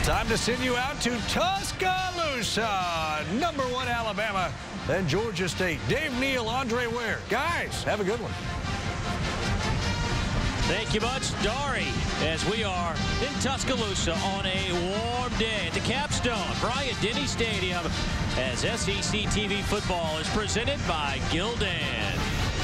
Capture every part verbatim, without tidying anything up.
Time to send you out to Tuscaloosa. Number one Alabama and Georgia State. Dave Neal, Andre Ware. Guys, have a good one. Thank you much, Dari, as we are in Tuscaloosa on a warm day at the Capstone Bryant-Denny Stadium as S E C T V football is presented by Gildan,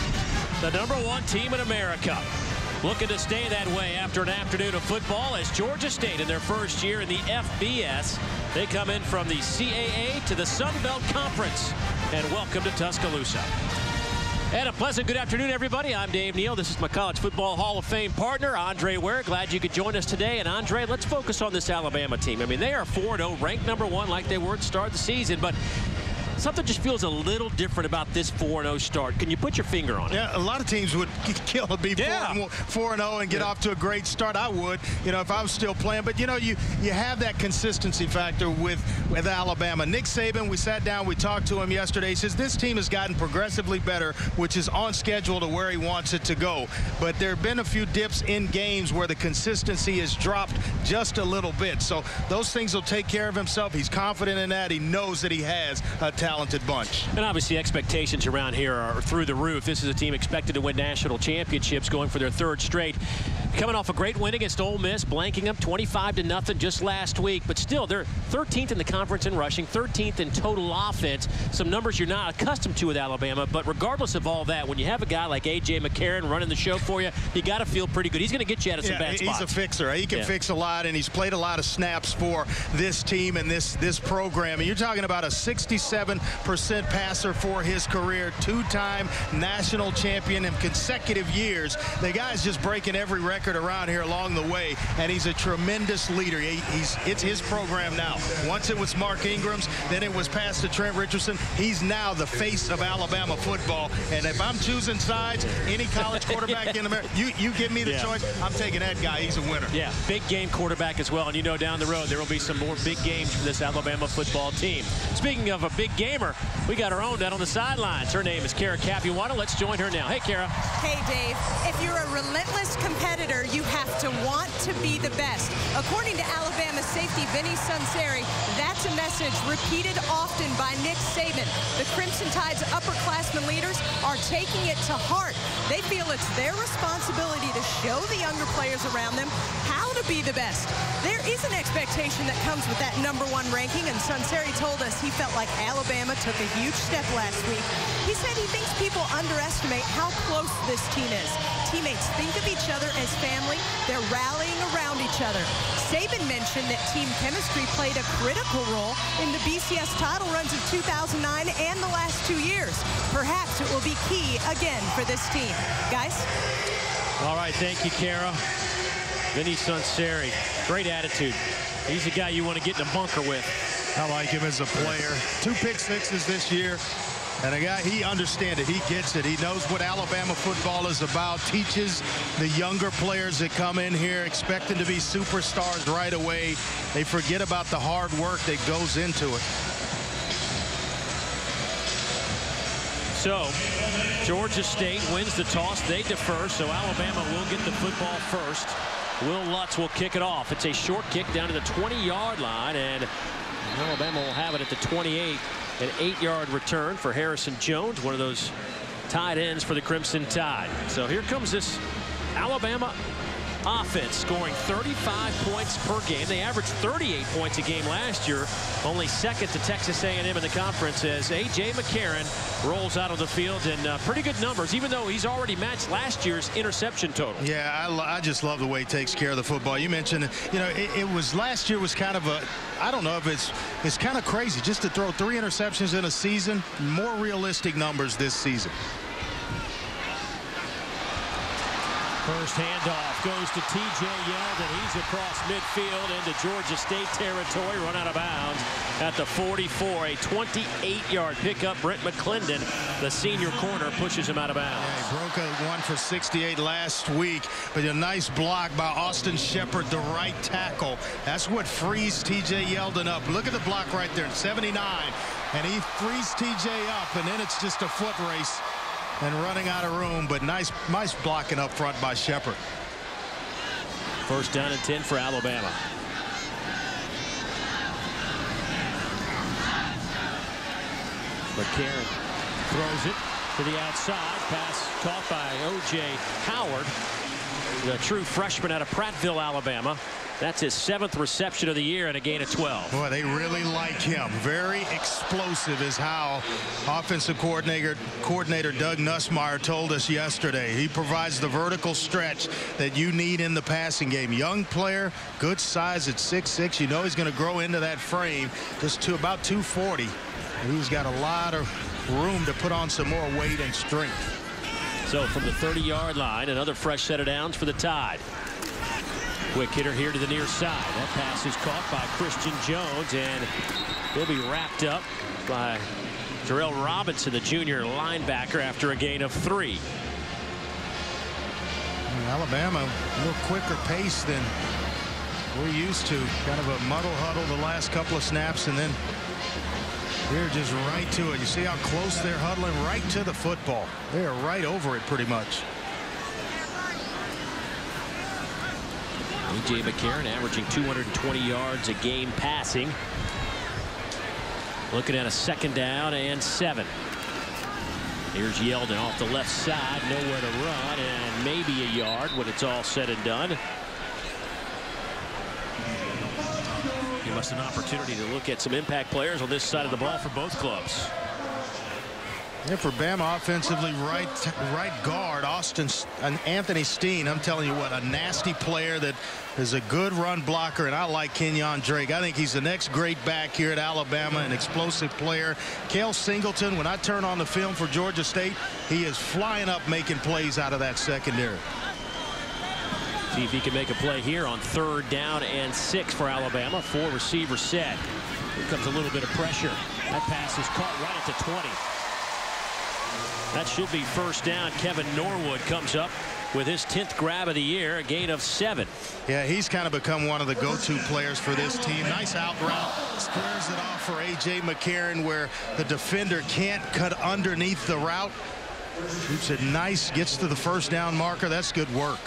the number one team in America. Looking to stay that way after an afternoon of football as Georgia State in their first year in the F B S. They come in from the C A A to the Sun Belt Conference. And welcome to Tuscaloosa. And a pleasant good afternoon, everybody. I'm Dave Neal. This is my College Football Hall of Fame partner, Andre Ware. Glad you could join us today. And, Andre, let's focus on this Alabama team. I mean, they are four and oh, ranked number one like they were at the start of the season. But something just feels a little different about this four and oh start. Can you put your finger on it? Yeah, a lot of teams would kill to be yeah. four and oh and get yeah. off to a great start. I would, you know, if I was still playing. But, you know, you, you have that consistency factor with, with Alabama. Nick Saban, we sat down, we talked to him yesterday. He says this team has gotten progressively better, which is on schedule to where he wants it to go. But there have been a few dips in games where the consistency has dropped just a little bit. So those things will take care of himself. He's confident in that. He knows that he has a talent. Talented bunch. And obviously expectations around here are through the roof. This is a team expected to win national championships, going for their third straight. Coming off a great win against Ole Miss, blanking them twenty-five to nothing just last week. But still, they're thirteenth in the conference in rushing, thirteenth in total offense. Some numbers you're not accustomed to with Alabama. But regardless of all that, when you have a guy like A J McCarron running the show for you, you got to feel pretty good. He's going to get you out of some yeah, bad spots. He's a fixer. He can yeah. fix a lot, and he's played a lot of snaps for this team and this this program. And you're talking about a sixty-seven percent passer for his career, two-time national champion in consecutive years. The guy's just breaking every record around here along the way, and he's a tremendous leader. He, he's it's his program now. Once it was Mark Ingram's, then it was passed to Trent Richardson. He's now the face of Alabama football. And if I'm choosing sides, any college quarterback in America, you you give me the yeah. choice, I'm taking that guy. He's a winner. Yeah, big game quarterback as well. And you know down the road there will be some more big games for this Alabama football team. Speaking of a big gamer, we got our own down on the sidelines. Her name is Kara Capuano. Let's join her now. Hey, Kara. Hey, Dave. If you're a relentless competitor, you have to want to be the best. According to Alabama safety Vinny Sunseri, that's a message repeated often by Nick Saban. The Crimson Tide's upperclassmen leaders are taking it to heart. They feel it's their responsibility to show the younger players around them how to be the best. There is an expectation that comes with that number one ranking, and Sunseri told us he felt like Alabama took a huge step last week. He said he thinks people underestimate how close this team is. Teammates think of each other as family. They're rallying around each other. Saban mentioned that team chemistry played a critical role in the B C S title runs of two thousand nine and the last two years. Perhaps it will be key again for this team. Guys? All right, thank you, Kara. Vinny Sunseri, great attitude. He's the guy you want to get in a bunker with. I like him as a player. Two pick sixes this year. And a guy, he understands it. He gets it. He knows what Alabama football is about. Teaches the younger players that come in here expecting to be superstars right away. They forget about the hard work that goes into it. So, Georgia State wins the toss. They defer, so Alabama will get the football first. Will Lutz will kick it off. It's a short kick down to the twenty-yard line, and Alabama will have it at the twenty-eight. An eight-yard return for Harrison Jones, one of those tight ends for the Crimson Tide. So here comes this Alabama offense, scoring thirty-five points per game. They averaged thirty-eight points a game last year, only second to Texas A and M in the conference, as A J McCarron rolls out of the field, and uh, pretty good numbers, even though he's already matched last year's interception total. Yeah, I, I just love the way he takes care of the football. You mentioned, you know, it, it was last year was kind of a, I don't know if it's, it's kind of crazy just to throw three interceptions in a season. More realistic numbers this season. First handoff goes to T J Yeldon. He's across midfield into Georgia State territory, run out of bounds at the forty-four. A twenty-eight-yard pickup. Brent McClendon, the senior corner, pushes him out of bounds. Yeah, he broke a one for sixty-eight last week, but a nice block by Austin Shepard, the right tackle. That's what frees T J Yeldon up. Look at the block right there, seventy-nine, and he frees T J up, and then it's just a foot race and running out of room, but nice, nice blocking up front by Shepard. First down and ten for Alabama. McCarron throws it to the outside. Pass caught by O J Howard, the true freshman out of Prattville, Alabama. That's his seventh reception of the year and a gain of twelve. Boy, they really like him. Very explosive is how offensive coordinator coordinator Doug Nussmeier told us yesterday. He provides the vertical stretch that you need in the passing game. Young player, good size at six six. You know he's going to grow into that frame just to about two forty. He's got a lot of room to put on some more weight and strength. So from the thirty yard line, another fresh set of downs for the Tide. Quick hitter here to the near side. That pass is caught by Christian Jones, and he'll be wrapped up by Terrell Robinson, the junior linebacker, after a gain of three. Alabama, a little quicker pace than we're used to. Kind of a muddle huddle the last couple of snaps, and then they're just right to it. You see how close they're huddling right to the football. They're right over it pretty much. A J McCarron averaging two hundred twenty yards a game passing. Looking at a second down and seven. Here's Yeldon off the left side, nowhere to run, and maybe a yard when it's all said and done. Give us an opportunity to look at some impact players on this side of the ball for both clubs. Yeah, for Bama offensively, right right guard Austin and Anthony Steen. I'm telling you what, a nasty player that is a good run blocker, and I like Kenyon Drake. I think he's the next great back here at Alabama, an explosive player. Cale Singleton, when I turn on the film for Georgia State, he is flying up making plays out of that secondary. See if he can make a play here on third down and six for Alabama. Four receiver set. Here comes a little bit of pressure. That pass is caught right at the twenty. That should be first down. Kevin Norwood comes up with his tenth grab of the year, a gain of seven. Yeah, he's kind of become one of the go-to players for this team. Nice out route. Squares it off for A J McCarron where the defender can't cut underneath the route. Keeps it nice, gets to the first down marker. That's good work.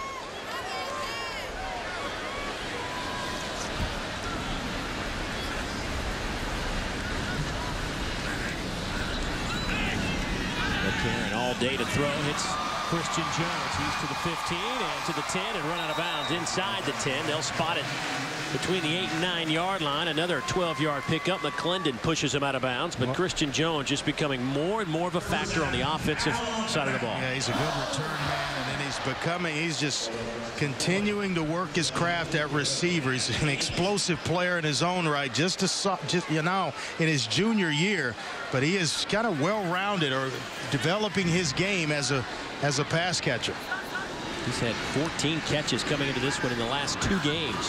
McCarron all day to throw. Hits Christian Jones. He's to the fifteen and to the ten and run out of bounds inside the ten. They'll spot it between the eight and nine yard line. Another twelve yard pickup. McClendon pushes him out of bounds, but Christian Jones just becoming more and more of a factor on the offensive side of the ball. Yeah, he's a good return man, and then he's becoming, he's just continuing to work his craft at receiver. He's an explosive player in his own right, just to, just you know, in his junior year, but he is kind of well-rounded or developing his game as a as a pass catcher. He's had fourteen catches coming into this one in the last two games.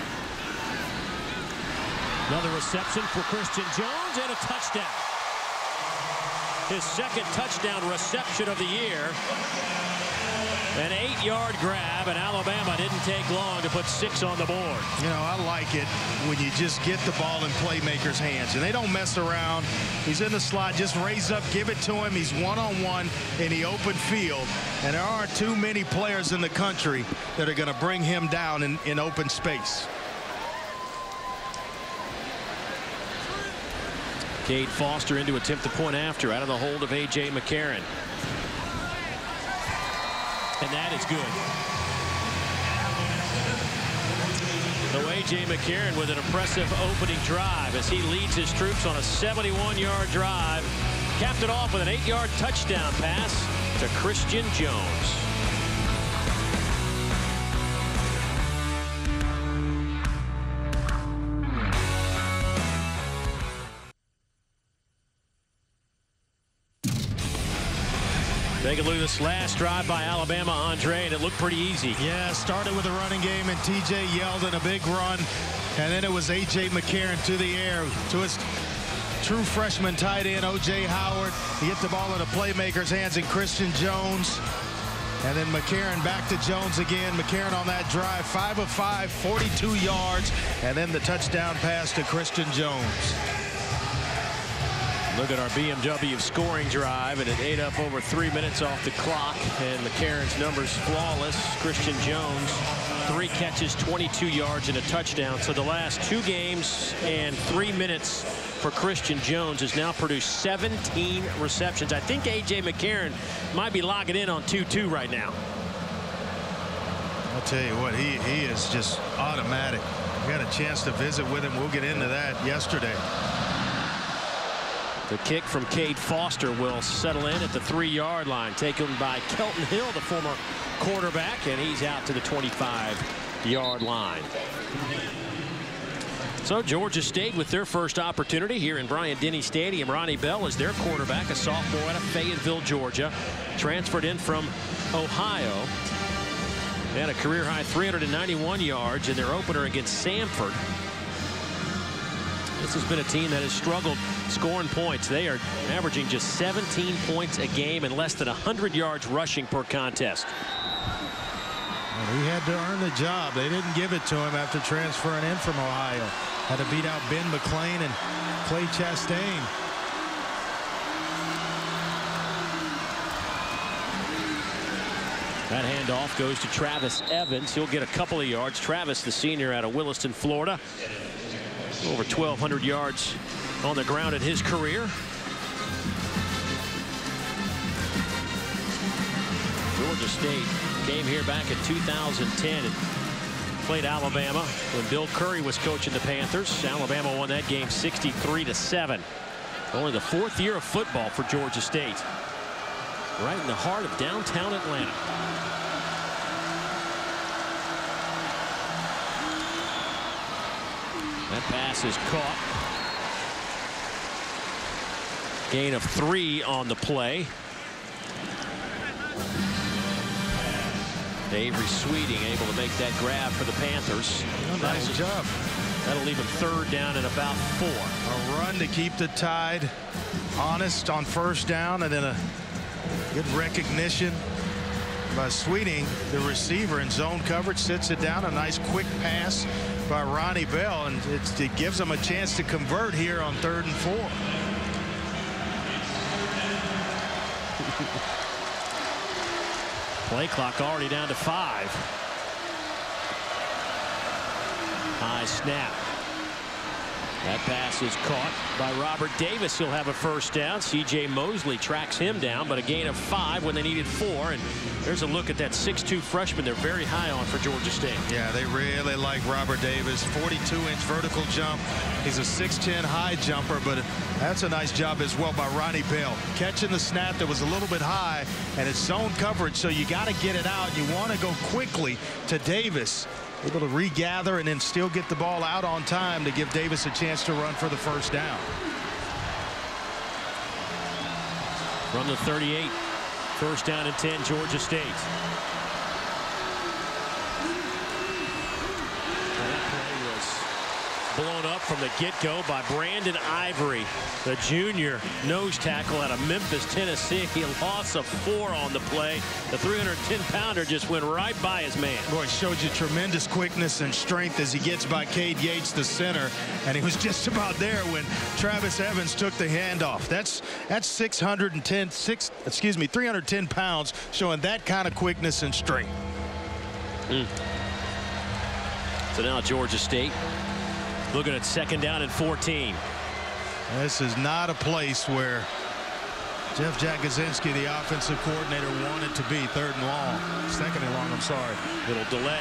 Another reception for Christian Jones and a touchdown. His second touchdown reception of the year. An eight yard grab, and Alabama didn't take long to put six on the board. You know, I like it when you just get the ball in playmakers' hands, and they don't mess around. He's in the slot, just raise up, give it to him. He's one-on-one in the open field, and there aren't too many players in the country that are going to bring him down in, in open space. Cade Foster in to attempt the point after out of the hold of A J McCarron. And that is good. So A J McCarron with an impressive opening drive as he leads his troops on a seventy-one yard drive. Capped it off with an eight yard touchdown pass to Christian Jones. Take a look at this last drive by Alabama, Andre, and it looked pretty easy. Yeah, started with a running game, and T J Yeldon a big run, and then it was A J McCarron to the air to his true freshman tight end, O J Howard. He hit the ball in a playmaker's hands in Christian Jones. And then McCarron back to Jones again. McCarron on that drive, five of five, forty-two yards, and then the touchdown pass to Christian Jones. Look at our B M W scoring drive, and it ate up over three minutes off the clock, and McCarron's numbers flawless. Christian Jones, three catches, twenty-two yards, and a touchdown. So the last two games and three minutes for Christian Jones has now produced seventeen receptions. I think A J McCarron might be logging in on two two right now. I'll tell you what, he, he is just automatic. We had a chance to visit with him. We'll get into that yesterday. The kick from Cade Foster will settle in at the three yard line, taken by Kelton Hill, the former quarterback, and he's out to the twenty-five yard line. So Georgia State with their first opportunity here in Bryant-Denny Stadium. Ronnie Bell is their quarterback, a sophomore out of Fayetteville, Georgia, transferred in from Ohio. They had a career-high three hundred ninety-one yards in their opener against Samford. This has been a team that has struggled scoring points. They are averaging just seventeen points a game and less than one hundred yards rushing per contest. Well, he had to earn the job. They didn't give it to him after transferring in from Ohio. Had to beat out Ben McClain and Clay Chastain. That handoff goes to Travis Evans. He'll get a couple of yards. Travis, the senior out of Williston, Florida. Over twelve hundred yards on the ground in his career. Georgia State came here back in two thousand ten and played Alabama when Bill Curry was coaching the Panthers. Alabama won that game sixty-three to seven. Only the fourth year of football for Georgia State. Right in the heart of downtown Atlanta. That pass is caught. Gain of three on the play. Avery Sweeting able to make that grab for the Panthers. Oh, nice job. That'll leave him third down and about four. A run to keep the Tide honest on first down, and then a good recognition by Sweeting, the receiver in zone coverage, sits it down. A nice quick pass by Ronnie Bell, and it's, it gives them a chance to convert here on third and four. Play clock already down to five. High snap. That pass is caught by Robert Davis. He'll have a first down. C J Mosley tracks him down, but a gain of five when they needed four. And there's a look at that six two freshman they're very high on for Georgia State. Yeah, they really like Robert Davis. forty-two inch vertical jump. He's a six ten high jumper, but that's a nice job as well by Ronnie Bell. Catching the snap that was a little bit high, and it's zone coverage, so you got to get it out. You want to go quickly to Davis. Able to regather and then still get the ball out on time to give Davis a chance to run for the first down. From the thirty-eight, first down and ten, Georgia State. Blown up from the get-go by Brandon Ivory, the junior nose tackle out of Memphis, Tennessee. He lost a four on the play. The three hundred ten pounder just went right by his man. Boy, showed you tremendous quickness and strength as he gets by Cade Yates, the center, and he was just about there when Travis Evans took the handoff. That's that's six hundred ten, six, excuse me, three hundred ten pounds, showing that kind of quickness and strength. Mm. So now Georgia State looking at second down and fourteen. This is not a place where Jeff Jagosinski, the offensive coordinator, wanted to be. Third and long. Second and long, I'm sorry. Little delay,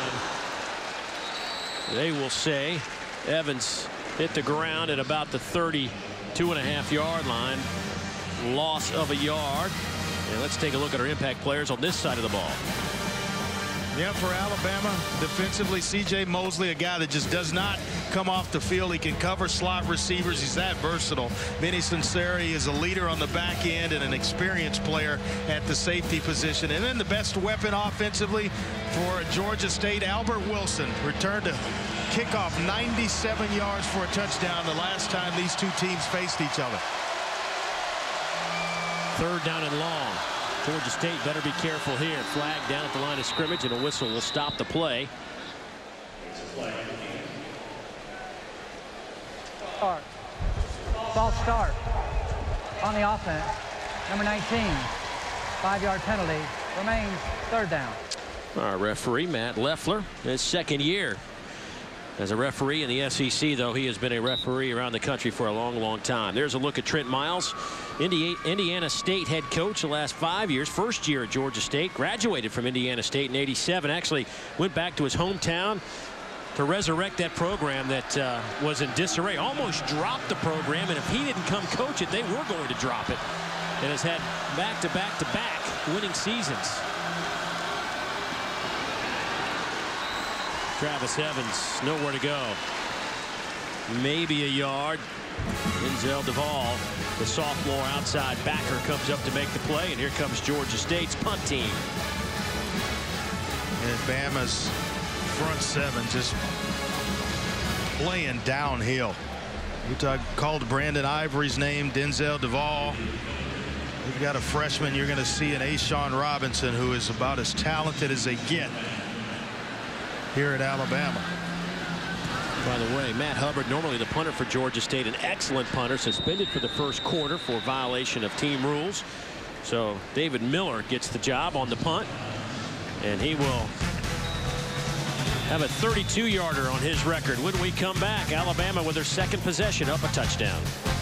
and they will say Evans hit the ground at about the thirty-two and a half yard line. Loss of a yard. And let's take a look at our impact players on this side of the ball. Yeah, for Alabama, defensively, C J Mosley, a guy that just does not come off the field. He can cover slot receivers. He's that versatile. Vinny Sunseri is a leader on the back end and an experienced player at the safety position. And then the best weapon offensively for Georgia State, Albert Wilson, returned to kickoff ninety-seven yards for a touchdown the last time these two teams faced each other. Third down and long. Georgia State better be careful here. Flag down at the line of scrimmage, and a whistle will stop the play. Start. False start on the offense. Number nineteen. Five-yard penalty. Remains third down. Our referee, Matt Leffler, his second year As a referee in the S E C, though, he has been a referee around the country for a long, long time. There's a look at Trent Miles, Indiana State head coach the last five years. First year at Georgia State, graduated from Indiana State in eighty-seven. Actually went back to his hometown to resurrect that program that uh, was in disarray. Almost dropped the program, and if he didn't come coach it, they were going to drop it. And has had back-to-back-to-back winning seasons. Travis Evans, nowhere to go. Maybe a yard. Denzel Duvall, the sophomore outside backer, comes up to make the play, and here comes Georgia State's punt team. And Bama's front seven just playing downhill. You talk, called Brandon Ivory's name, Denzel Duvall. You've got a freshman. You're going to see an Ashawn Robinson, who is about as talented as they get here at Alabama. By the way, Matt Hubbard, normally the punter for Georgia State, an excellent punter, suspended for the first quarter for violation of team rules. So David Miller gets the job on the punt, and he will have a thirty-two yarder on his record. When we come back, Alabama with their second possession, up a touchdown.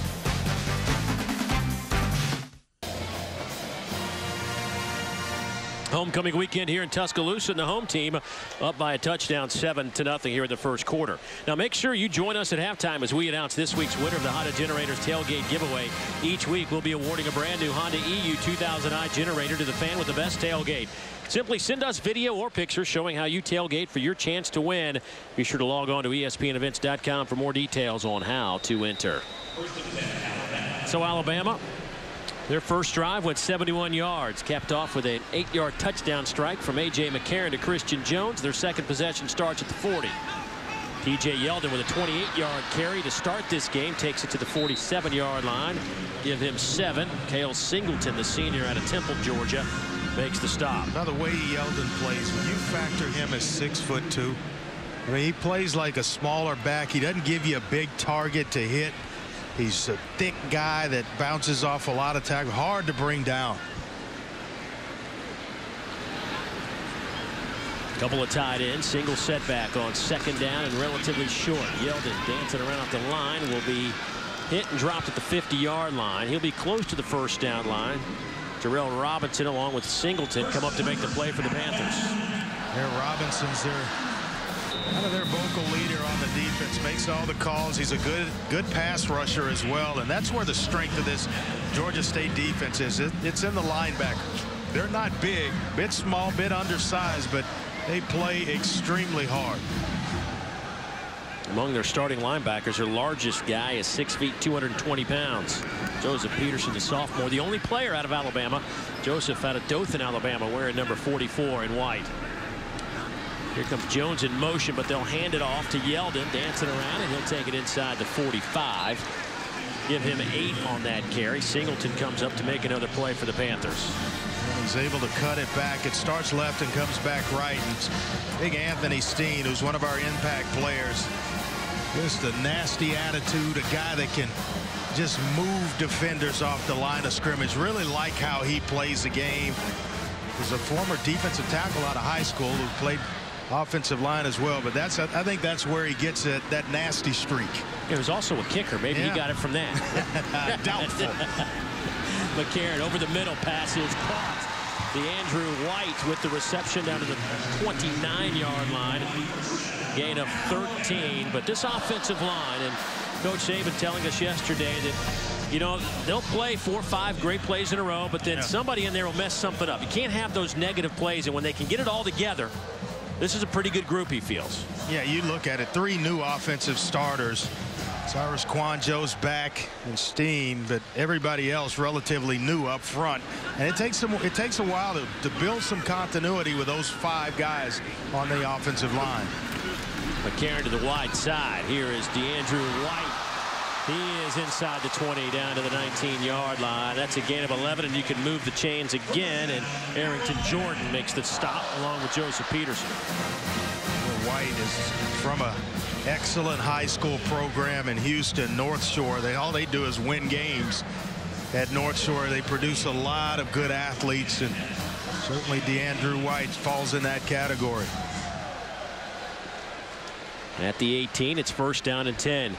Homecoming weekend here in Tuscaloosa, and the home team up by a touchdown, seven to nothing here in the first quarter. Now make sure you join us at halftime as we announce this week's winner of the Honda Generators Tailgate Giveaway. Each week we'll be awarding a brand new Honda E U two thousand i generator to the fan with the best tailgate. Simply send us video or pictures showing how you tailgate for your chance to win. Be sure to log on to E S P N events dot com for more details on how to enter. So Alabama, their first drive went seventy-one yards, capped off with an eight yard touchdown strike from A J McCarron to Christian Jones. Their second possession starts at the forty. T J Yeldon with a twenty-eight yard carry to start this game, takes it to the forty-seven yard line. Give him seven. Cale Singleton, the senior out of Temple, Georgia, makes the stop. Now the way Yeldon plays, when you factor him as six foot two, I mean, he plays like a smaller back. He doesn't give you a big target to hit. He's a thick guy that bounces off a lot of tackles. Hard to bring down. Couple of tight ends. Single setback on second down and relatively short. Yeldon dancing around the line will be hit and dropped at the fifty yard line. He'll be close to the first down line. Jarrell Robinson along with Singleton come up to make the play for the Panthers. There, Robinson's their kind of their vocal leader on the defense, makes all the calls. He's a good good pass rusher as well, and that's where the strength of this Georgia State defense is. It, it's in the linebackers. They're not big, bit small, bit undersized, but they play extremely hard. Among their starting linebackers, their largest guy is six feet, two hundred twenty pounds. Joseph Peterson, the sophomore, the only player out of Alabama. Joseph out of Dothan, Alabama, wearing number forty-four in white. Here comes Jones in motion, but they'll hand it off to Yeldon, dancing around, and he'll take it inside the forty-five. Give him eight on that carry. Singleton comes up to make another play for the Panthers. He's able to cut it back. It starts left and comes back right. And big Anthony Steen, who's one of our impact players. Just a nasty attitude, a guy that can just move defenders off the line of scrimmage. Really like how he plays the game. He's a former defensive tackle out of high school who played offensive line as well, but that's I think that's where he gets it, that nasty streak. It was also a kicker. Maybe yeah. he got it from that. Doubtful. McCarron over the middle, pass is caught. The Andrew White with the reception down to the twenty-nine yard line. Gain of thirteen, but this offensive line, and Coach Saban telling us yesterday that, you know, they'll play four or five great plays in a row, but then yeah. somebody in there will mess something up. You can't have those negative plays, and when they can get it all together, this is a pretty good group, he feels. Yeah, you look at it, three new offensive starters. Cyrus Kwanjo's back and Steen, but everybody else relatively new up front. And it takes some it takes a while to, to build some continuity with those five guys on the offensive line. McCarron to the wide side. Here is DeAndrew White. He is inside the twenty, down to the nineteen yard line. That's a gain of eleven, and you can move the chains again, and Arrington Jordan makes the stop along with Joseph Peterson. White is from a excellent high school program in Houston, North Shore. They all they do is win games at North Shore. They produce a lot of good athletes, and certainly DeAndrew White falls in that category. At the eighteen, it's first down and ten.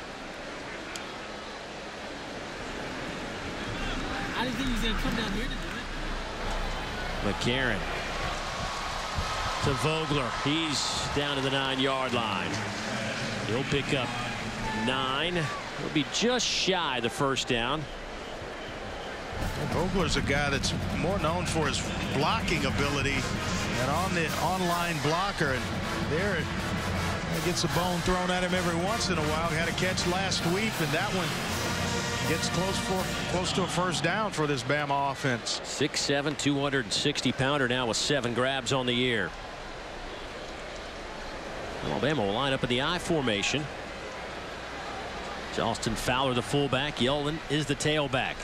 I didn't think he was going to come down here to do it. McCarron to Vogler. He's down to the nine-yard line. He'll pick up nine. He'll be just shy of the first down. Vogler's a guy that's more known for his blocking ability and on the online blocker. And there he gets a bone thrown at him every once in a while. He had a catch last week, and that one gets close for close to a first down for this Bama offense. six seven, two hundred sixty pounder now with seven grabs on the year. Alabama will line up in the I formation. Austin Fowler, the fullback. Yeldon is the tailback.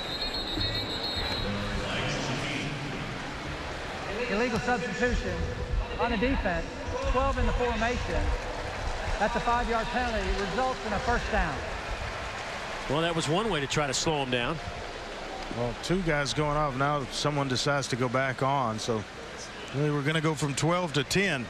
Illegal substitution on the defense. twelve in the formation. That's a five-yard penalty. It results in a first down. Well, that was one way to try to slow him down. Well, two guys going off. Now someone decides to go back on. So really we're going to go from twelve to ten.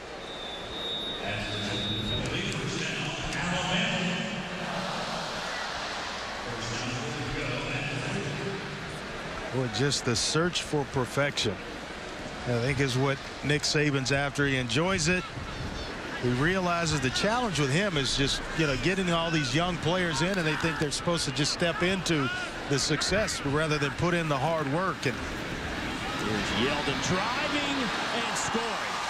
Boy, just the search for perfection, I think, is what Nick Saban's after. He enjoys it. He realizes the challenge with him is just, you know, getting all these young players in, and they think they're supposed to just step into the success rather than put in the hard work. And here's Yeldon driving and scoring.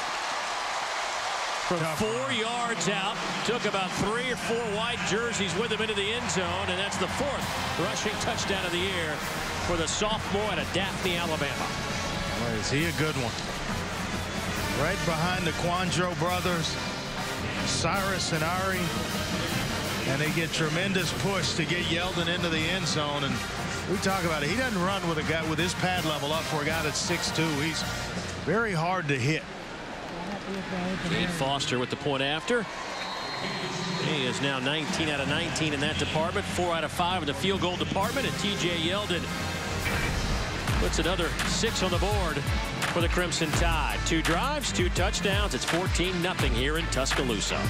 From four yards out, took about three or four white jerseys with him into the end zone, and that's the fourth rushing touchdown of the year for the sophomore out of Daphne, Alabama. Boy, is he a good one. Right behind the Quandro brothers, Cyrus and Ari, and they get tremendous push to get Yeldon into the end zone. And we talk about it, he doesn't run with a guy with his pad level up for a guy that's six two. He's very hard to hit. Jade Foster with the point after. He is now nineteen out of nineteen in that department, four out of five in the field goal department, and T J Yeldon puts another six on the board for the Crimson Tide. Two drives, two touchdowns. It's fourteen nothing here in Tuscaloosa.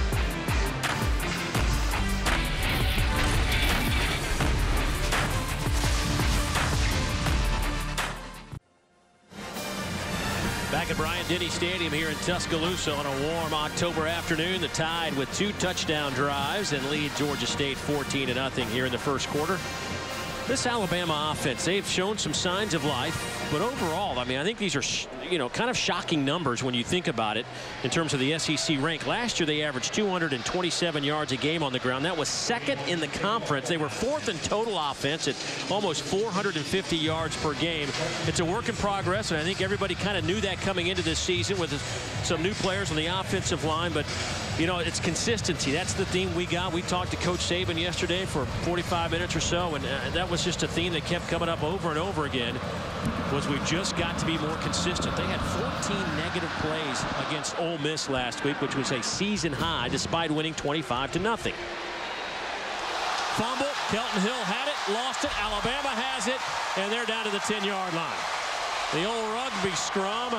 Back at Bryant-Denny Stadium here in Tuscaloosa on a warm October afternoon. The Tide with two touchdown drives and lead Georgia State fourteen to nothing here in the first quarter. This Alabama offense, they've shown some signs of life, but overall, I mean, I think these are, you know, kind of shocking numbers when you think about it in terms of the S E C rank. Last year, they averaged two hundred twenty-seven yards a game on the ground. That was second in the conference. They were fourth in total offense at almost four hundred fifty yards per game. It's a work in progress, and I think everybody kind of knew that coming into this season with some new players on the offensive line, but you know, it's consistency. That's the theme we got. We talked to Coach Saban yesterday for forty-five minutes or so, and uh, that was just a theme that kept coming up over and over again, was we've just got to be more consistent. They had fourteen negative plays against Ole Miss last week, which was a season high, despite winning twenty-five to nothing. Fumble. Kelton Hill had it, lost it. Alabama has it, and they're down to the ten-yard line. The old rugby scrum,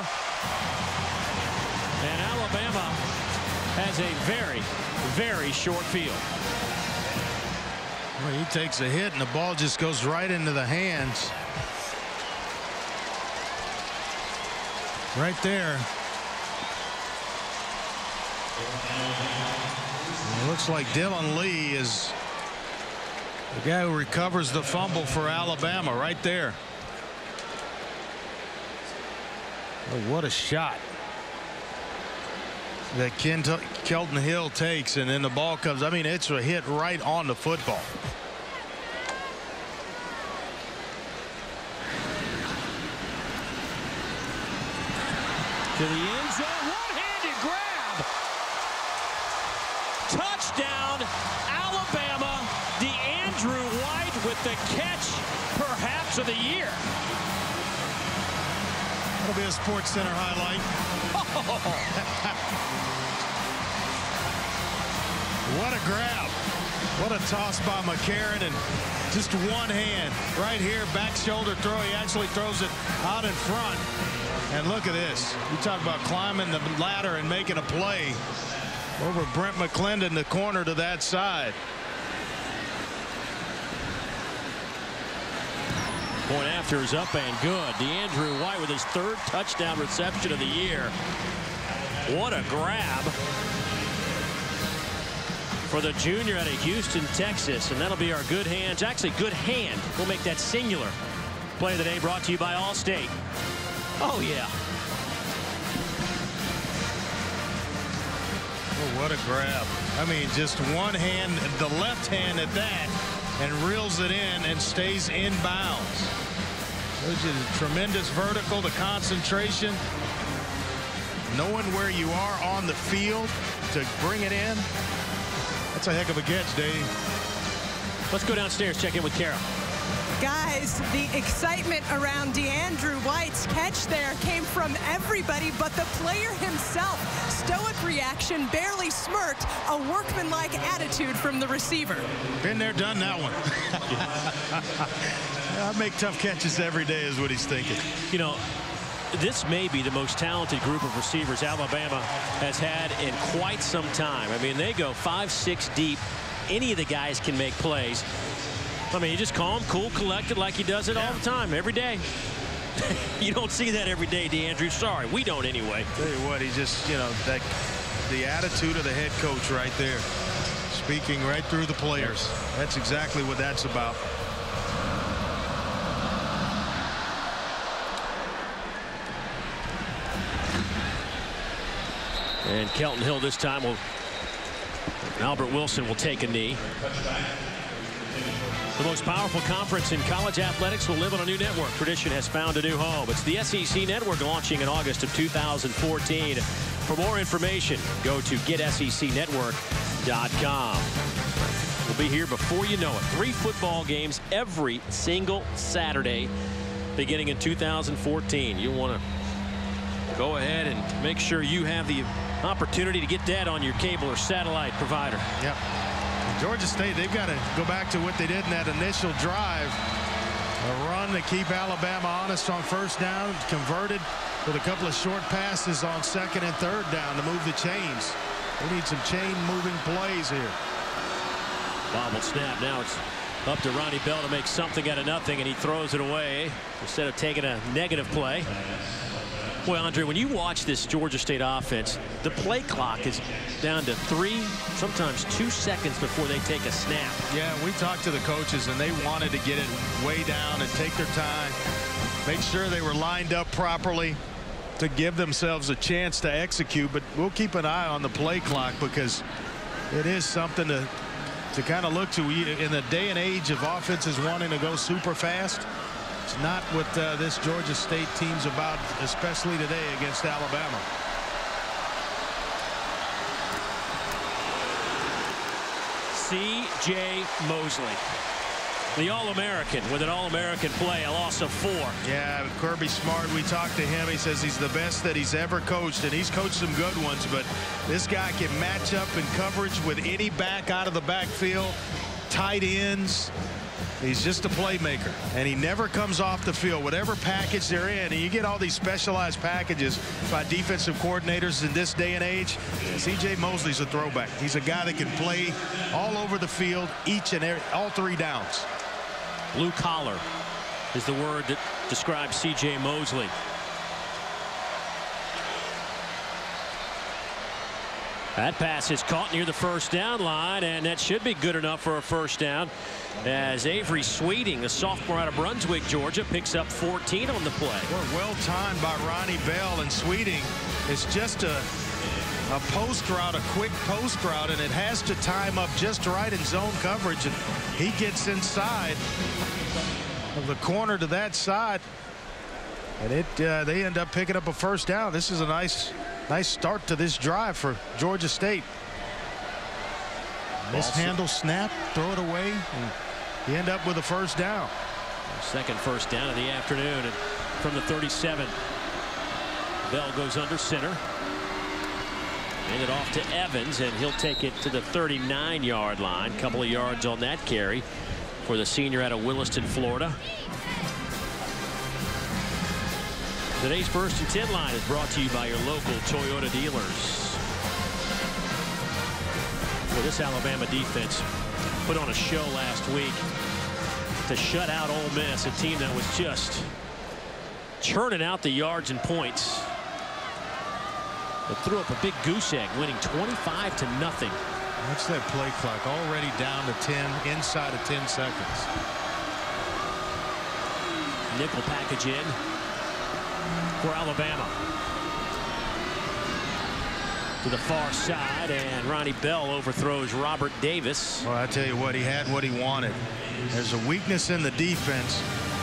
and Alabama has a very, very short field. Well, he takes a hit, and the ball just goes right into the hands. Right there. And it looks like Dylan Lee is the guy who recovers the fumble for Alabama right there. Oh, what a shot that Ken Kelton Hill takes, and then the ball comes. I mean, it's a hit right on the football. To the end zone, one-handed grab. Touchdown, Alabama. DeAndrew White with the catch, perhaps of the year. That'll be a Sports Center highlight. What a grab. What a toss by McCarron, and just one hand right here, back shoulder throw. He actually throws it out in front. And look at this. You talk about climbing the ladder and making a play. Over Brent McClendon, the corner to that side. Point after is up and good. DeAndrew White with his third touchdown reception of the year. What a grab for the junior out of Houston, Texas. And that'll be our good hands. Actually, good hand. We'll make that singular. Play of the day brought to you by Allstate. Oh, yeah. Oh, what a grab. I mean, just one hand, the left hand at that, and reels it in and stays in bounds. There's a tremendous vertical, the concentration, knowing where you are on the field to bring it in. That's a heck of a catch, Dave. Let's go downstairs, check in with Kara. Guys, the excitement around DeAndrew White's catch there came from everybody but the player himself. Stoic reaction, barely smirked, a workmanlike attitude from the receiver. Been there, done that one. I make tough catches every day is what he's thinking. You know, this may be the most talented group of receivers Alabama has had in quite some time. I mean, they go five, six deep. Any of the guys can make plays. I mean, you just calm, cool, collected like he does it all the time, every day. You don't see that every day, DeAndrew. Sorry, we don't anyway. Tell you what, he just, you know, that the attitude of the head coach right there, speaking right through the players. That's exactly what that's about. And Kelton Hill this time will, Albert Wilson will take a knee. The most powerful conference in college athletics will live on a new network. Tradition has found a new home. It's the S E C Network, launching in August of two thousand fourteen. For more information, go to get S E C network dot com. We'll be here before you know it. Three football games every single Saturday beginning in two thousand fourteen. You'll want to go ahead and make sure you have the opportunity to get that on your cable or satellite provider. Yep. Georgia State, they've got to go back to what they did in that initial drive. A run to keep Alabama honest on first down, converted with a couple of short passes on second and third down to move the chains. They need some chain moving plays here. Bobbled snap. Now it's up to Ronnie Bell to make something out of nothing, and he throws it away instead of taking a negative play. Boy, Andre, when you watch this Georgia State offense, the play clock is down to three, sometimes two seconds before they take a snap. Yeah, we talked to the coaches, and they wanted to get it way down and take their time, make sure they were lined up properly to give themselves a chance to execute. But we'll keep an eye on the play clock because it is something to, to kind of look to in the day and age of offenses wanting to go super fast. It's not what uh, this Georgia State team's about, especially today against Alabama. C J Mosley, the All-American, with an All-American play, a loss of four. Yeah, Kirby Smart, we talked to him. He says he's the best that he's ever coached, and he's coached some good ones, but this guy can match up in coverage with any back out of the backfield, tight ends. He's just a playmaker, and he never comes off the field. Whatever package they're in, and you get all these specialized packages by defensive coordinators in this day and age. C J Mosley's a throwback. He's a guy that can play all over the field, each and every, all three downs. Blue collar is the word that describes C J Mosley. That pass is caught near the first down line, and that should be good enough for a first down, as Avery Sweeting, a sophomore out of Brunswick, Georgia, picks up fourteen on the play. Well timed by Ronnie Bell, and Sweeting is just a, a post route, a quick post route, and it has to time up just right in zone coverage, and he gets inside of the corner to that side, and it uh, they end up picking up a first down. This is a nice Nice start to this drive for Georgia State. Mishandle snap, throw it away, and you end up with a first down. Second first down of the afternoon, and from the thirty-seven, Bell goes under center. Hand it off to Evans, and he'll take it to the thirty-nine yard line. Couple of yards on that carry for the senior out of Williston, Florida. Today's First and ten line is brought to you by your local Toyota dealers. Well, this Alabama defense put on a show last week to shut out Ole Miss, a team that was just churning out the yards and points. But threw up a big goose egg, winning twenty-five to nothing. Watch that play clock, already down to ten, inside of ten seconds. Nickel package in for Alabama. To the far side, and Ronnie Bell overthrows Robert Davis. Well, I tell you what, he had what he wanted. There's a weakness in the defense.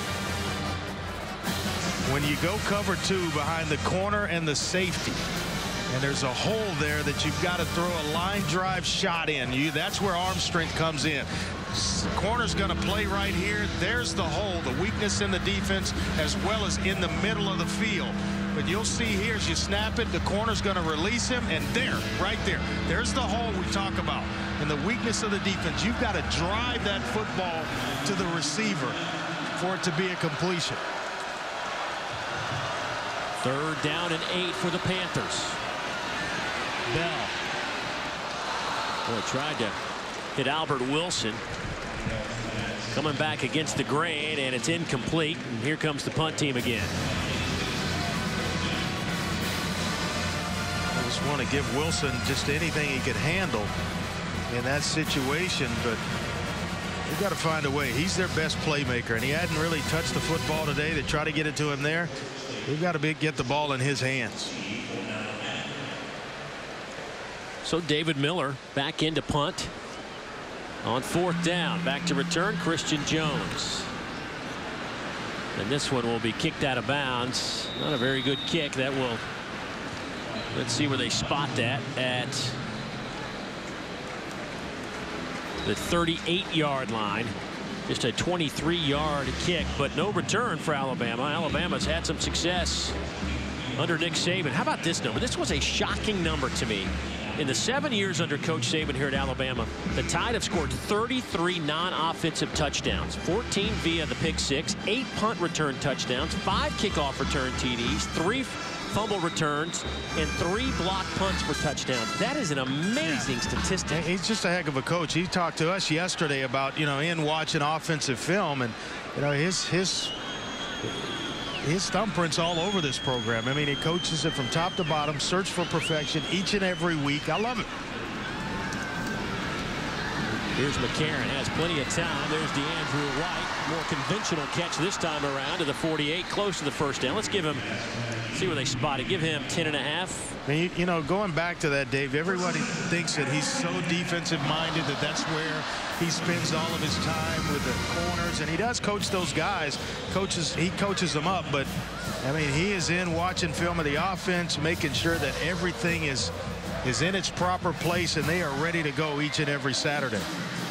When you go cover two behind the corner and the safety, and there's a hole there that you've got to throw a line drive shot in. You, that's where arm strength comes in. Corner's going to play right here. There's the hole, the weakness in the defense, as well as in the middle of the field. But you'll see here as you snap it, the corner's going to release him, and there, right there, there's the hole we talk about. And the weakness of the defense, you've got to drive that football to the receiver for it to be a completion. Third down and eight for the Panthers. Bell. Well, tried to hit Albert Wilson. Coming back against the grain, and it's incomplete. And here comes the punt team again. I just want to give Wilson just anything he could handle in that situation, but they've got to find a way. He's their best playmaker, and he hadn't really touched the football today. They try to get it to him there. They've got to be, get the ball in his hands. So David Miller back into punt on fourth down. Back to return, Christian Jones. And this one will be kicked out of bounds. Not a very good kick. That will, let's see where they spot that at the thirty-eight yard line. Just a twenty-three yard kick, but no return for Alabama. Alabama's had some success under Nick Saban. How about this number? This was a shocking number to me. In the seven years under Coach Saban here at Alabama, the Tide have scored thirty-three non-offensive touchdowns, fourteen via the pick six, eight punt return touchdowns, five kickoff return T Ds, three fumble returns, and three block punts for touchdowns. That is an amazing yeah. statistic. He's just a heck of a coach. He talked to us yesterday about, you know, in watching offensive film, and, you know, his his his thumbprint's all over this program. I mean, he coaches it from top to bottom, search for perfection each and every week. I love it. Here's McCarron, has plenty of time. There's DeAndrew White. More conventional catch this time around to the forty-eight, close to the first down. Let's give him, see where they spot it. Give him ten and a half. I mean, you know, going back to that, Dave, everybody thinks that he's so defensive minded that that's where he spends all of his time with the corners, and he does coach those guys. Coaches, he coaches them up, but I mean, he is in watching film of the offense, making sure that everything is is in its proper place, and they are ready to go each and every Saturday.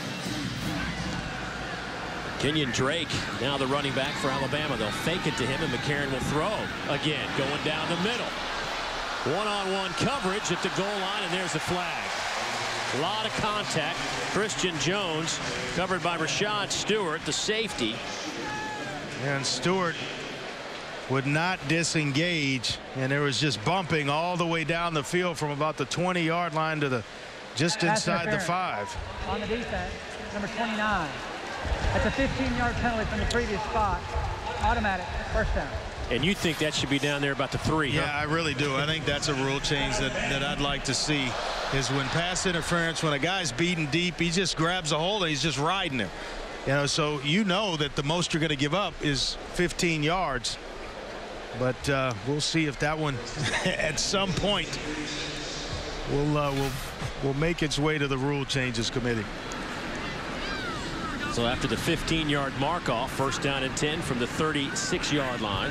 Kenyon Drake, now the running back for Alabama. They'll fake it to him, and McCarron will throw. Again, going down the middle. One-on-one coverage at the goal line, and there's the flag. A lot of contact. Christian Jones covered by Rashad Stewart, the safety. And Stewart would not disengage, and there was just bumping all the way down the field from about the twenty yard line to the just inside the five. On the defense, number twenty-nine. That's a fifteen yard penalty from the previous spot. Automatic first down. And you think that should be down there about the three? Yeah, huh? I really do. I think that's a rule change that, that I'd like to see, is when pass interference, when a guy's beaten deep, he just grabs a hold and he's just riding him. You know, so you know that the most you're going to give up is fifteen yards. But uh, we'll see if that one at some point will uh, will will make its way to the rule changes committee. So after the fifteen yard mark off, first down and ten from the thirty-six yard line.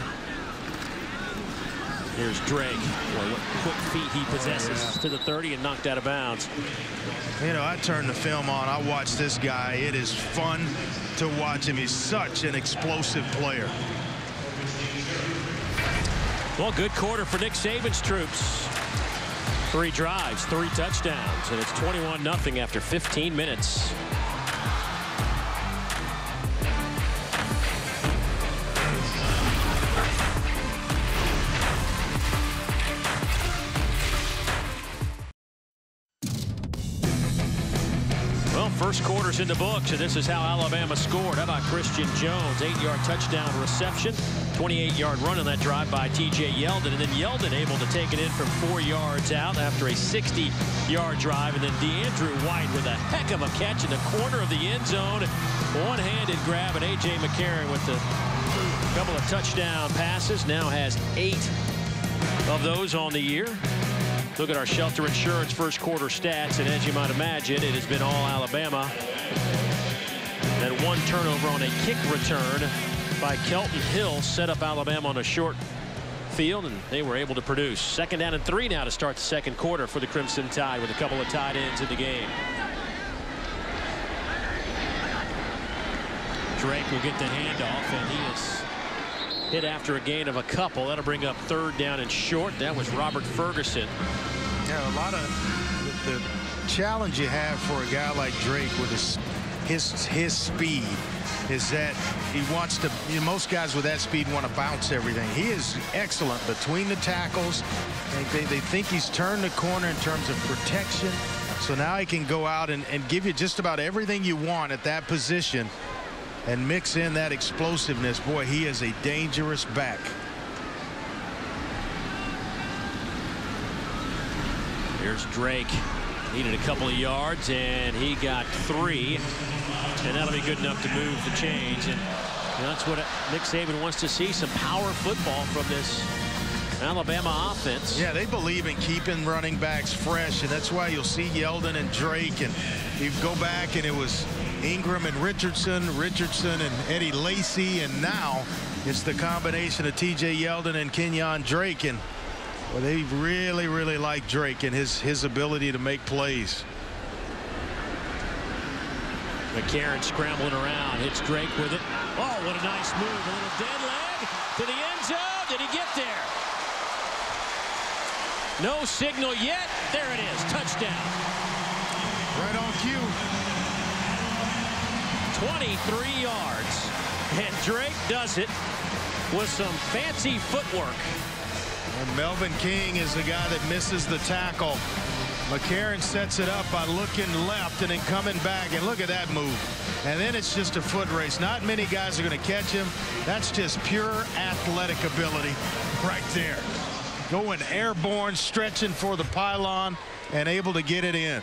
Here's Drake. Boy, what quick feet he possesses. Yeah. To the thirty and knocked out of bounds. You know, I turn the film on. I watch this guy. It is fun to watch him. He's such an explosive player. Well, good quarter for Nick Saban's troops. Three drives, three touchdowns, and it's twenty-one nothing after fifteen minutes. Well, first quarter's in the books, and this is how Alabama scored. How about Christian Jones? eight-yard touchdown reception, twenty-eight-yard run on that drive by T J Yeldon, and then Yeldon able to take it in from four yards out after a sixty-yard drive, and then DeAndrew White with a heck of a catch in the corner of the end zone. One-handed grab, and A J McCarron with a couple of touchdown passes. Now has eight of those on the year. Look at our Shelter Insurance first quarter stats, and as you might imagine, it has been all Alabama. That one turnover on a kick return by Kelton Hill set up Alabama on a short field, and they were able to produce. Second down and three now to start the second quarter for the Crimson Tide with a couple of tight ends in the game. Drake will get the handoff, and he is hit after a gain of a couple. That'll bring up third down and short. That was Robert Ferguson. Yeah, a lot of the, the challenge you have for a guy like Drake with his his his speed is that he wants to, you know, most guys with that speed want to bounce everything. He is excellent between the tackles. They, they think he's turned the corner in terms of protection. So now he can go out and, and give you just about everything you want at that position and mix in that explosiveness. Boy, he is a dangerous back. Here's Drake. Needed a couple of yards, and he got three. And that'll be good enough to move the chains. And you know, that's what Nick Saban wants to see, some power football from this Alabama offense. Yeah, they believe in keeping running backs fresh, and that's why you'll see Yeldon and Drake. And you go back, and it was Ingram and Richardson, Richardson and Eddie Lacy, and now it's the combination of T J Yeldon and Kenyon Drake. And well, they really, really like Drake and his his ability to make plays. McCarron scrambling around, hits Drake with it. Oh, what a nice move. A little dead leg to the end zone. Did he get there? No signal yet. There it is. Touchdown. Right on cue. twenty-three yards. And Drake does it with some fancy footwork. And Melvin King is the guy that misses the tackle. McCarron sets it up by looking left and then coming back, and look at that move. And then it's just a foot race. Not many guys are going to catch him. That's just pure athletic ability right there. Going airborne, stretching for the pylon, and able to get it in.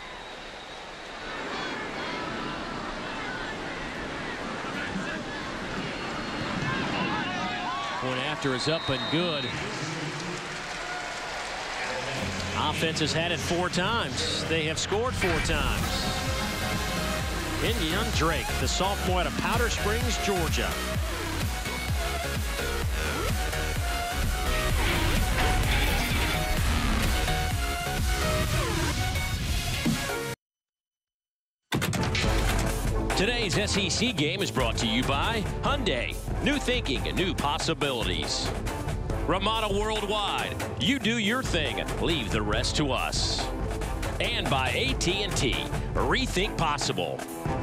Point after is up and good. Offense has had it four times. They have scored four times. Kenyon Drake, the sophomore out of Powder Springs, Georgia. Today's S E C game is brought to you by Hyundai. New thinking, new possibilities. Ramada Worldwide. You do your thing. Leave the rest to us. And by A T and T. Rethink possible.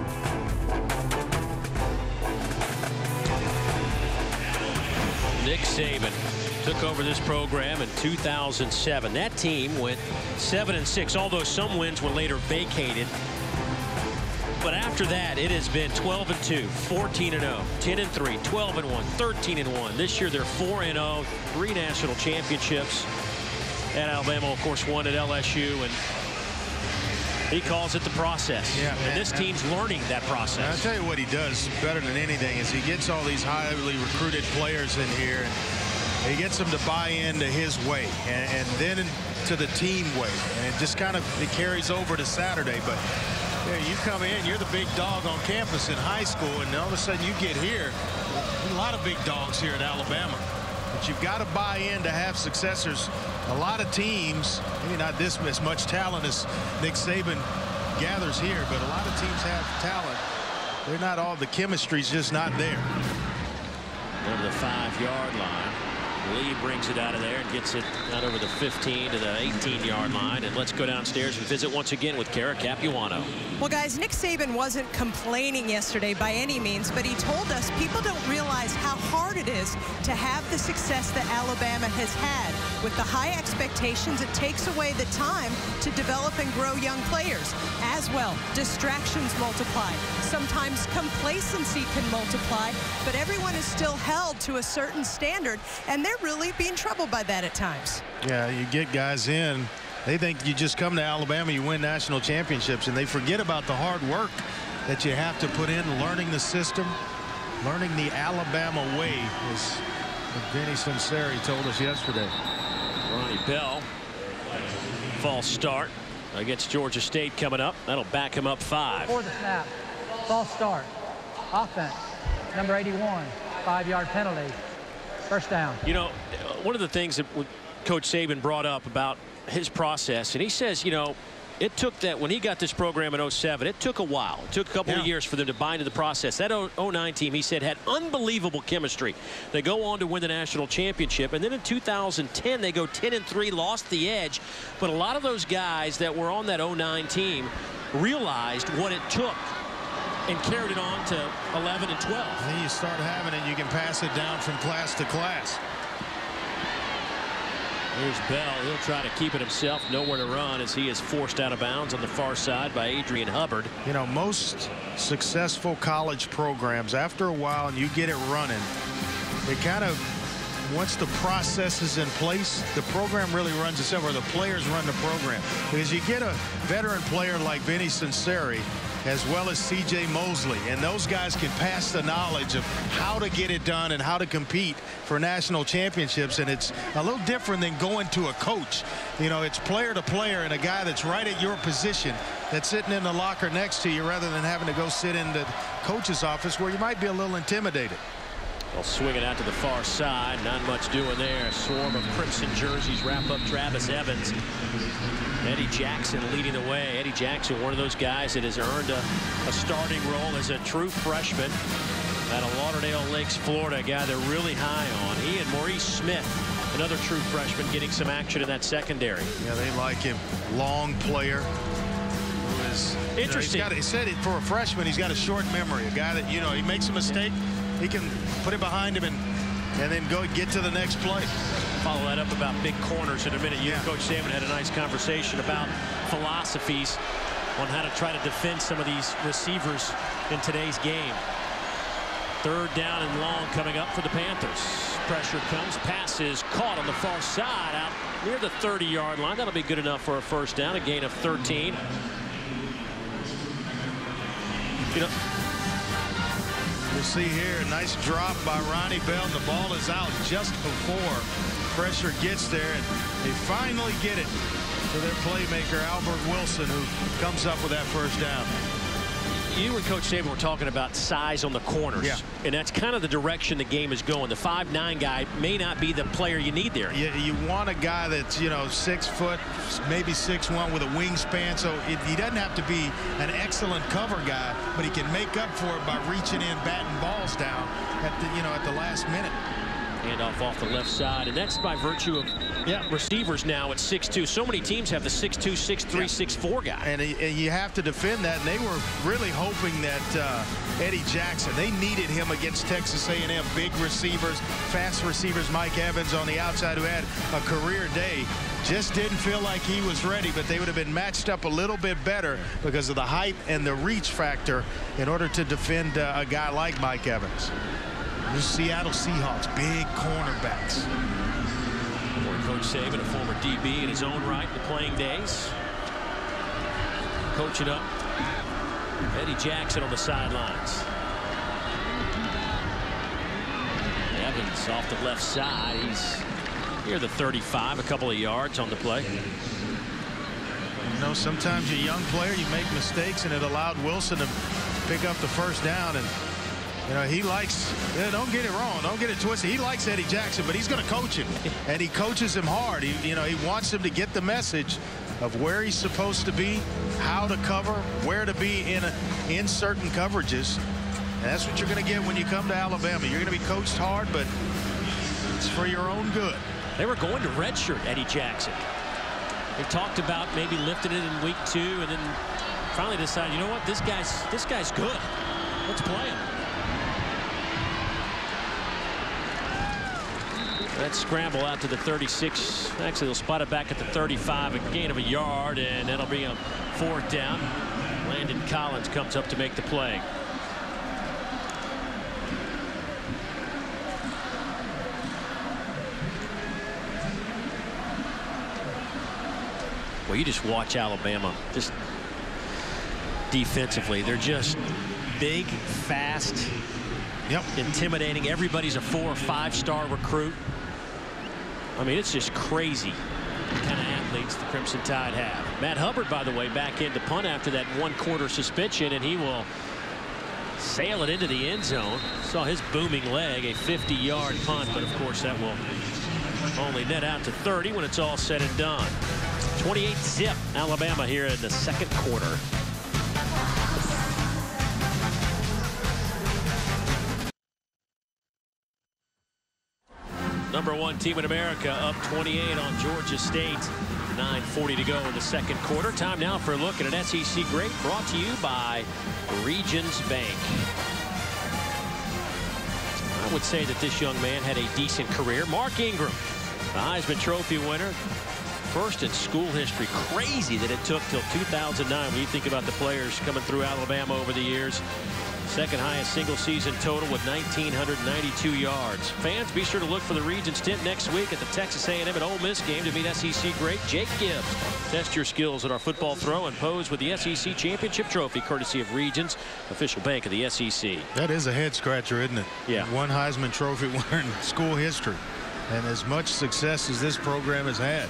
Nick Saban took over this program in two thousand seven. That team went seven and six, although some wins were later vacated. But after that, it has been twelve and two, fourteen and oh, ten and three, twelve and one, thirteen and one. This year they're four and oh, three national championships at Alabama, of course, one at L S U, and he calls it the process. Yeah, and this team's learning that process. I'll tell you what he does better than anything is he gets all these highly recruited players in here, and he gets them to buy into his way, and, and then to the team way, and it just kind of it carries over to Saturday. But yeah, you come in, you're the big dog on campus in high school, and all of a sudden you get here. A lot of big dogs here at Alabama. But you've got to buy in to have successors. A lot of teams, maybe not this as much talent as Nick Saban gathers here, but a lot of teams have talent. They're not all, the chemistry's just not there. Over the five-yard line. Lee brings it out of there and gets it out over the fifteen to the eighteen-yard line. And let's go downstairs and visit once again with Kara Capuano. Well, guys, Nick Saban wasn't complaining yesterday by any means, but he told us people don't realize how hard it is to have the success that Alabama has had. With the high expectations, it takes away the time to develop and grow young players. As well, distractions multiply. Sometimes complacency can multiply, but everyone is still held to a certain standard, and they're really being troubled by that at times. Yeah, you get guys in, they think you just come to Alabama, you win national championships, and they forget about the hard work that you have to put in, learning the system, learning the Alabama way, as Vinny Sunseri told us yesterday. Ronnie Bell, false start against Georgia State coming up. That'll back him up five. Before the snap, false start, offense, number eighty-one, five-yard penalty, first down. You know, one of the things that Coach Saban brought up about his process, and he says, you know, it took that when he got this program in oh seven, it took a while. It took a couple yeah. of years for them to buy into the process. That oh nine team, he said, had unbelievable chemistry. They go on to win the national championship, and then in two thousand ten, they go ten and three, lost the edge. But a lot of those guys that were on that oh nine team realized what it took and carried it on to eleven and twelve. And then you start having it, you can pass it down from class to class. Here's Bell. He'll try to keep it himself. Nowhere to run as he is forced out of bounds on the far side by Adrian Hubbard. You know, most successful college programs, after a while and you get it running, it kind of, once the process is in place, the program really runs itself, or the players run the program. Because you get a veteran player like Vinny Sunseri, as well as C J Mosley, and those guys can pass the knowledge of how to get it done and how to compete for national championships. And it's a little different than going to a coach. You know, it's player to player and a guy that's right at your position that's sitting in the locker next to you, rather than having to go sit in the coach's office where you might be a little intimidated. They'll swing it out to the far side. Not much doing there. A swarm of crimson jerseys wrap up Travis Evans. Eddie Jackson leading the way. Eddie Jackson, one of those guys that has earned a, a starting role as a true freshman out of Lauderdale Lakes, Florida. A guy they're really high on. He and Maurice Smith, another true freshman, getting some action in that secondary. Yeah, they like him. Long player. Who is interesting. You know, he's got, he said it for a freshman. He's got a short memory. A guy that, you know, he makes a mistake, he can put it behind him and and then go get to the next play. Follow that up about big corners in a minute. You yeah. and Coach Saban had a nice conversation about philosophies on how to try to defend some of these receivers in today's game. Third down and long coming up for the Panthers. Pressure comes. Pass is caught on the far side out near the thirty yard line. That'll be good enough for a first down. A gain of thirteen. You know, you'll see here a nice drop by Ronnie Bell, and the ball is out just before pressure gets there, and they finally get it to their playmaker Albert Wilson, who comes up with that first down. You and Coach Saban were talking about size on the corners, yeah. and that's kind of the direction the game is going. The five nine guy may not be the player you need there. You, you want a guy that's, you know, six foot, maybe six one with a wingspan, so it, he doesn't have to be an excellent cover guy, but he can make up for it by reaching in, batting balls down at the, you know, at the last minute. Handoff off the left side, and that's by virtue of yeah, receivers now at six two. So many teams have the six two, six three, yeah. six four guy. And, and you have to defend that, and they were really hoping that uh, Eddie Jackson, they needed him against Texas A and M. Big receivers, fast receivers, Mike Evans on the outside, who had a career day. Just didn't feel like he was ready, but they would have been matched up a little bit better because of the height and the reach factor in order to defend uh, a guy like Mike Evans. The Seattle Seahawks, big cornerbacks. Former Coach Saban, a former D B in his own right in the playing days. Coaching up Eddie Jackson on the sidelines. Evans off the left side. He's near the thirty-five, a couple of yards on the play. You know, sometimes you're a young player, you make mistakes, and it allowed Wilson to pick up the first down. And you know, he likes, yeah, don't get it wrong, don't get it twisted. He likes Eddie Jackson, but he's going to coach him. And he coaches him hard. He, you know, he wants him to get the message of where he's supposed to be, how to cover, where to be in, a, in certain coverages. And that's what you're going to get when you come to Alabama. You're going to be coached hard, but it's for your own good. They were going to redshirt Eddie Jackson. They talked about maybe lifting it in week two, and then finally decided, you know what, this guy's, this guy's good. Let's play him. Let's scramble out to the thirty-six. Actually, they'll spot it back at the thirty-five, a gain of a yard, and that'll be a fourth down. Landon Collins comes up to make the play. Well, you just watch Alabama just defensively. They're just big, fast, yep, intimidating. Everybody's a four or five star recruit. I mean, it's just crazy the kind of athletes the Crimson Tide have. Matt Hubbard, by the way, back in to punt after that one quarter suspension, and he will sail it into the end zone. Saw his booming leg, a fifty yard punt, but of course that will only net out to thirty when it's all said and done. twenty-eight zip Alabama here in the second quarter. Number one team in America up twenty-eight on Georgia State. nine forty to go in the second quarter. Time now for a look at an S E C great brought to you by Regions Bank. I would say that this young man had a decent career. Mark Ingram, the Heisman Trophy winner. First in school history. Crazy that it took till two thousand nine when you think about the players coming through Alabama over the years. Second highest single season total with one thousand nine hundred ninety-two yards. Fans, be sure to look for the Regions stint next week at the Texas A and M and Ole Miss game to meet S E C great Jake Gibbs. Test your skills at our football throw and pose with the S E C Championship Trophy, courtesy of Regions, official bank of the S E C. That is a head scratcher, isn't it? Yeah. One Heisman Trophy winner in school history, and as much success as this program has had.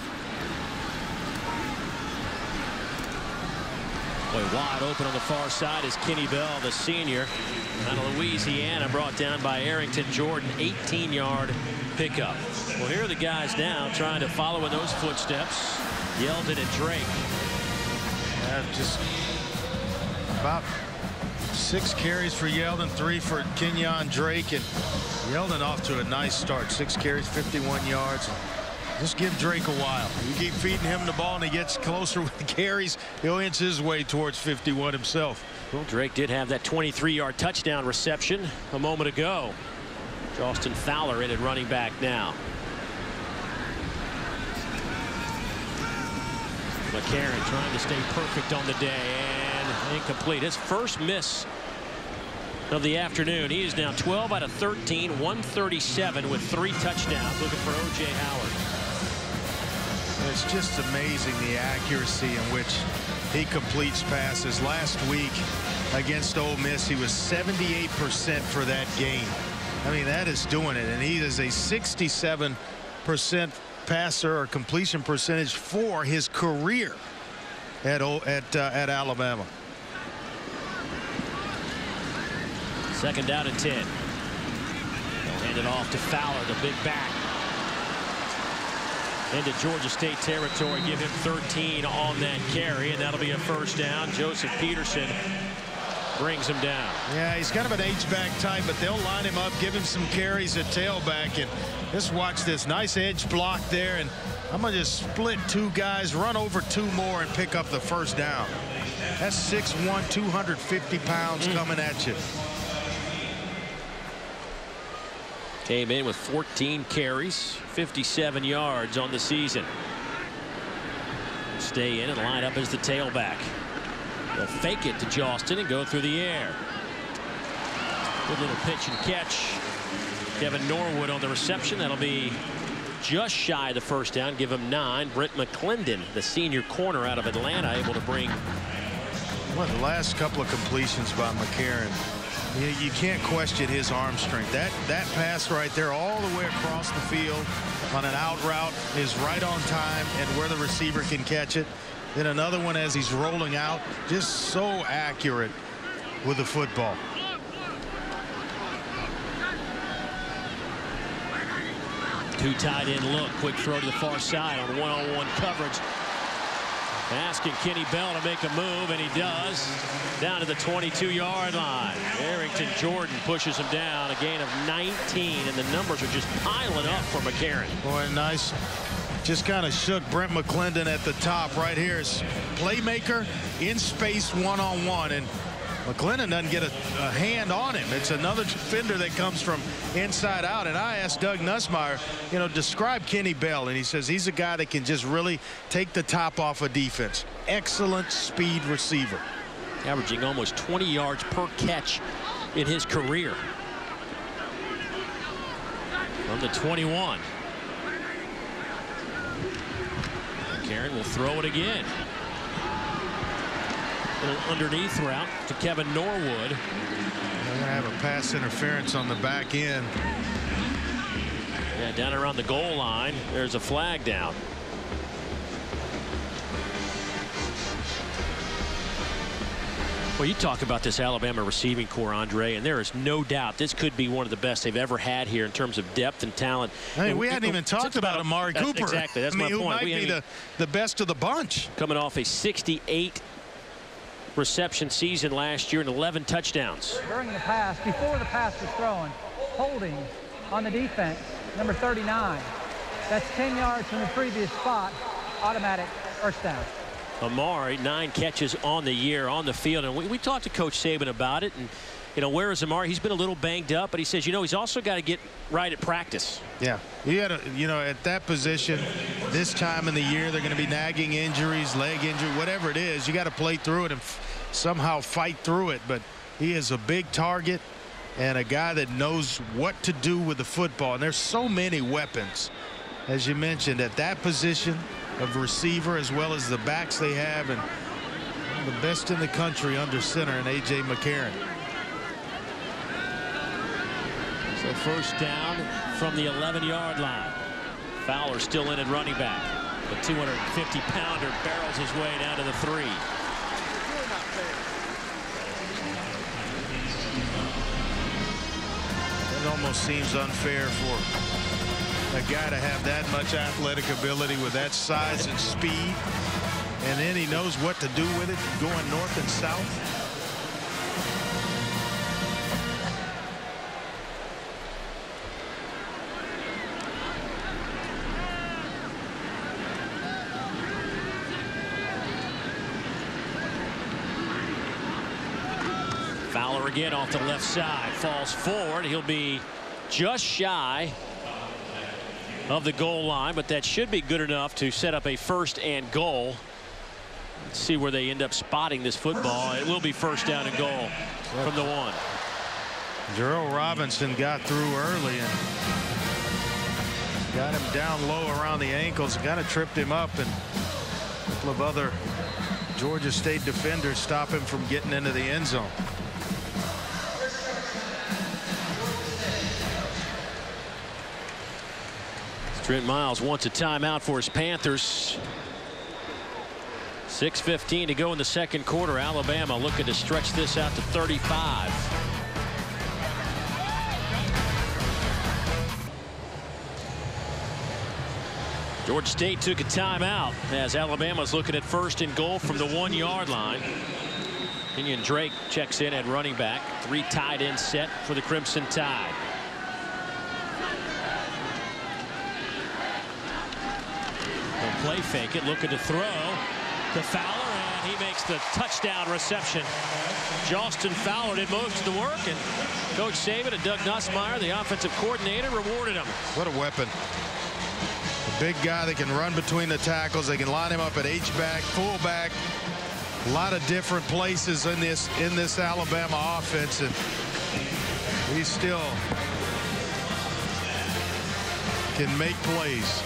Boy, wide open on the far side is Kenny Bell, the senior out of Louisiana, brought down by Arrington Jordan, eighteen yard pickup. Well, here are the guys now trying to follow in those footsteps. Yeldon and Drake. Yeah, just about six carries for Yeldon, three for Kenyon Drake, and Yeldon off to a nice start. Six carries, fifty-one yards. Just give Drake a while. You keep feeding him the ball and he gets closer with the carries, he'll inch his way towards fifty-one himself. Well, Drake did have that twenty-three yard touchdown reception a moment ago. Charleston Fowler in at running back now. McCarron trying to stay perfect on the day and incomplete. His first miss of the afternoon. He is now twelve out of thirteen, one thirty-seven with three touchdowns. Looking for O J Howard. It's just amazing the accuracy in which he completes passes. Last week against Ole Miss, he was seventy-eight percent for that game. I mean, that is doing it, and he is a sixty-seven percent passer or completion percentage for his career at at uh, at Alabama. Second down and ten. They'll hand it off to Fowler, the big back. Into Georgia State territory. Give him thirteen on that carry, and that'll be a first down. Joseph Peterson brings him down. Yeah, he's kind of an H-back type, but they'll line him up, give him some carries at tailback, and just watch this nice edge block there, and I'm going to just split two guys, run over two more, and pick up the first down. That's six one, two hundred fifty pounds mm. coming at you. Came in with fourteen carries, fifty-seven yards on the season. Stay in and line up as the tailback. They'll fake it to Joston and go through the air. Good little pitch and catch. Kevin Norwood on the reception. That'll be just shy of the first down. Give him nine. Brent McClendon, the senior corner out of Atlanta, able to bring. Well, the last couple of completions by McCarron. You, you can't question his arm strength. That that pass right there all the way across the field on an out route is right on time and where the receiver can catch it. Then another one as he's rolling out, just so accurate with the football. Two tight end look, quick throw to the far side on one-on-one coverage. Asking Kenny Bell to make a move, and he does. Down to the twenty-two yard line. Arrington Jordan pushes him down, a gain of nineteen, and the numbers are just piling up for McCarron. Boy, nice. Just kind of shook Brent McClendon at the top. Right here is playmaker in space one-on-one, and McClendon doesn't get a, a hand on him. It's another defender that comes from inside out. And I asked Doug Nussmeier, you know, describe Kenny Bell. And he says he's a guy that can just really take the top off of defense. Excellent speed receiver. Averaging almost twenty yards per catch in his career. From the twenty-one. Karen will throw it again. Little underneath route to Kevin Norwood. They're going to have a pass interference on the back end. Yeah, down around the goal line. There's a flag down. Well, you talk about this Alabama receiving core, Andre, and there is no doubt this could be one of the best they've ever had here in terms of depth and talent. Hey, and we hadn't even talked about, about Amari that's, Cooper. Exactly, that's I mean, my who point. might we be the, the best of the bunch. Coming off a sixty-eight reception season last year and eleven touchdowns. During the pass, before the pass was thrown, holding on the defense, number thirty-nine. That's ten yards from the previous spot, automatic first down. Amari, nine catches on the year on the field. And we, we talked to Coach Saban about it. And, you know, where is Amari? He's been a little banged up, but he says, you know, he's also got to get right at practice. Yeah. You got to, you know, at that position, this time in the year, they're going to be nagging injuries, leg injury, whatever it is. You got to play through it and f somehow fight through it. But he is a big target and a guy that knows what to do with the football. And there's so many weapons, as you mentioned, at that position of receiver, as well as the backs they have, and the best in the country under center in A J McCarron. So first down from the eleven yard line. Fowler still in at running back. The two hundred fifty pounder barrels his way down to the three. It almost seems unfair for a guy to have that much athletic ability with that size and speed, and then he knows what to do with it going north and south. Fowler again off the left side, falls forward. He'll be just shy of the goal line, but that should be good enough to set up a first and goal. Let's see where they end up spotting this football. It will be first down and goal from the one. Jerome Robinson got through early and got him down low around the ankles, kind of tripped him up, and a couple of other Georgia State defenders stop him from getting into the end zone. Trent Miles wants a timeout for his Panthers. six fifteen to go in the second quarter. Alabama looking to stretch this out to thirty-five. Georgia State took a timeout as Alabama's looking at first and goal from the one yard line. Kenyon Drake checks in at running back. Three tight end set for the Crimson Tide. Play fake it, looking to throw to Fowler, and he makes the touchdown reception. Joston Fowler did most of the work, and Coach Saban and Doug Nussmeier, the offensive coordinator, rewarded him. What a weapon. A big guy that can run between the tackles. They can line him up at H-back, fullback. A lot of different places in this in this Alabama offense, and he still can make plays.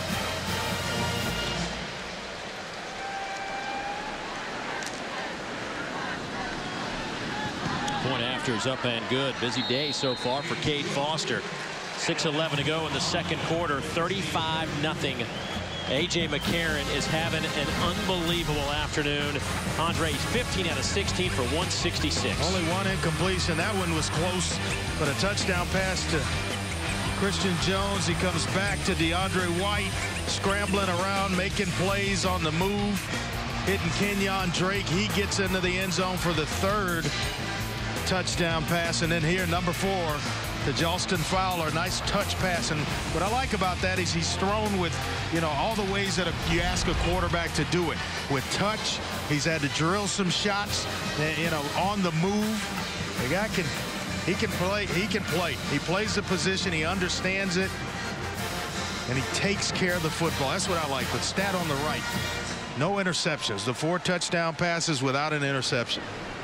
Point after is up and good. Busy day so far for Cade Foster. six eleven to go in the second quarter. thirty-five nothing. A J McCarron is having an unbelievable afternoon. Andre, he's fifteen out of sixteen for one sixty-six. Only one incompletion. That one was close, but a touchdown pass to Christian Jones. He comes back to DeAndre White, scrambling around, making plays on the move, hitting Kenyon Drake. He gets into the end zone for the third touchdown pass. And then here, number four, to Justin Fowler. Nice touch pass. And what I like about that is he's thrown with, you know, all the ways that a, you ask a quarterback to do it. With touch, he's had to drill some shots, you know, on the move. The guy can, he can play, he can play. He plays the position, he understands it, and he takes care of the football. That's what I like. But stat on the right, no interceptions. The four touchdown passes without an interception.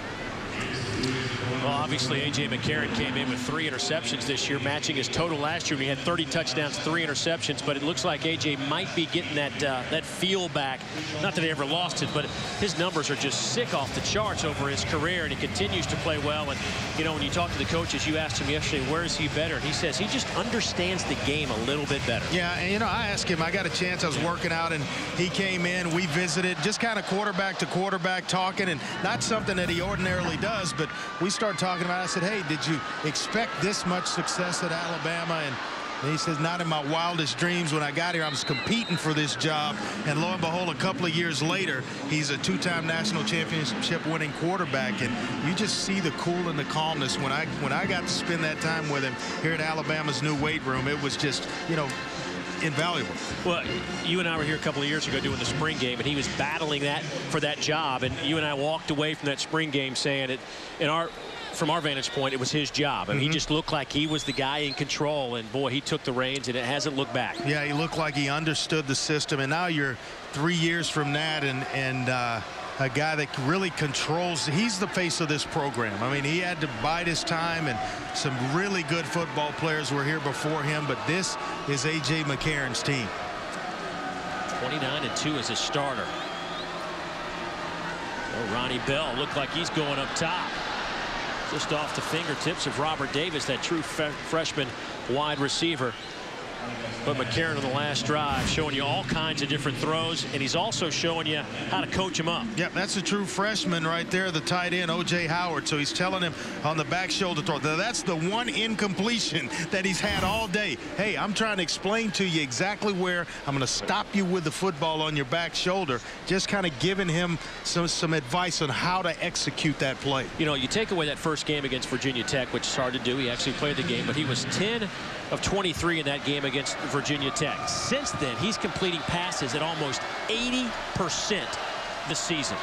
Well, obviously, A J McCarron came in with three interceptions this year, matching his total last year. He had thirty touchdowns, three interceptions, but it looks like A J might be getting that uh, that feel back. Not that he ever lost it, but his numbers are just sick off the charts over his career, and he continues to play well. And, you know, when you talk to the coaches, you asked him yesterday, where is he better? And he says he just understands the game a little bit better. Yeah, and, you know, I asked him, I got a chance, I was working out, and he came in, we visited, just kind of quarterback to quarterback talking, and not something that he ordinarily does, but we started talking about it. I said, hey, did you expect this much success at Alabama? And he says, not in my wildest dreams. When I got here, I was competing for this job. And lo and behold, a couple of years later, he's a two-time national championship winning quarterback. And you just see the cool and the calmness. When I when I got to spend that time with him here at Alabama's new weight room, it was just, you know, invaluable. Well, you and I were here a couple of years ago doing the spring game, and he was battling that for that job. And you and I walked away from that spring game saying it in our from our vantage point, it was his job. I mean, mm-hmm. he just looked like he was the guy in control, and boy, he took the reins, and it hasn't looked back. Yeah, he looked like he understood the system, and now you're three years from that, and and uh, a guy that really controls. He's the face of this program. I mean, he had to bide his time, and some really good football players were here before him, but this is A J McCarron's team. twenty-nine and two as a starter. Oh, Ronnie Bell looked like he's going up top. Just off the fingertips of Robert Davis, that true freshman wide receiver. But McCarron on the last drive showing you all kinds of different throws, and he's also showing you how to coach him up. Yep, that's a true freshman right there, the tight end, O J Howard. So he's telling him on the back shoulder throw. That's the one incompletion that he's had all day. Hey, I'm trying to explain to you exactly where I'm going to stop you with the football on your back shoulder. Just kind of giving him some, some advice on how to execute that play. You know, you take away that first game against Virginia Tech, which is hard to do. He actually played the game, but he was ten of twenty-three in that game against Virginia Tech. Since then, he's completing passes at almost eighty percent this season.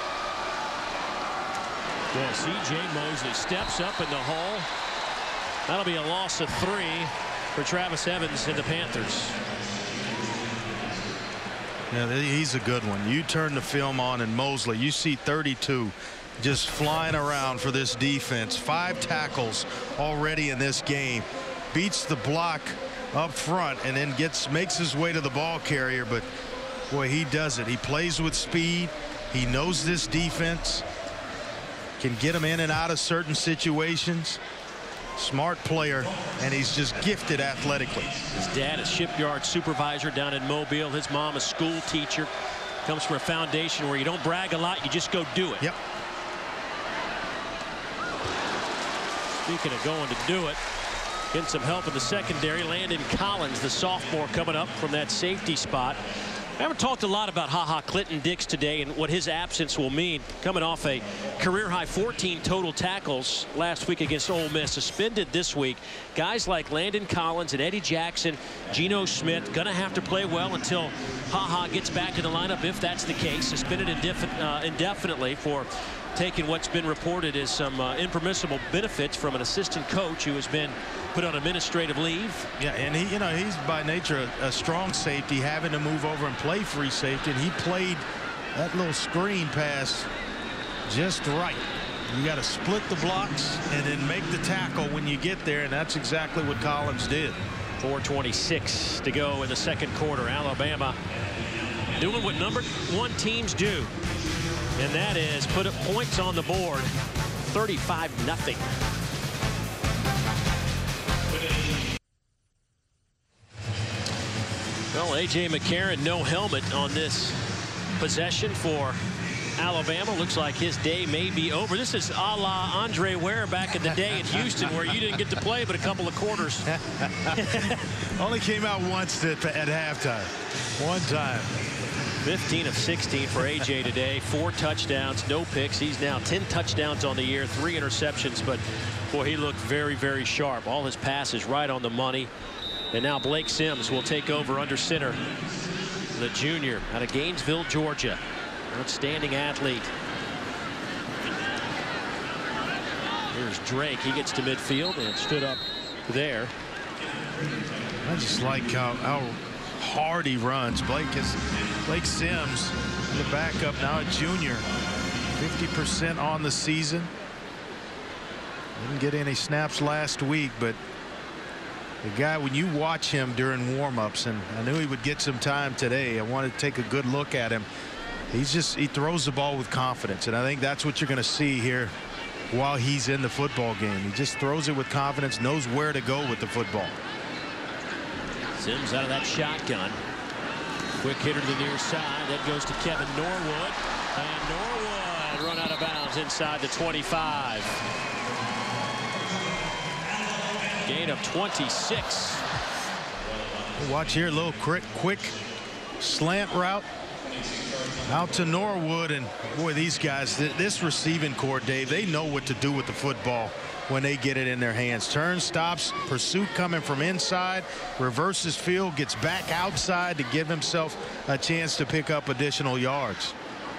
Well, C J Mosley steps up in the hole. That'll be a loss of three for Travis Evans and the Panthers. Yeah, he's a good one. You turn the film on, and Mosley, you see thirty-two just flying around for this defense. Five tackles already in this game. Beats the block up front and then gets makes his way to the ball carrier. But boy, he does it. He plays with speed. He knows this defense, can get him in and out of certain situations. Smart player, and he's just gifted athletically. His dad is shipyard supervisor down in Mobile. His mom a school teacher. Comes from a foundation where you don't brag a lot, you just go do it. Yep. Speaking of going to do it, getting some help in the secondary. Landon Collins, the sophomore, coming up from that safety spot. I haven't talked a lot about HaHa Clinton Dix today and what his absence will mean. Coming off a career-high fourteen total tackles last week against Ole Miss. Suspended this week. Guys like Landon Collins and Eddie Jackson, Geno Smith, going to have to play well until HaHa gets back in the lineup, if that's the case. Suspended indefin uh, indefinitely for taking what's been reported as some uh, impermissible benefits from an assistant coach who has been put on administrative leave. Yeah, and he, you know, he's by nature a, a strong safety, having to move over and play free safety, and he played that little screen pass just right. You got to split the blocks and then make the tackle when you get there, and that's exactly what Collins did. four twenty-six to go in the second quarter. Alabama doing what number one teams do, and that is put up points on the board. thirty-five nothing. Well, A J McCarron, no helmet on this possession for Alabama. Looks like his day may be over. This is a la Andre Ware back in the day in Houston, where you didn't get to play but a couple of quarters. Only came out once at, at halftime. One time. fifteen of sixteen for A J today. Four touchdowns, no picks. He's now ten touchdowns on the year, three interceptions. But, boy, he looked very, very sharp. All his passes right on the money. And now Blake Sims will take over under center. The junior out of Gainesville, Georgia. Outstanding athlete. Here's Drake. He gets to midfield and stood up there. I just like how, how hard he runs. Blake is Blake Sims, the backup, now a junior. fifty percent on the season. Didn't get any snaps last week, but the guy, when you watch him during warm-ups, and I knew he would get some time today, I wanted to take a good look at him. He's just, he throws the ball with confidence, and I think that's what you're going to see here while he's in the football game. He just throws it with confidence, knows where to go with the football. Sims out of that shotgun. Quick hitter to the near side. That goes to Kevin Norwood. And Norwood run out of bounds inside the twenty-five. Gain of twenty-six. Watch here, a little quick, quick slant route out to Norwood. And boy, these guys, this receiving core, Dave, they know what to do with the football when they get it in their hands. Turn, stops, pursuit coming from inside, reverses field, gets back outside to give himself a chance to pick up additional yards.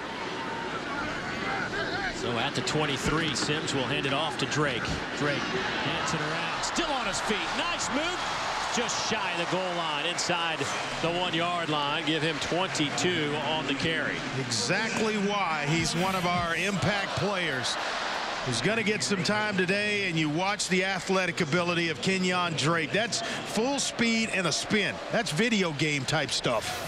So at the twenty-three, Sims will hand it off to Drake. Drake dancing around, still on his feet. Nice move. Just shy of the goal line, inside the one-yard line. Give him twenty-two on the carry. Exactly why he's one of our impact players. He's going to get some time today, and you watch the athletic ability of Kenyon Drake. That's full speed and a spin. That's video game type stuff.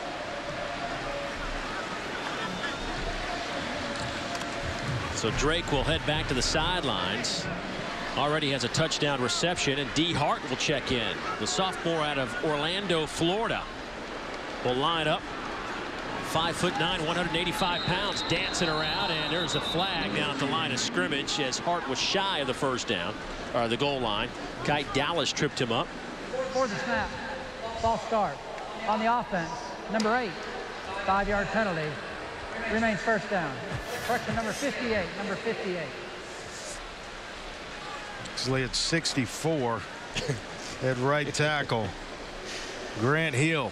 So Drake will head back to the sidelines. Already has a touchdown reception, and D. Hart will check in. The sophomore out of Orlando, Florida, will line up. Five foot nine, one hundred eighty-five pounds, dancing around, and there's a flag down at the line of scrimmage as Hart was shy of the first down, or the goal line. Kite Dallas tripped him up. For the snap, false start on the offense. Number eight, five-yard penalty. Remains first down. Correction number fifty-eight. Number fifty-eight. Actually, it's sixty-four at right tackle. Grant Hill.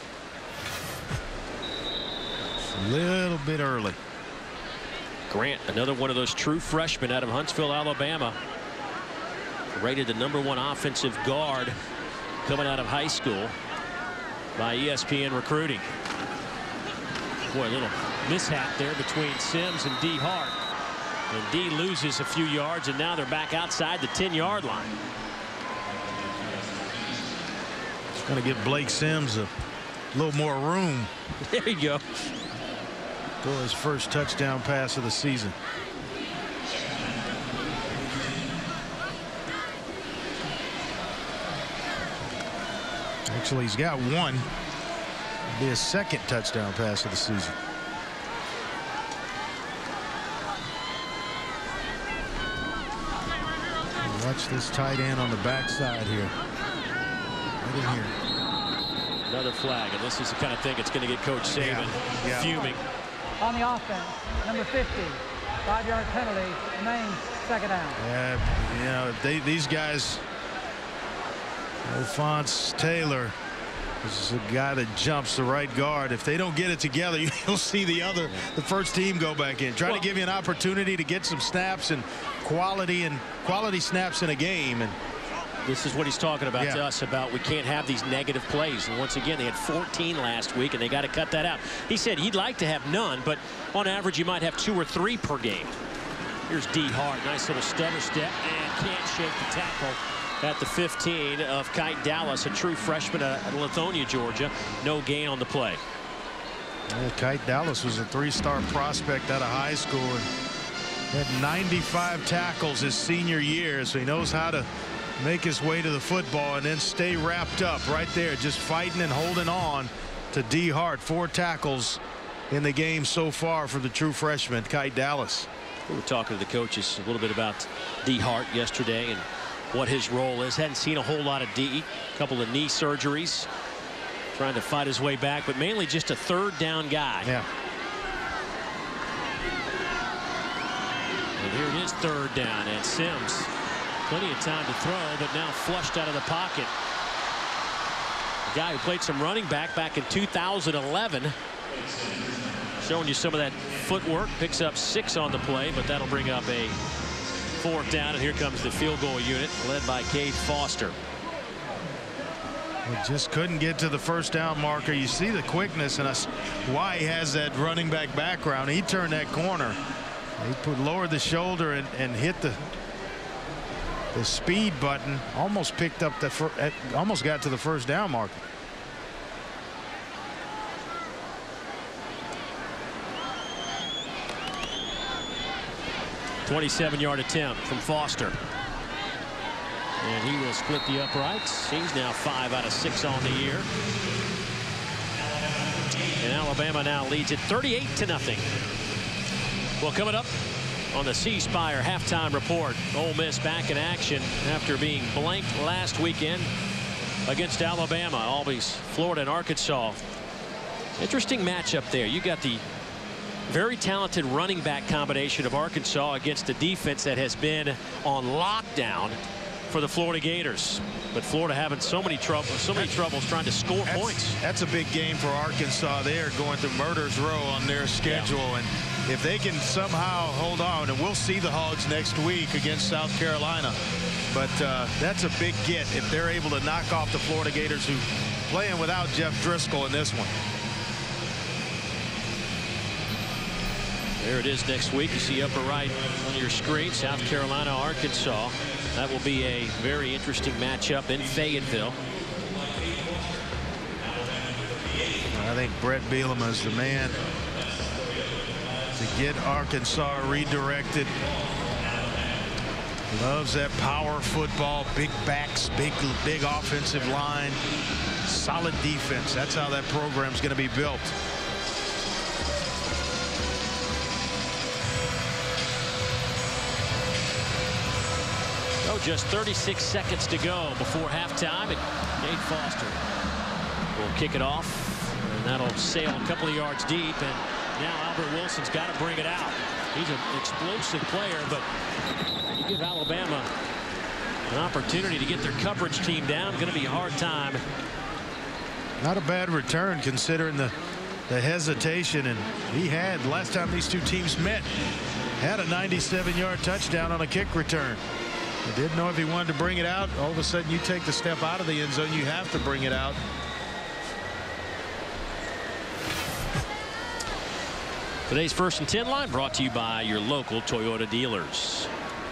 A little bit early. Grant, another one of those true freshmen out of Huntsville, Alabama. Rated the number one offensive guard coming out of high school by E S P N recruiting. Boy, a little mishap there between Sims and D. Hart. And D loses a few yards, and now they're back outside the ten-yard line. It's going to give Blake Sims a little more room. There you go. For his first touchdown pass of the season. Actually, he's got one. It'll be his second touchdown pass of the season. Watch this tight end on the backside here. Right in here. Another flag, and this is the kind of thing that's going to get Coach Saban yeah. Yeah. fuming. On the offense, number fifty, five-yard penalty, remains second down. Yeah, you know, they, these guys, Alphonse Taylor is a guy that jumps the right guard. If they don't get it together, you'll see the other, the first team go back in. Trying well, to give you an opportunity to get some snaps and quality and quality snaps in a game. And this is what he's talking about yeah. to us about we can't have these negative plays. And once again, they had fourteen last week, and they got to cut that out. He said he'd like to have none, but on average, you might have two or three per game. Here's D. Hart. Nice little stutter step, and can't shake the tackle at the fifteen of Kite Dallas, a true freshman at Lithonia, Georgia. No gain on the play. Well, Kite Dallas was a three-star prospect out of high school and had ninety-five tackles his senior year, so he knows how to make his way to the football and then stay wrapped up right there, just fighting and holding on to D. Hart. Four tackles in the game so far for the true freshman, Kite Dallas. We were talking to the coaches a little bit about D. Hart yesterday and what his role is. Hadn't seen a whole lot of D. A couple of knee surgeries. trying to fight his way back, but mainly just a third down guy. Yeah. And here it is, third down, and Sims, plenty of time to throw, but now flushed out of the pocket. The guy who played some running back back in two thousand eleven. Showing you some of that footwork. Picks up six on the play, but that'll bring up a fourth down, and here comes the field goal unit led by Cade Foster. We just couldn't get to the first down marker. You see the quickness and us why he has that running back background. He turned that corner. He put lowered the shoulder and, and hit the the speed button. Almost picked up the fir almost got to the first down marker. twenty-seven yard attempt from Foster. And he will split the uprights. He's now five out of six on the year. And Alabama now leads it thirty-eight to nothing. Well, coming up on the C Spire halftime report, Ole Miss back in action after being blanked last weekend against Alabama. Always Florida and Arkansas. Interesting matchup there. You got the very talented running back combination of Arkansas against a defense that has been on lockdown for the Florida Gators. But Florida having so many troubles, so many troubles trying to score that's, points. That's a big game for Arkansas. They are going through murder's row on their schedule, yeah. And if they can somehow hold on, and we'll see the Hogs next week against South Carolina. But uh, that's a big get if they're able to knock off the Florida Gators, who playing without Jeff Driscoll in this one. There it is next week. You see upper right on your screen, South Carolina, Arkansas. That will be a very interesting matchup in Fayetteville. I think Brett Bielema is the man to get Arkansas redirected. Loves that power football, big backs, big, big offensive line, solid defense. That's how that program's going to be built. Oh, just thirty-six seconds to go before halftime, and Cade Foster will kick it off, and that'll sail a couple of yards deep, and now Albert Wilson's got to bring it out. He's an explosive player, but you give Alabama an opportunity to get their coverage team down, going to be a hard time. Not a bad return considering the the hesitation, and he had last time these two teams met had a ninety-seven yard touchdown on a kick return. I didn't know if he wanted to bring it out. All of a sudden you take the step out of the end zone, you have to bring it out. Today's first and ten line brought to you by your local Toyota dealers.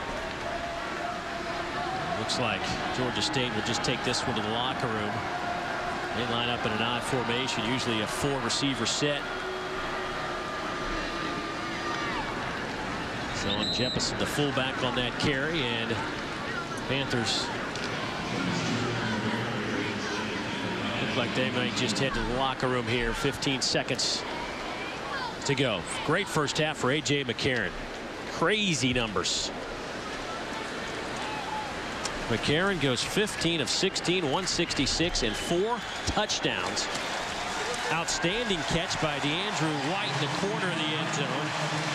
Looks like Georgia State will just take this one to the locker room. They line up in an I formation, usually a four receiver set. So on Jefferson, the fullback on that carry, and Panthers look like they might just head to the locker room here. fifteen seconds to go. Great first half for A J McCarron. Crazy numbers. McCarron goes fifteen of sixteen, one sixty-six, and four touchdowns. Outstanding catch by DeAndrew White in the corner of the end zone.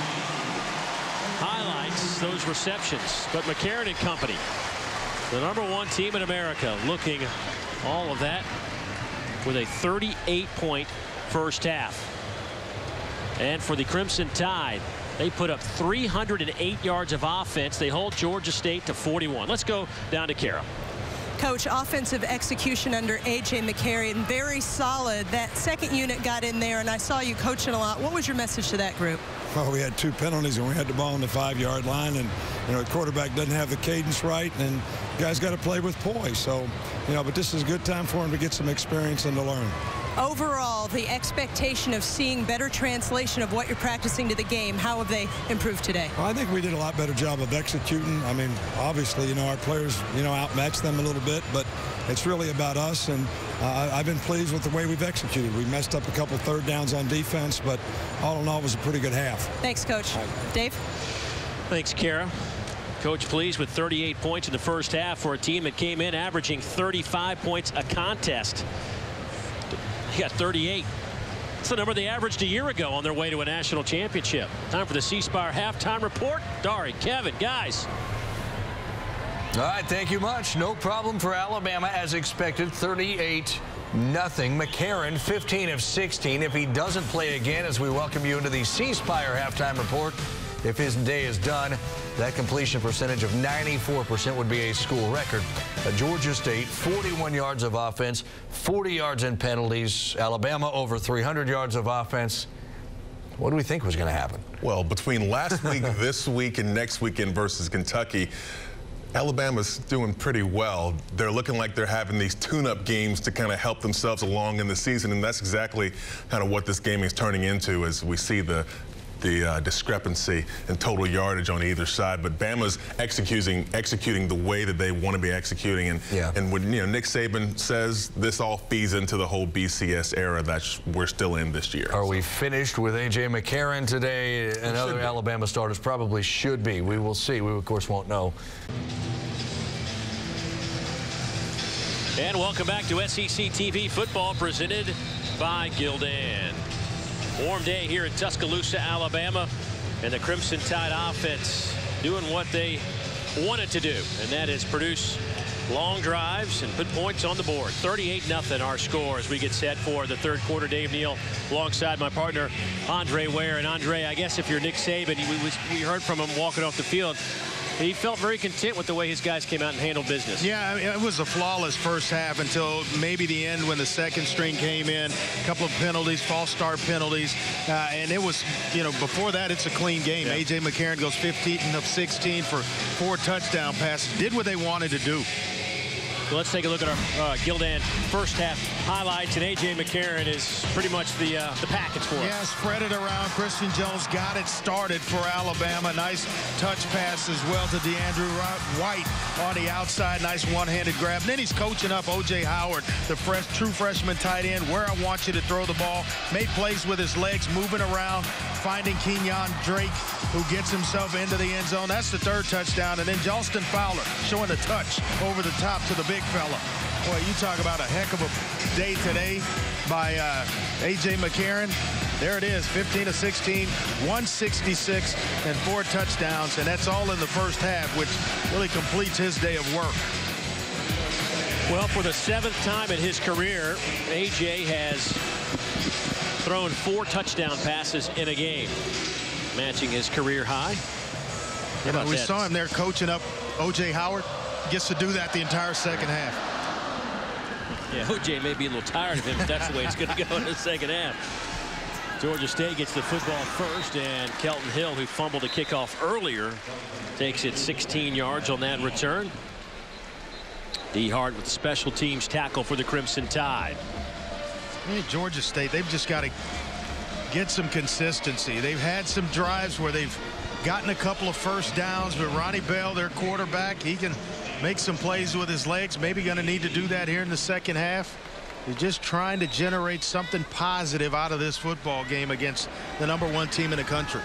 Highlights those receptions. But McCarron and company, the number one team in America, looking all of that with a thirty-eight point first half. And for the Crimson Tide, they put up three hundred eight yards of offense. They hold Georgia State to forty-one. Let's go down to Kara. Coach, offensive execution under A J McCarron, very solid. That second unit got in there, and I saw you coaching a lot. What was your message to that group? Well, we had two penalties, and we had the ball on the five yard line, and, you know, the quarterback doesn't have the cadence right, and guys got to play with poise. So, you know, but this is a good time for him to get some experience and to learn. Overall, the expectation of seeing better translation of what you're practicing to the game, how have they improved today? Well, I think we did a lot better job of executing. I mean, obviously, you know, our players, you know, outmatched them a little bit, but it's really about us, and uh, I've been pleased with the way we've executed. We messed up a couple third downs on defense, but all in all, it was a pretty good half. Thanks, Coach. Right. Dave? Thanks, Kara. Coach pleased with thirty-eight points in the first half for a team that came in averaging thirty-five points a contest. He got thirty-eight. That's the number they averaged a year ago on their way to a national championship. Time for the C Spire halftime report. Dari, Kevin, guys. All right, thank you much. No problem for Alabama as expected, thirty-eight nothing. McCarron, fifteen of sixteen. If he doesn't play again, as we welcome you into the C Spire halftime report, if his day is done, that completion percentage of ninety-four percent would be a school record. Uh, Georgia State, forty-one yards of offense, forty yards in penalties. Alabama, over three hundred yards of offense. What do we think was going to happen? Well, between last week, this week, and next weekend versus Kentucky, Alabama's doing pretty well. They're looking like they're having these tune-up games to kind of help themselves along in the season, and that's exactly kind of what this game is turning into as we see the the uh, discrepancy in total yardage on either side. But Bama's executing executing the way that they want to be executing, and yeah. and when you know Nick Saban says this all feeds into the whole B C S era that we're still in this year. Are we finished with A J McCarron today? And other Alabama starters probably should be. We will see. We of course won't know. And welcome back to S E C T V football, presented by Gildan. Warm day here in Tuscaloosa, Alabama, and the Crimson Tide offense doing what they wanted to do, and that is produce long drives and put points on the board. thirty-eight nothing our score as we get set for the third quarter. Dave Neal alongside my partner Andre Ware. And Andre, I guess if you're Nick Saban, we, was, we heard from him walking off the field. He felt very content with the way his guys came out and handled business. Yeah, I mean, it was a flawless first half until maybe the end when the second string came in. A couple of penalties, false start penalties. Uh, and it was, you know, before that, it's a clean game. Yeah. A J McCarron goes fifteen of sixteen for four touchdown passes. Did what they wanted to do. Well, let's take a look at our uh, Gildan first half highlights, and A J McCarron is pretty much the uh, the package for us. Yeah, spread it around. Christian Jones got it started for Alabama. Nice touch pass as well to DeAndrew White on the outside. Nice one-handed grab. And then he's coaching up O J Howard, the fresh, true freshman tight end, where I want you to throw the ball. Made plays with his legs, moving around, finding Kenyon Drake, who gets himself into the end zone. That's the third touchdown. And then Jalston Fowler showing the touch over the top to the big fella. Boy, you talk about a heck of a day today by uh, A J McCarron. There it is, fifteen of sixteen, one sixty-six, and four touchdowns, and that's all in the first half, which really completes his day of work. Well, for the seventh time in his career, A J has thrown four touchdown passes in a game, matching his career high. You know, we that? saw him there coaching up O J Howard. Gets to do that the entire second half. Yeah, O J may be a little tired of him, but that's the way it's going to go in the second half. Georgia State gets the football first, and Kelton Hill, who fumbled a kickoff earlier, takes it sixteen yards on that return. D. Hart with the special teams tackle for the Crimson Tide. Hey, Georgia State, they've just got to get some consistency. They've had some drives where they've gotten a couple of first downs, but Ronnie Bell, their quarterback, he can make some plays with his legs. Maybe going to need to do that here in the second half. They're just trying to generate something positive out of this football game against the number one team in the country.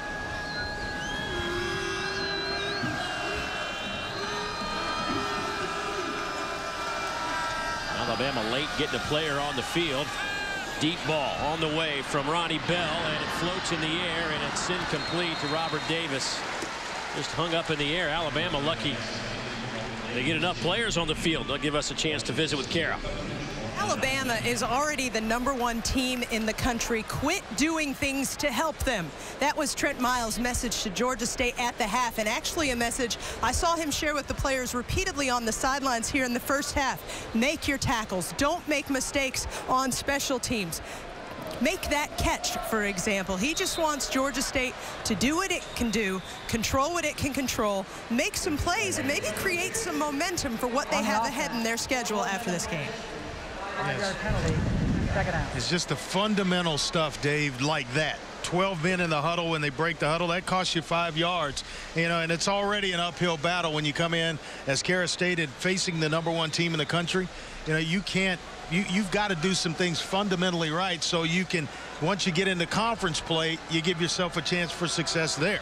Alabama late getting a player on the field. Deep ball on the way from Ronnie Bell, and it floats in the air, and it's incomplete to Robert Davis. Just hung up in the air. Alabama lucky they get enough players on the field. They'll give us a chance to visit with Kara. Alabama is already the number one team in the country. Quit doing things to help them. That was Trent Miles' message to Georgia State at the half, and actually a message I saw him share with the players repeatedly on the sidelines here in the first half. Make your tackles. Don't make mistakes on special teams. Make that catch, for example. He just wants Georgia State to do what it can do, control what it can control, make some plays, and maybe create some momentum for what they have ahead in their schedule after this game. Five-yard penalty, second out. It's just the fundamental stuff, Dave, like that. twelve men in the huddle. When they break the huddle, that costs you five yards. You know, and it's already an uphill battle when you come in, as Kara stated, facing the number one team in the country. You know, you can't, you, you've got to do some things fundamentally right so you can, once you get into conference play, you give yourself a chance for success there.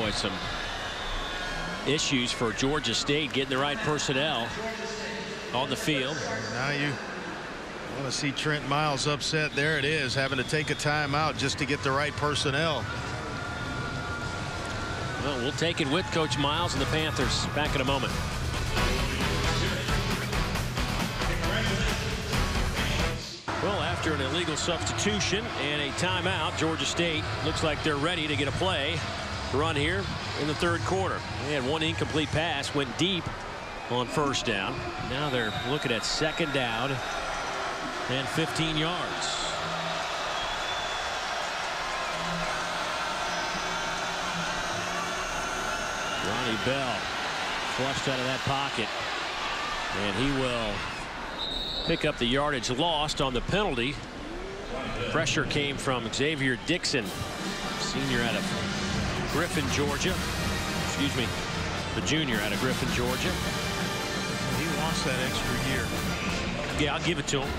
boy, some issues for Georgia State getting the right personnel on the field. Now you want to see Trent Miles upset. There it is, having to take a timeout just to get the right personnel. Well, we'll take it with Coach Miles and the Panthers. Back in a moment. Well, after an illegal substitution and a timeout, Georgia State looks like they're ready to get a play run here in the third quarter. They had one incomplete pass, went deep on first down. Now they're looking at second down and fifteen yards. Ronnie Bell flushed out of that pocket, and he will pick up the yardage lost on the penalty. Pressure came from Xavier Dixon, senior out of Griffin, Georgia. Excuse me, the junior out of Griffin, Georgia. He wants that extra year. Yeah, I'll give it to him.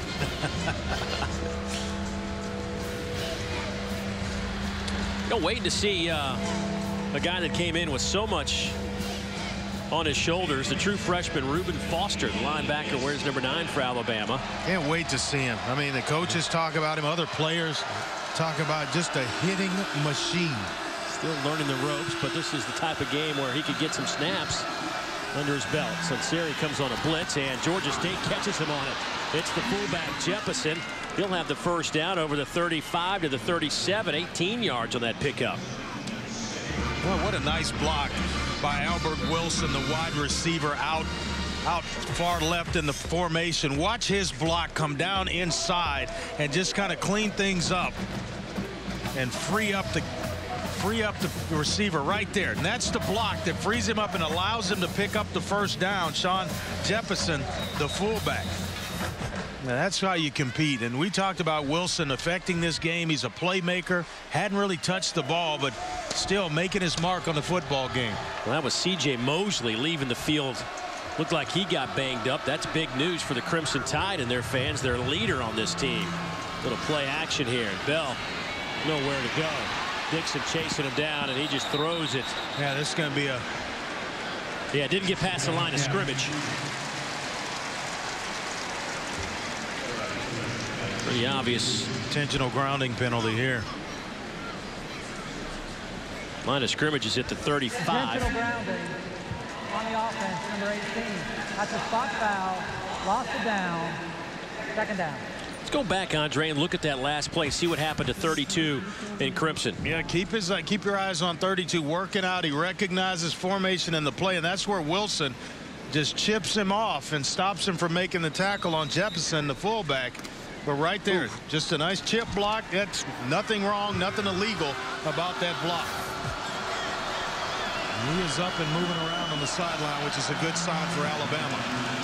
You know, waiting to see uh, a guy that came in with so much on his shoulders, the true freshman Reuben Foster, the linebacker, wears number nine for Alabama. Can't wait to see him. I mean, the coaches talk about him, other players talk about just a hitting machine. Still learning the ropes, but this is the type of game where he could get some snaps under his belt. Sunseri comes on a blitz, and Georgia State catches him on it. It's the fullback Jefferson. He'll have the first down over the thirty-five to the thirty-seven, eighteen yards on that pickup. Well, what a nice block by Albert Wilson, the wide receiver out out far left in the formation. Watch his block come down inside and just kind of clean things up and free up the free up the receiver right there. And that's the block that frees him up and allows him to pick up the first down. Sean Jefferson, the fullback. Now that's how you compete. And we talked about Wilson affecting this game. He's a playmaker, hadn't really touched the ball, but still making his mark on the football game. Well, that was C J Mosley leaving the field. Looked like he got banged up. That's big news for the Crimson Tide and their fans, their leader on this team. Little play action here. Bell nowhere to go. Dixon chasing him down, and he just throws it. Yeah, this is going to be a... Yeah, didn't get past the line of scrimmage. Pretty obvious. Intentional grounding penalty here. Line of scrimmage is at the thirty-five. Intentional grounding on the offense, number eighteen. That's a spot foul. Lost it down. Second down. Let's go back, Andre, and look at that last play. See what happened to thirty-two in Crimson. Yeah, keep his uh, keep your eyes on thirty-two working out. He recognizes formation in the play, and that's where Wilson just chips him off and stops him from making the tackle on Jefferson, the fullback. But right there, Ooh. just a nice chip block. That's nothing wrong, nothing illegal about that block. He is up and moving around on the sideline, which is a good sign for Alabama.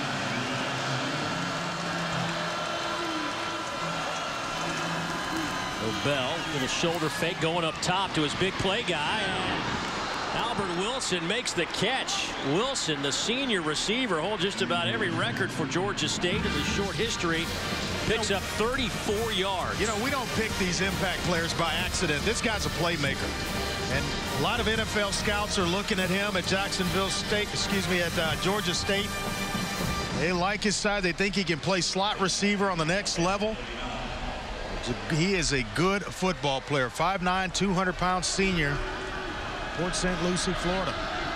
Bell with a shoulder fake going up top to his big play guy. And Albert Wilson makes the catch. Wilson, the senior receiver, holds just about every record for Georgia State in the short history. Picks up thirty-four yards. You know, we don't pick these impact players by accident. This guy's a playmaker. And a lot of N F L scouts are looking at him at Jacksonville State, excuse me, at uh, Georgia State. They like his side. They think he can play slot receiver on the next level. He is a good football player. five nine, two hundred pound senior. Port Saint Lucie, Florida.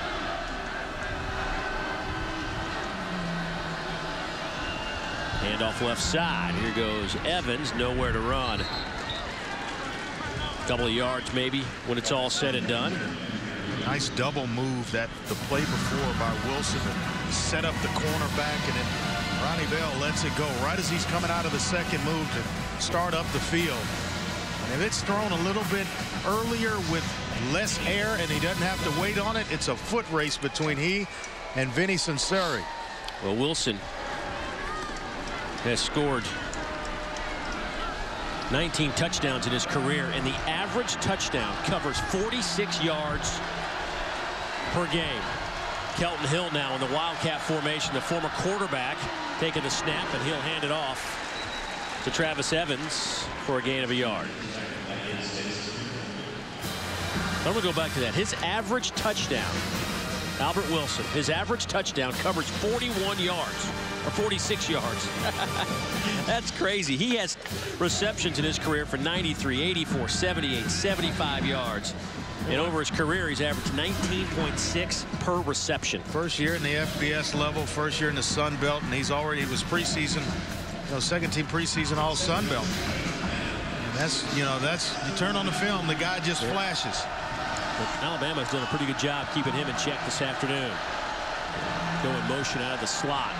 Handoff left side. Here goes Evans. Nowhere to run. Couple of yards maybe when it's all said and done. Nice double move that the play before by Wilson to set up the cornerback, and then Ronnie Bell lets it go right as he's coming out of the second move to start up the field. And if it's thrown a little bit earlier with less air and he doesn't have to wait on it, it's a foot race between he and Vinny Sunseri. Well, Wilson has scored nineteen touchdowns in his career, and the average touchdown covers forty-six yards per game. Kelton Hill now in the Wildcat formation, the former quarterback, taking the snap, and he'll hand it off to Travis Evans for a gain of a yard. I'm going to go back to that. His average touchdown, Albert Wilson, his average touchdown covers forty-one yards or forty-six yards. That's crazy. He has receptions in his career for ninety-three, eighty-four, seventy-eight, seventy-five yards. And over his career, he's averaged nineteen point six per reception. First year in the F B S level, first year in the Sun Belt, and he's already, he was preseason, you know, second team preseason all Sun Belt. And that's, you know, that's, you turn on the film, the guy just yeah. flashes. But Alabama's done a pretty good job keeping him in check this afternoon. Going motion out of the slot.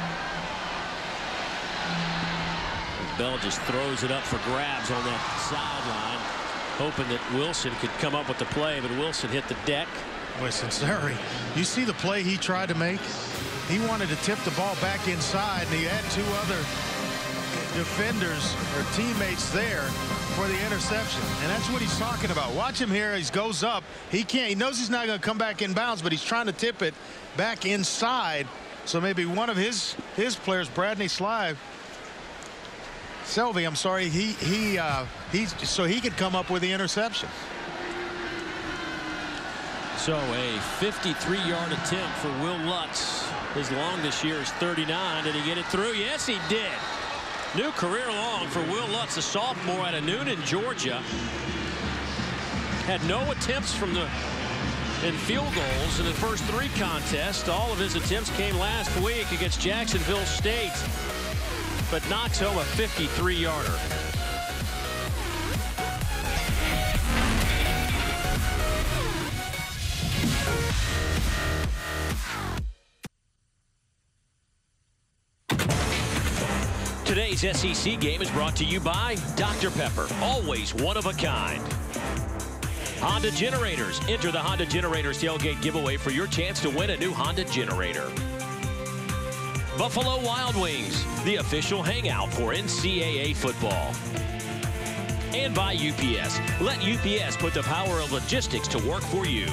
Bell just throws it up for grabs on that sideline, hoping that Wilson could come up with the play, but Wilson hit the deck. Boy, Sunseri, you see the play he tried to make? He wanted to tip the ball back inside, and he had two other defenders or teammates there for the interception, and that's what he's talking about. Watch him here. He goes up. He can't. He knows he's not going to come back in bounds, but he's trying to tip it back inside. So maybe one of his his players, Bradley Slive, Selvey, I'm sorry, he he uh, he's so he could come up with the interception. So a fifty-three yard attempt for Will Lutz. His long this year is thirty-nine. Did he get it through? Yes, he did. New career long for Will Lutz, a sophomore out of Noonan, Georgia. Had no attempts from the in field goals in the first three contests. All of his attempts came last week against Jacksonville State, but knocks home a fifty-three yarder. Today's S E C game is brought to you by Doctor Pepper, always one of a kind. Honda Generators. Enter the Honda Generators tailgate giveaway for your chance to win a new Honda generator. Buffalo Wild Wings, the official hangout for N C double A football. And by U P S. Let U P S put the power of logistics to work for you.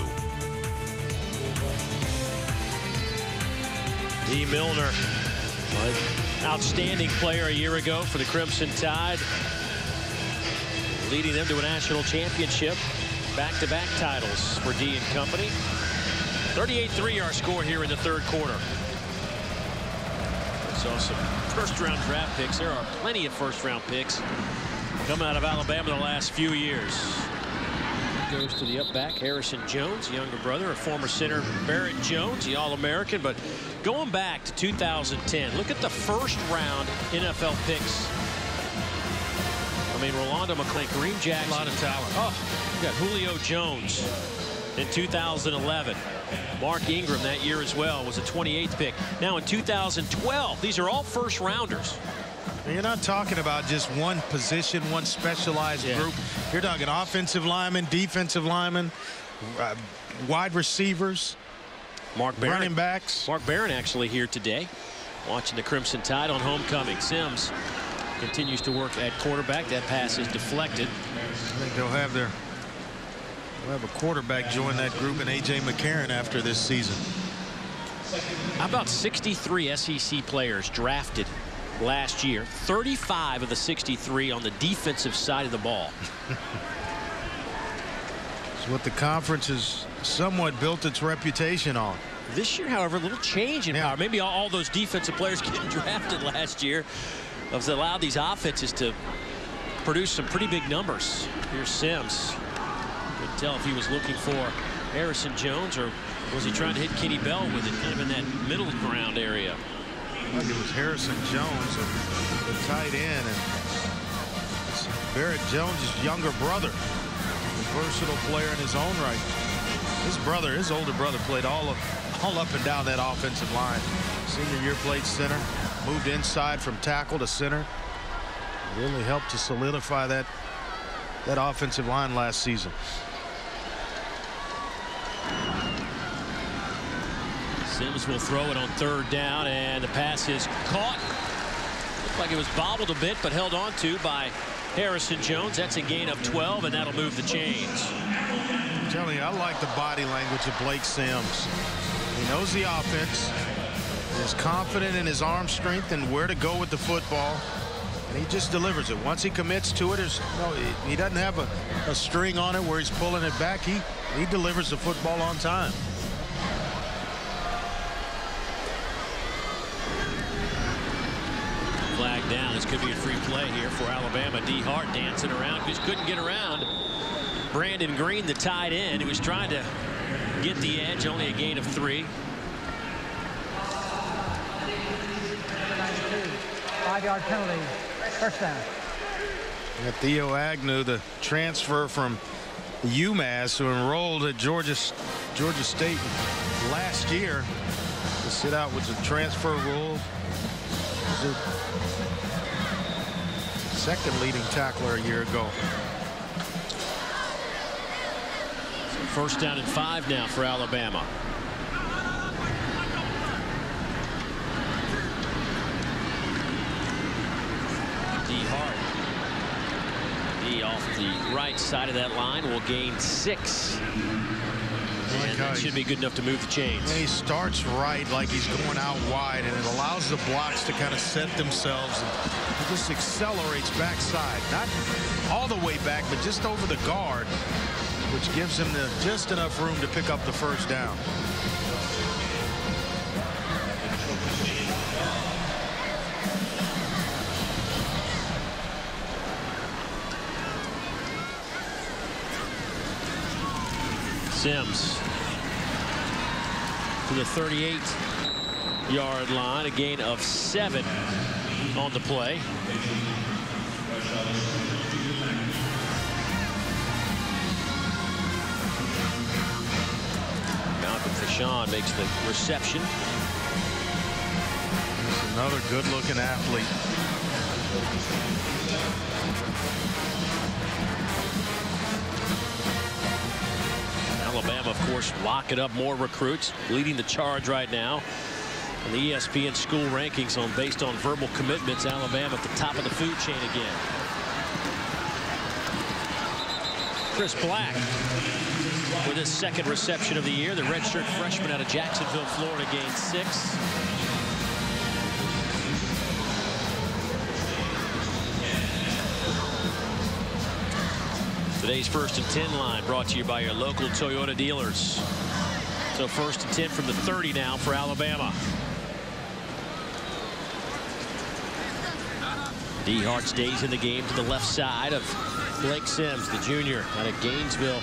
D. Milner, outstanding player a year ago for the Crimson Tide, leading them to a national championship. Back-to-back titles for D and company. thirty-eight three our score here in the third quarter. Saw some first-round draft picks. There are plenty of first-round picks coming out of Alabama the last few years. Goes to the up back, Harrison Jones, younger brother of former center Barrett Jones, the All-American. But going back to two thousand ten, look at the first-round N F L picks. I mean, Rolando McClain, Kareem Jackson. A lot of talent. Oh, you got Julio Jones in two thousand eleven. Mark Ingram that year as well was a twenty-eighth pick. Now in two thousand twelve, these are all first rounders. You're not talking about just one position, one specialized yeah. group. You're talking offensive linemen, defensive linemen, uh, wide receivers, Mark Barron, running backs. Mark Barron actually here today, watching the Crimson Tide on homecoming. Sims continues to work at quarterback. That pass is deflected. I think they'll have their We'll have a quarterback join that group in A J McCarron after this season. How about sixty-three S E C players drafted last year? thirty-five of the sixty-three on the defensive side of the ball. It's what the conference has somewhat built its reputation on. This year, however, a little change in yeah. power. Maybe all, all those defensive players getting drafted last year has allowed these offenses to produce some pretty big numbers. Here's Sims. Couldn't tell if he was looking for Harrison Jones or was he trying to hit Kenny Bell with it, kind of in that middle ground area. I think it was Harrison Jones, the tight end, and Barrett Jones' younger brother, a versatile player in his own right. His brother, his older brother, played all of, all up and down that offensive line. Senior year played center, moved inside from tackle to center. Really helped to solidify that that offensive line last season. Sims will throw it on third down, and the pass is caught. Looked like it was bobbled a bit, but held on to by Harrison Jones. That's a gain of twelve, and that'll move the chains. I'm telling you, I like the body language of Blake Sims. He knows the offense, is confident in his arm strength and where to go with the football, and he just delivers it. Once he commits to it, there's no, he, he doesn't have a, a string on it where he's pulling it back. He He delivers the football on time. Flag down. This could be a free play here for Alabama. D. Hart dancing around. Just couldn't get around Brandon Green, the tight end. He was trying to get the edge. Only a gain of three. Five-yard penalty. First down. Yeah, Theo Agnew, the transfer from UMass, who enrolled at Georgia, Georgia State last year, to sit out with the transfer rule. The second leading tackler a year ago. So first down and five now for Alabama. D. Hart. D off the right side of that line will gain six. And that should be good enough to move the chains. He starts right like he's going out wide, and it allows the blocks to kind of set themselves. He just accelerates backside. Not all the way back, but just over the guard, which gives him the, just enough room to pick up the first down. Sims to the thirty-eight yard line, a gain of seven on the play. Malcolm Fashawn makes the reception. He's another good-looking athlete. Alabama, of course, locking up more recruits, leading the charge right now. And the E S P N school rankings on based on verbal commitments, Alabama at the top of the food chain again. Chris Black with his second reception of the year. The redshirt freshman out of Jacksonville, Florida, gained six. Today's first and ten line brought to you by your local Toyota dealers. So first and ten from the thirty now for Alabama. D. Hart stays in the game to the left side of Blake Sims, the junior out of Gainesville.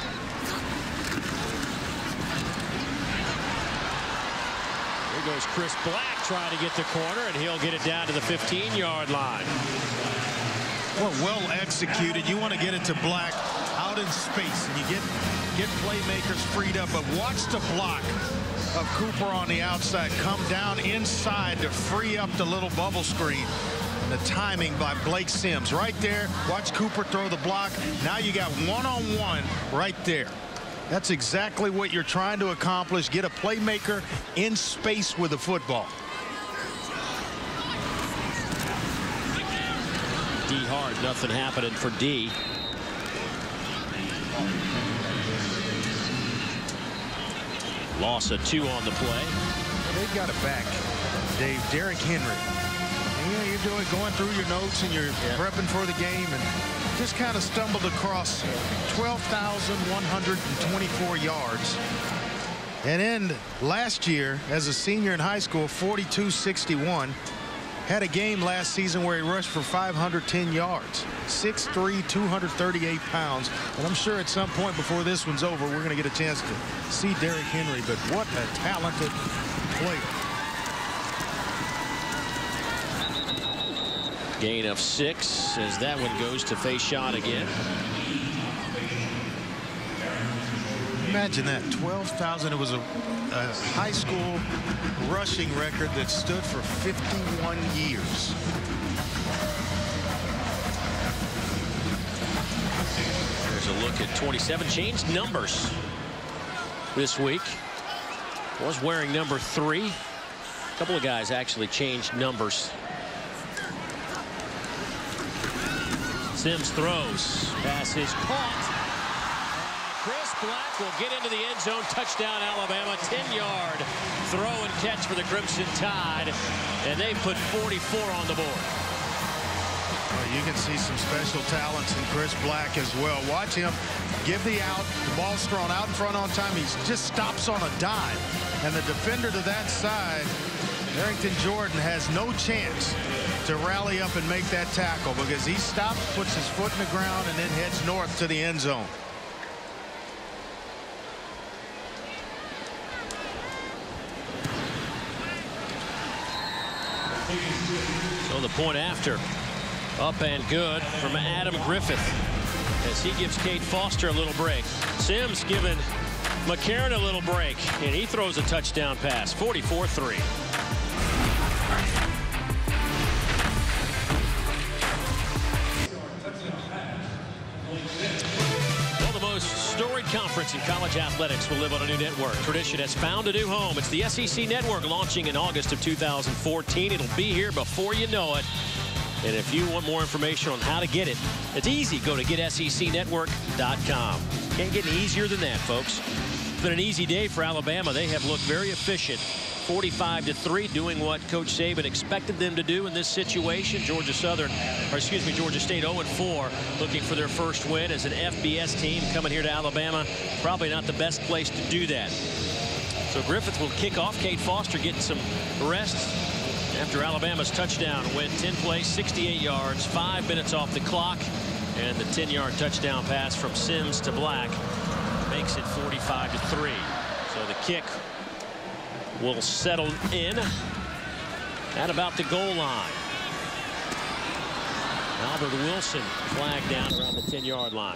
There goes Chris Black trying to get the corner, and he'll get it down to the fifteen yard line. Well, well executed. You want to get it to Black out in space, and you get get playmakers freed up. But watch the block of Cooper on the outside come down inside to free up the little bubble screen. And the timing by Blake Sims right there. Watch Cooper throw the block. Now you got one-on-one right there. That's exactly what you're trying to accomplish. Get a playmaker in space with the football. D. Hart, nothing happening for D. Loss of two on the play. They've got it back, Dave. Derrick Henry. And, you know, you're doing going through your notes and you're yeah. prepping for the game, and just kind of stumbled across twelve thousand one hundred twenty-four yards. And then last year, as a senior in high school, forty-two sixty-one. Had a game last season where he rushed for five hundred ten yards. six three, two hundred thirty-eight pounds. And I'm sure at some point before this one's over, we're going to get a chance to see Derrick Henry. But what a talented player. Gain of six as that one goes to Fashawn again. Imagine that, twelve thousand. It was a, a high school rushing record that stood for fifty-one years. There's a look at twenty-seven. Changed numbers this week. Was wearing number three. A couple of guys actually changed numbers. Sims throws. Pass is caught. Chris Black will get into the end zone. Touchdown, Alabama. ten yard throw and catch for the Crimson Tide. And they put forty-four on the board. Well, you can see some special talents in Chris Black as well. Watch him give the out. The ball's thrown out in front on time. He just stops on a dime. And the defender to that side, Arrington Jordan, has no chance to rally up and make that tackle because he stops, puts his foot in the ground, and then heads north to the end zone. So the point after, up and good from Adam Griffith as he gives Kate Foster a little break. Sims giving McCarron a little break, and he throws a touchdown pass, forty-four three. Well, the most storied conference in college athletics will live on a new network. Tradition has found a new home. It's the S E C Network, launching in August of two thousand fourteen. It'll be here before you know it. And if you want more information on how to get it, it's easy. Go to get S E C network dot com. Can't get any easier than that, folks. It's been an easy day for Alabama. They have looked very efficient, forty-five to three, doing what Coach Saban expected them to do in this situation. Georgia Southern, or excuse me, Georgia State oh and four, looking for their first win as an F B S team coming here to Alabama. Probably not the best place to do that. So Griffith will kick off. Kate Foster getting some rest after Alabama's touchdown win. ten plays, sixty-eight yards, five minutes off the clock, and the ten yard touchdown pass from Sims to Black makes it forty-five to three. So the kick will settle in at about the goal line. Albert Wilson flagged down around the ten yard line.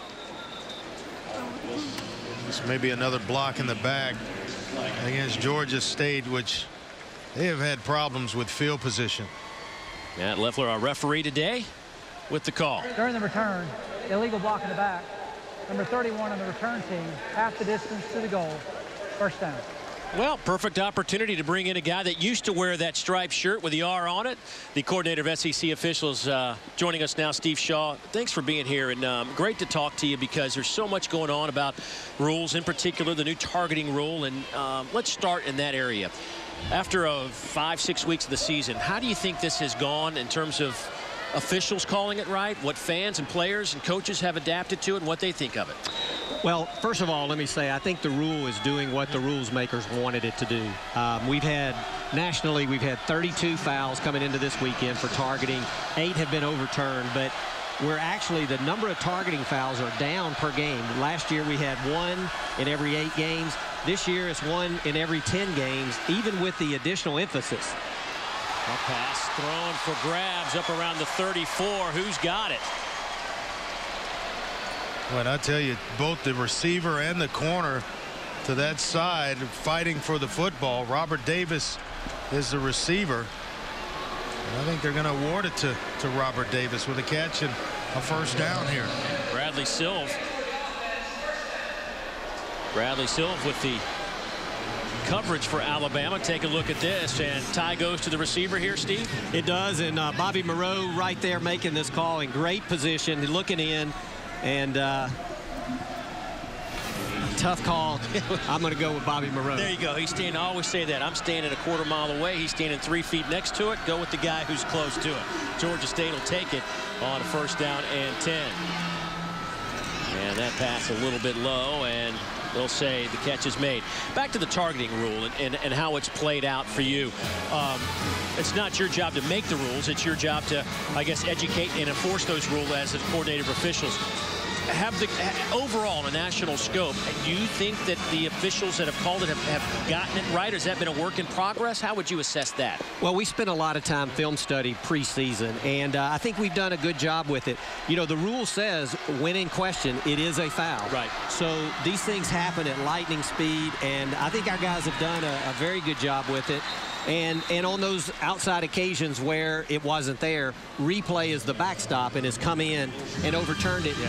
This may be another block in the back against Georgia State, which they have had problems with field position. Matt Leffler, our referee today, with the call. During the return, illegal block in the back. Number thirty-one on the return team, half the distance to the goal. First down. Well, perfect opportunity to bring in a guy that used to wear that striped shirt with the R on it. The coordinator of S E C officials uh, joining us now, Steve Shaw. Thanks for being here, and um, great to talk to you because there's so much going on about rules, in particular the new targeting rule. And um, let's start in that area. After uh, five, six weeks of the season, how do you think this has gone in terms of officials calling it right, what fans and players and coaches have adapted to it, and what they think of it? Well, first of all, let me say I think the rule is doing what the rules makers wanted it to do. Um, we've had, nationally, we've had thirty-two fouls coming into this weekend for targeting. Eight have been overturned, but we're actually, the number of targeting fouls are down per game. Last year we had one in every eight games. This year it's one in every ten games, even with the additional emphasis. A pass thrown for grabs up around the thirty-four. Who's got it? Well, I tell you, both the receiver and the corner to that side fighting for the football. Robert Davis is the receiver. And I think they're going to award it to, to Robert Davis with a catch and a first down here. Bradley Silv. Bradley Silv with the coverage for Alabama. Take a look at this, and tie goes to the receiver here, Steve. It does, and uh, Bobby Moreau right there making this call in great position, looking in, and uh, tough call. I'm going to go with Bobby Moreau. There you go. He's standing. I always say that. I'm standing a quarter mile away. He's standing three feet next to it. Go with the guy who's close to it. Georgia State will take it on a first down and ten. And that pass a little bit low, and they'll say the catch is made. Back to the targeting rule and, and, and how it's played out for you. Um, it's not your job to make the rules. It's your job to, I guess, educate and enforce those rules as the coordinative officials. Have the overall, in a national scope, do you think that the officials that have called it have, have gotten it right? Or has that been a work in progress? How would you assess that? Well, we spent a lot of time film study preseason, and uh, I think we've done a good job with it. You know, the rule says when in question, it is a foul. Right. So these things happen at lightning speed, and I think our guys have done a, a very good job with it. And, and on those outside occasions where it wasn't there, replay is the backstop and has come in and overturned it yeah. and put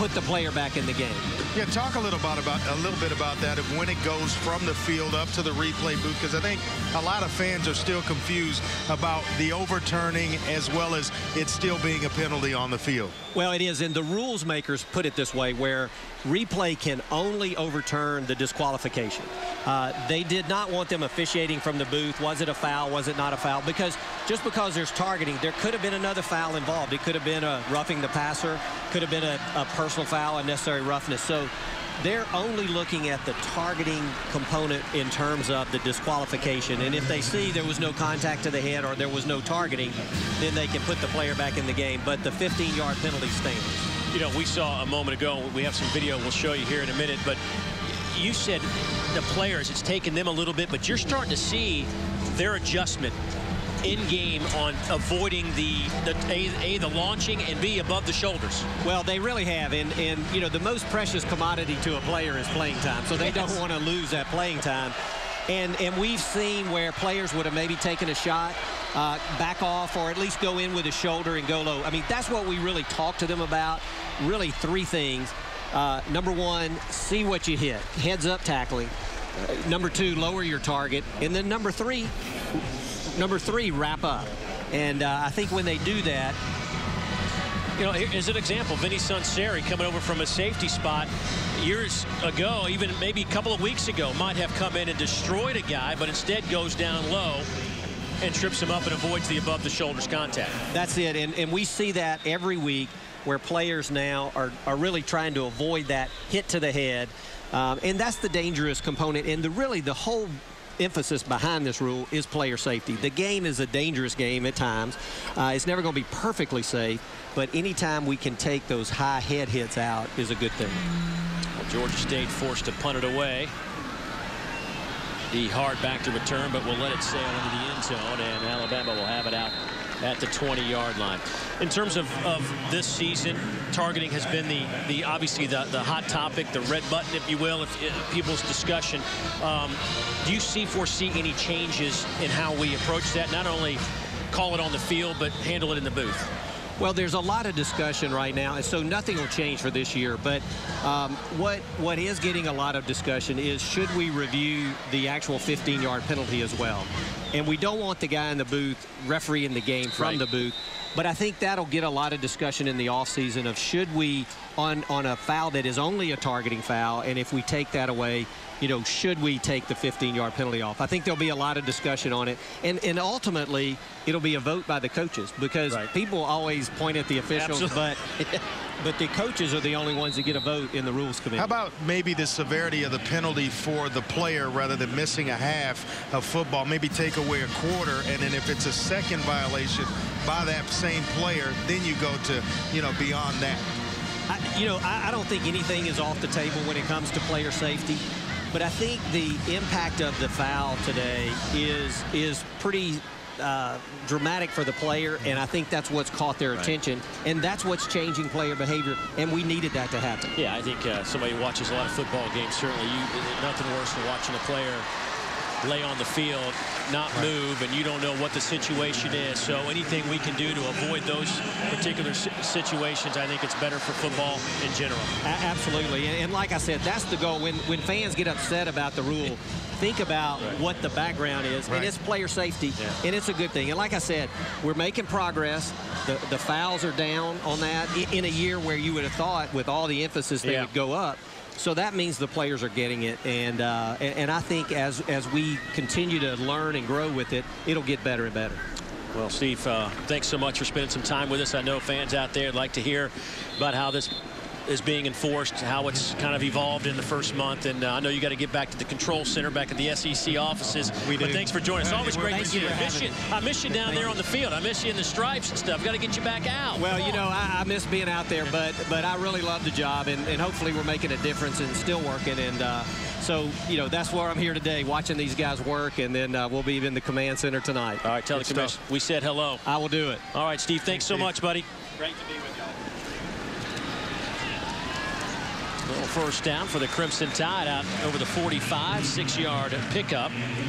put the player back in the game. Yeah, talk a little about, about a little bit about that of when it goes from the field up to the replay booth, because I think a lot of fans are still confused about the overturning as well as it still being a penalty on the field. Well, it is, and the rules makers put it this way, where replay can only overturn the disqualification. Uh, they did not want them officiating from the booth. Was it a foul? Was it not a foul? Because just because there's targeting, there could have been another foul involved. It could have been a roughing the passer, could have been a, a personal foul, unnecessary roughness. So they're only looking at the targeting component in terms of the disqualification. And if they see there was no contact to the head or there was no targeting, then they can put the player back in the game. But the fifteen yard penalty stands. You know, we saw a moment ago, we have some video we'll show you here in a minute, but you said the players, it's taken them a little bit, but you're starting to see their adjustment in-game on avoiding the, the A, A, the launching, and B, above the shoulders. Well, they really have, and, and you know, the most precious commodity to a player is playing time, so they yes. don't want to lose that playing time. And, and we've seen where players would have maybe taken a shot, uh, back off, or at least go in with a shoulder and go low. I mean, that's what we really talk to them about. Really three things. Uh, number one, see what you hit. Heads up tackling. Uh, number two, lower your target. And then number three, number three, wrap up. And uh, I think when they do that, you know, here's an example. Vinny Sunseri coming over from a safety spot years ago, even maybe a couple of weeks ago, might have come in and destroyed a guy, but instead goes down low and trips him up and avoids the above the shoulders contact. That's it. And, and we see that every week where players now are, are really trying to avoid that hit to the head. Um, and that's the dangerous component. And the really the whole emphasis behind this rule is player safety. The game is a dangerous game at times. Uh, it's never going to be perfectly safe, but anytime we can take those high head hits out is a good thing. Well, Georgia State forced to punt it away. The hard back to return, but we'll let it sail into the end zone, and Alabama will have it out at the twenty yard line. In terms of, of this season, targeting has been the, the obviously the, the hot topic, the red button, if you will, if, if people's discussion. Um, do you see, foresee any changes in how we approach that? Not only call it on the field, but handle it in the booth? Well, there's a lot of discussion right now, and so nothing will change for this year. But um, what what is getting a lot of discussion is, should we review the actual fifteen yard penalty as well? And we don't want the guy in the booth refereeing the game from right. the booth. But I think that'll get a lot of discussion in the offseason of, should we, on, on a foul that is only a targeting foul, and if we take that away, you know, should we take the fifteen yard penalty off? I think there'll be a lot of discussion on it. And, and ultimately, it'll be a vote by the coaches, because right. people always point at the officials, Absolutely. but but the coaches are the only ones that get a vote in the rules committee. How about maybe the severity of the penalty for the player rather than missing a half of football? Maybe take away a quarter, and then if it's a second violation by that same player, then you go to, you know, beyond that. I, you know, I, I don't think anything is off the table when it comes to player safety. But I think the impact of the foul today is is pretty uh, dramatic for the player, and I think that's what's caught their right. attention, and that's what's changing player behavior, and we needed that to happen. Yeah, I think uh, somebody who watches a lot of football games, certainly you, nothing worse than watching a player lay on the field, not right. move, and you don't know what the situation is. So anything we can do to avoid those particular situations, I think it's better for football in general. A absolutely. And, and like I said, that's the goal. When, when fans get upset about the rule, think about right. what the background is, right. and it's player safety, yeah. and it's a good thing. And like I said, we're making progress. The, the fouls are down on that in a year where you would have thought, with all the emphasis, they yeah. would go up. So that means the players are getting it, and, uh, and and I think as as we continue to learn and grow with it, it'll get better and better. Well, Steve, uh, thanks so much for spending some time with us. I know fans out there would like to hear about how this is being enforced, how it's kind of evolved in the first month, and uh, I know you got to get back to the control center, back at the S E C offices. We do. But thanks for joining us. Always great to see you. I miss you. I miss you down there on the field. I miss you in the stripes and stuff. Got to get you back out. Well, you know, I, I miss being out there, but but I really love the job, and, and hopefully we're making a difference and still working. And uh, so, you know, that's where I'm here today, watching these guys work, and then uh, we'll be in the command center tonight. All right, tell the commission we said hello. I will do it. All right, Steve, thanks, thanks so Steve. much, buddy. Great to be with y'all. Little first down for the Crimson Tide out over the forty-five, six yard pickup.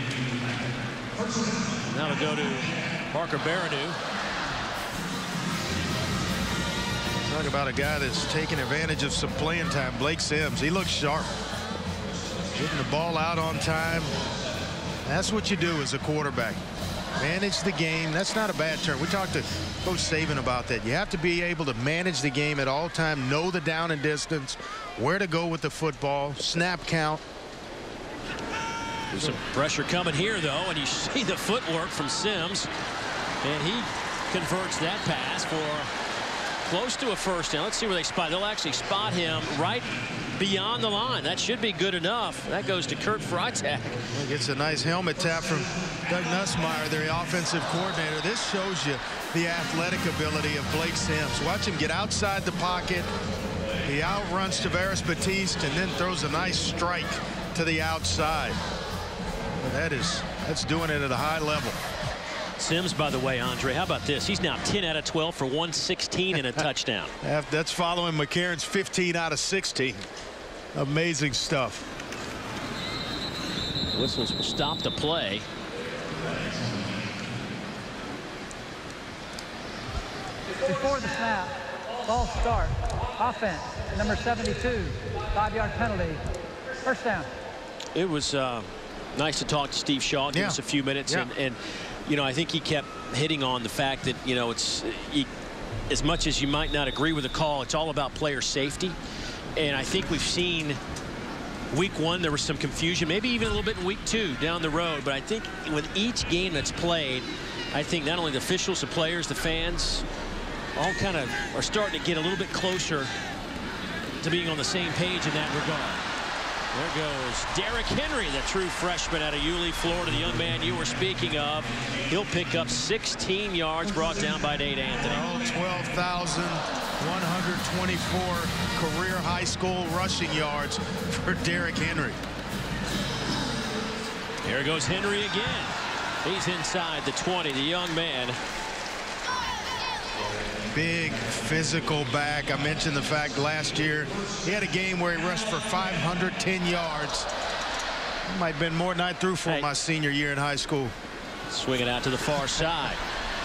Now to go to Parker Baranu. Talk about a guy that's taking advantage of some playing time. Blake Sims, he looks sharp. Getting the ball out on time. That's what you do as a quarterback. Manage the game. That's not a bad term. We talked to Coach Saban about that. You have to be able to manage the game at all time, know the down and distance, where to go with the football, snap count. There's some pressure coming here, though, and you see the footwork from Sims, and he converts that pass for close to a first down. Let's see where they spot. They'll actually spot him right beyond the line. That should be good enough. That goes to Kurt Freitag. He gets a nice helmet tap from Doug Nussmeier, their offensive coordinator. This shows you the athletic ability of Blake Sims. Watch him get outside the pocket. He outruns Tavares Batiste and then throws a nice strike to the outside. That is, that's doing it at a high level. Sims, by the way, Andre, how about this? He's now ten out of twelve for one sixteen and a touchdown. That's following McCarron's fifteen out of sixteen. Amazing stuff. Whistles will stop the play. Before the snap, ball start, offense, number seventy-two, five-yard penalty, first down. It was uh, nice to talk to Steve Shaw. Give yeah. us a few minutes, yeah. and, and you know, I think he kept hitting on the fact that, you know, it's he, as much as you might not agree with the call, it's all about player safety. And I think we've seen week one there was some confusion, maybe even a little bit in week two down the road. But I think with each game that's played, I think not only the officials, the players, the fans, all kind of are starting to get a little bit closer to being on the same page in that regard. There goes Derrick Henry, the true freshman out of Yulee, Florida, the young man you were speaking of. He'll pick up sixteen yards brought down by Nate Anthony. Oh, twelve thousand one hundred twenty-four career high school rushing yards for Derrick Henry. Here goes Henry again. He's inside the twenty, the young man. Big physical back. I mentioned the fact last year he had a game where he rushed for five hundred ten yards. Might have been more than I threw for hey. my senior year in high school. Swinging out to the far side.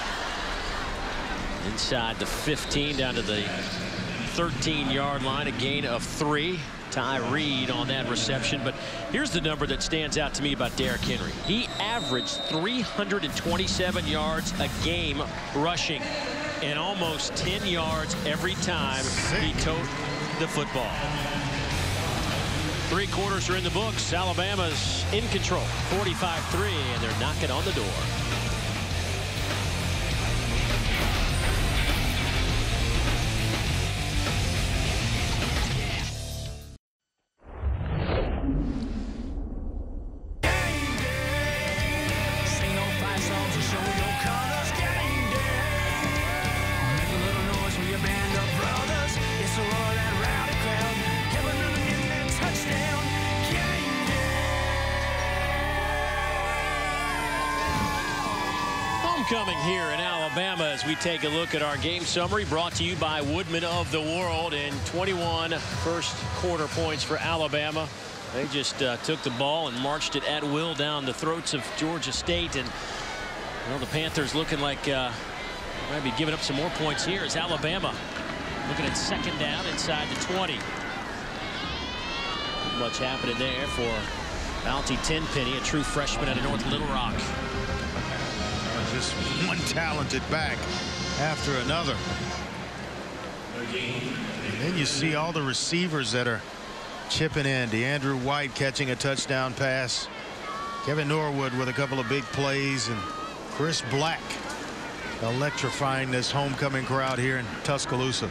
Inside the fifteen down to the thirteen yard line, a gain of three. Ty Reed on that reception. But here's the number that stands out to me about Derrick Henry. He averaged three hundred twenty-seven yards a game rushing, and almost ten yards every time he toted the football. Three quarters are in the books. Alabama's in control, forty-five three, and they're knocking on the door. Coming here in Alabama as we take a look at our game summary brought to you by Woodman of the World. In twenty-one first quarter points for Alabama. They just uh, took the ball and marched it at will down the throats of Georgia State. And well, the Panthers looking like uh, might be giving up some more points here as Alabama looking at second down inside the twenty. Not much happening there for Bounty Tenpenny, a true freshman out of North Little Rock. Just one talented back after another. And then you see all the receivers that are chipping in. DeAndrew White catching a touchdown pass. Kevin Norwood with a couple of big plays. And Chris Black electrifying this homecoming crowd here in Tuscaloosa.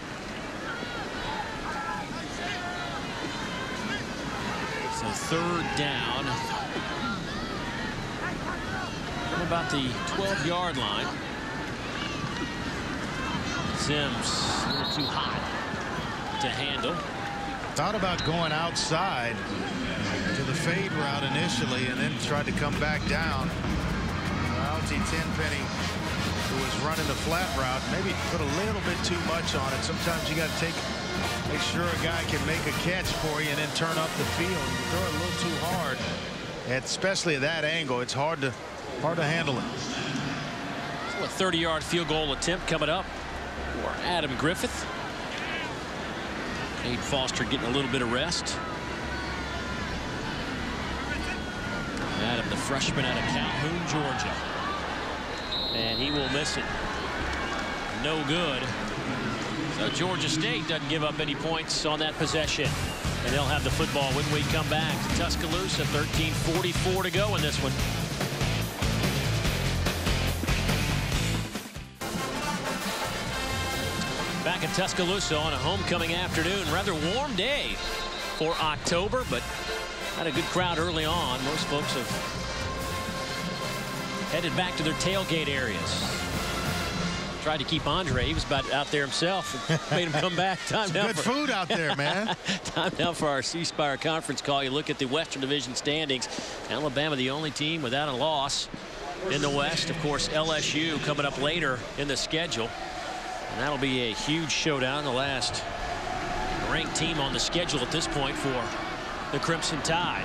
So third down. About the twelve yard line. Sims a little too hot to handle. Thought about going outside to the fade route initially and then tried to come back down. Bounty Tenpenny, who was running the flat route, maybe put a little bit too much on it. Sometimes you got to take make sure a guy can make a catch for you and then turn up the field. You throw it a little too hard, especially at that angle. It's hard to Hard to handle it. So a thirty yard field goal attempt coming up for Adam Griffith. Nate Foster getting a little bit of rest. Adam, the freshman out of Calhoun, Georgia. And he will miss it. No good. So Georgia State doesn't give up any points on that possession. And they'll have the football when we come back to Tuscaloosa. thirteen forty-four to go in this one. Back in Tuscaloosa on a homecoming afternoon. Rather warm day for October, but had a good crowd early on. Most folks have headed back to their tailgate areas. Tried to keep Andre. He was about out there himself. Made him come back. Time now good for, food out there, man. Time now for our C Spire conference call. You look at the Western Division standings. Alabama, the only team without a loss in the West. Of course, L S U coming up later in the schedule. And that'll be a huge showdown. The last ranked team on the schedule at this point for the Crimson Tide.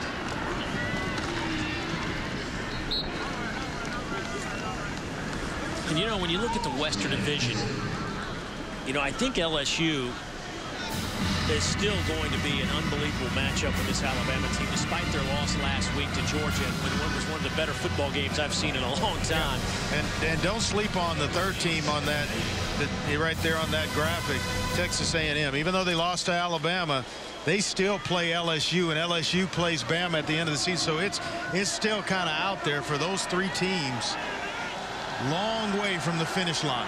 And you know, when you look at the Western Division, you know, I think L S U is still going to be an unbelievable matchup with this Alabama team, despite their loss last week to Georgia, when it was one of the better football games I've seen in a long time. Yeah. And, and don't sleep on the third team on that, that right there on that graphic, Texas A and M. Even though they lost to Alabama, they still play L S U, and L S U plays Bama at the end of the season. So it's it's still kind of out there for those three teams. Long way from the finish line.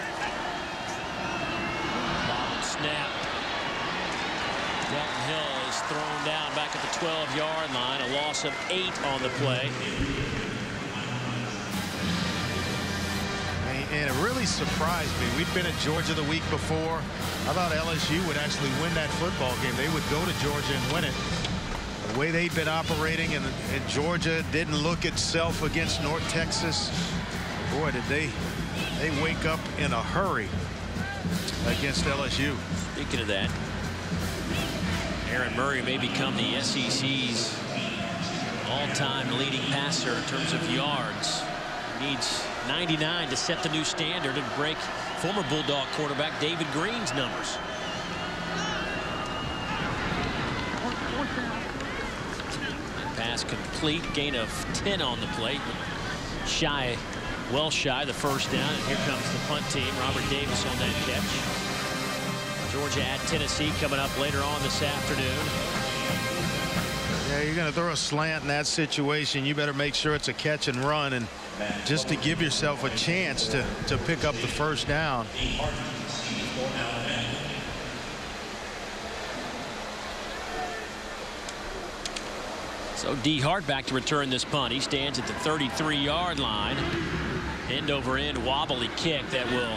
Bobbled snap. Delton Hill is thrown down back at the twelve yard line. A loss of eight on the play. And it really surprised me. We'd been at Georgia the week before. I thought L S U would actually win that football game. They would go to Georgia and win it. The way they'd been operating, and, and Georgia didn't look itself against North Texas. Boy, did they they wake up in a hurry against L S U. Speaking of that, Aaron Murray may become the S E C's all-time leading passer in terms of yards. He needs ninety-nine to set the new standard and break former Bulldog quarterback David Green's numbers. Pass complete, gain of ten on the plate. Shy, well shy the first down, and here comes the punt team. Robert Davis on that catch. Georgia at Tennessee coming up later on this afternoon. Yeah, you're going to throw a slant in that situation. You better make sure it's a catch and run, and just to give yourself a chance to to pick up the first down. So D Hart back to return this punt. He stands at the thirty-three yard line. End over end wobbly kick that will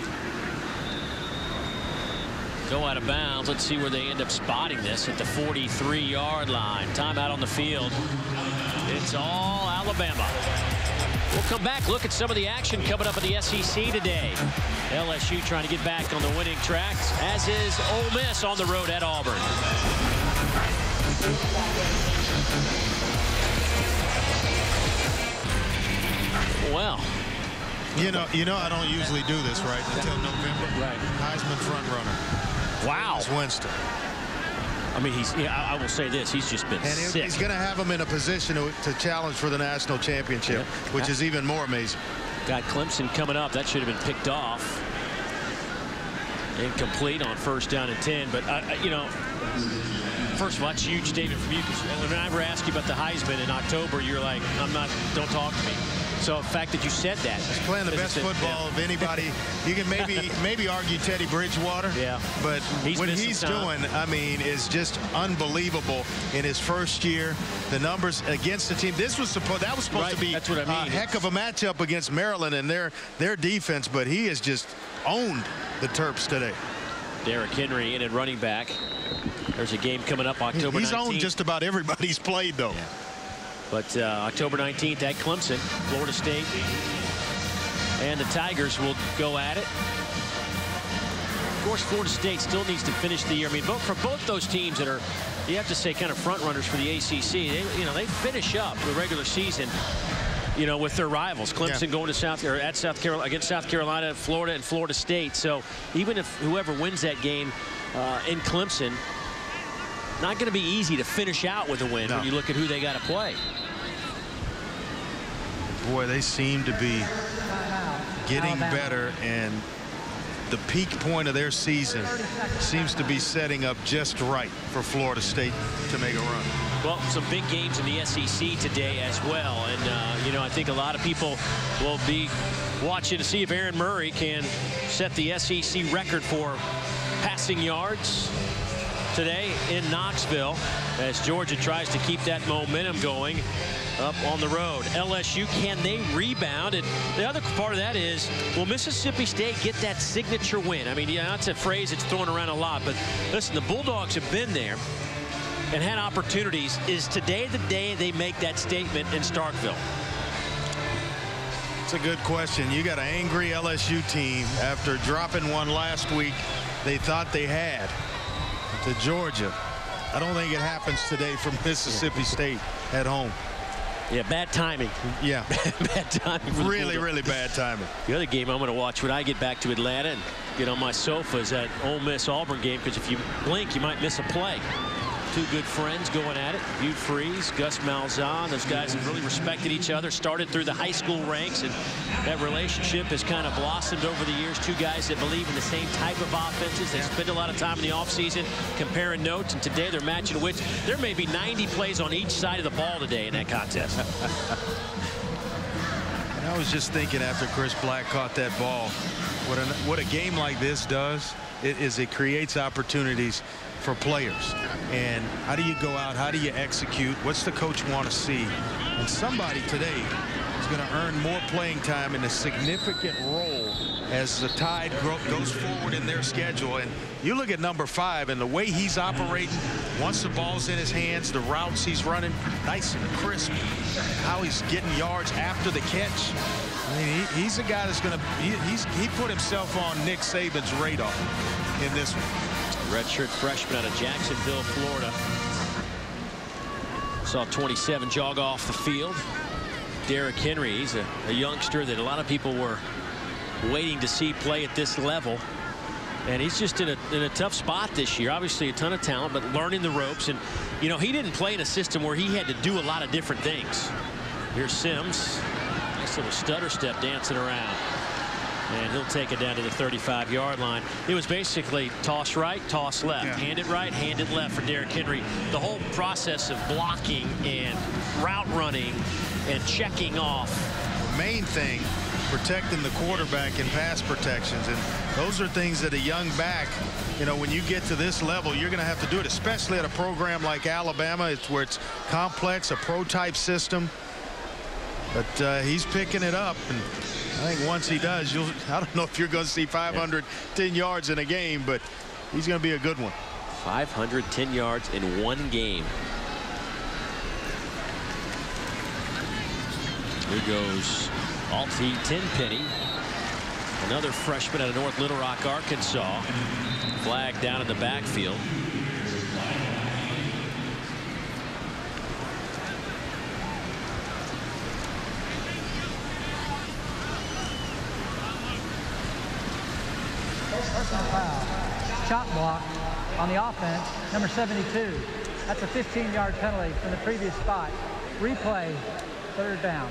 go out of bounds. Let's see where they end up spotting this at the forty-three yard line. Timeout on the field. It's all Alabama. We'll come back, look at some of the action coming up in the S E C today. L S U trying to get back on the winning tracks, as is Ole Miss on the road at Auburn. Well, you know, you know, I don't usually do this right until November. Right. Heisman front runner. Wow. It's Winston. I mean, he's. Yeah, I, I will say this: he's just been and sick. He's going to have him in a position to, to challenge for the national championship, yep. which is even more amazing. Got Clemson coming up. That should have been picked off. Incomplete on first down and ten. But uh, you know, first of all, that's huge statement from you. Because when I ever ask you about the Heisman in October, you're like, I'm not. Don't talk to me. So the fact that you said that. He's playing the best football yeah. of anybody. You can maybe maybe argue Teddy Bridgewater. Yeah. But he's what he's doing, I mean, is just unbelievable in his first year. The numbers against the team. This was supposed that was supposed right. to be That's what I mean. a heck of a matchup against Maryland and their their defense, but he has just owned the Terps today. Derrick Henry in at running back. There's a game coming up October He's nineteenth. owned just about everybody he's played, though. Yeah. But uh, October nineteenth at Clemson, Florida State, and the Tigers will go at it. Of course, Florida State still needs to finish the year. I mean, both, for both those teams that are, you have to say, kind of front runners for the A C C. They, you know, they finish up the regular season, you know, with their rivals. Clemson yeah. going to South or at South Carolina against South Carolina, Florida, and Florida State. So even if whoever wins that game uh, in Clemson. Not going to be easy to finish out with a win no. when you look at who they got to play. Boy, they seem to be getting Alabama. better, and the peak point of their season seems to be setting up just right for Florida State to make a run. Well, some big games in the S E C today as well. And, uh, you know, I think a lot of people will be watching to see if Aaron Murray can set the S E C record for passing yards today in Knoxville as Georgia tries to keep that momentum going up on the road. L S U, can they rebound? And the other part of that is, will Mississippi State get that signature win? I mean, yeah, that's a phrase that's thrown around a lot, but listen, the Bulldogs have been there and had opportunities. Is today the day they make that statement in Starkville? It's a good question. You got an angry L S U team after dropping one last week they thought they had to Georgia. I don't think it happens today from Mississippi State at home. Yeah, bad timing. Yeah. Bad timing. For really, really bad timing. The other game I'm going to watch when I get back to Atlanta and get on my sofa is that Ole Miss Auburn game, because if you blink, you might miss a play. Two good friends going at it. Hugh Freeze, Gus Malzahn. Those guys have really respected each other, started through the high school ranks, and that relationship has kind of blossomed over the years. Two guys that believe in the same type of offenses. They spend a lot of time in the offseason comparing notes, and today they're matching wits. There may be ninety plays on each side of the ball today in that contest. And I was just thinking after Chris Black caught that ball, what, an, what a game like this does it is it creates opportunities for players. And how do you go out? How do you execute? What's the coach want to see? And somebody today is going to earn more playing time in a significant role as the Tide goes forward in their schedule. And you look at number five and the way he's operating once the ball's in his hands, the routes he's running, nice and crisp, how he's getting yards after the catch. I mean, he, he's a guy that's going to he, he's he put himself on Nick Saban's radar in this one. Redshirt freshman out of Jacksonville, Florida. Saw twenty-seven jog off the field. Derrick Henry, he's a, a youngster that a lot of people were waiting to see play at this level. And he's just in a, in a tough spot this year. Obviously a ton of talent, but learning the ropes. And, you know, he didn't play in a system where he had to do a lot of different things. Here's Sims. Nice little stutter step dancing around. And he'll take it down to the thirty-five yard line. It was basically toss right, toss left. Yeah. Hand it right, hand it left for Derrick Henry. The whole process of blocking and route running and checking off. The main thing, protecting the quarterback in pass protections. And those are things that a young back, you know, when you get to this level, you're going to have to do it, especially at a program like Alabama. It's where it's complex, a pro-type system. But uh, he's picking it up. And I think once he does, you'll, I don't know if you're going to see five hundred ten yards in a game, but he's going to be a good one. five hundred ten yards in one game. Here goes Alti Tenpenny, another freshman out of North Little Rock, Arkansas. Flag down in the backfield. Personal foul. Shot block on the offense, number seventy-two. That's a fifteen yard penalty from the previous spot. Replay, third down.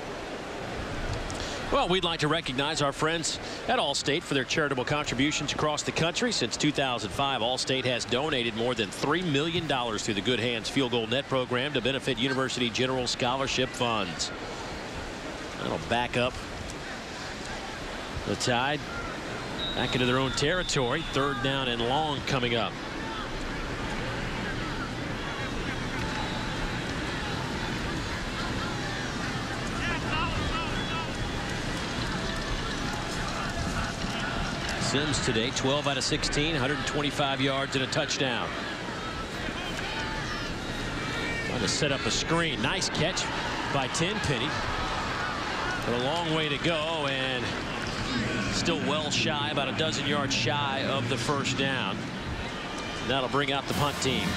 Well, we'd like to recognize our friends at Allstate for their charitable contributions across the country. Since two thousand five, Allstate has donated more than three million dollars through the Good Hands Field Goal Net program to benefit University General Scholarship funds. That'll back up the Tide back into their own territory. Third down and long coming up. Sims today, twelve out of sixteen, one hundred twenty-five yards and a touchdown. Trying to set up a screen. Nice catch by Tenpenny. But a long way to go, and still well shy, about a dozen yards shy of the first down. That'll bring out the punt team.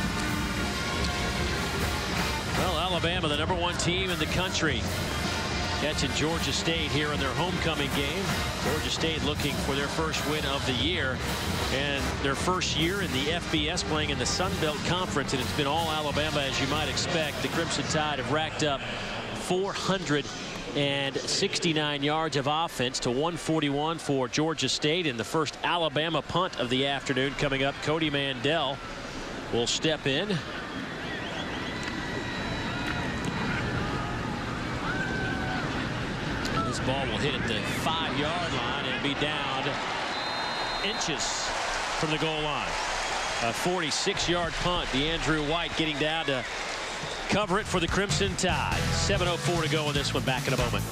Well, Alabama, the number one team in the country, catching Georgia State here in their homecoming game. Georgia State looking for their first win of the year and their first year in the F B S, playing in the Sun Belt Conference, and it's been all Alabama, as you might expect. The Crimson Tide have racked up four hundred sixty-nine yards of offense to one forty-one for Georgia State, and the first Alabama punt of the afternoon coming up. Cody Mandel will step in. This ball will hit at the five-yard line and be down inches from the goal line. A forty-six-yard punt. DeAndrew White getting down to cover it for the Crimson Tide. seven oh four to go in this one. Back in a moment.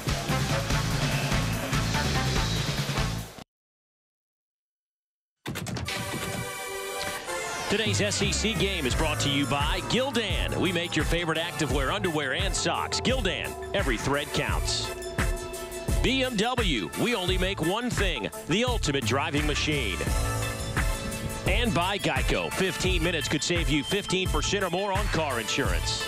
Today's S E C game is brought to you by Gildan. We make your favorite activewear, underwear, and socks. Gildan, every thread counts. B M W, we only make one thing, the ultimate driving machine. And by Geico, fifteen minutes could save you fifteen percent or more on car insurance.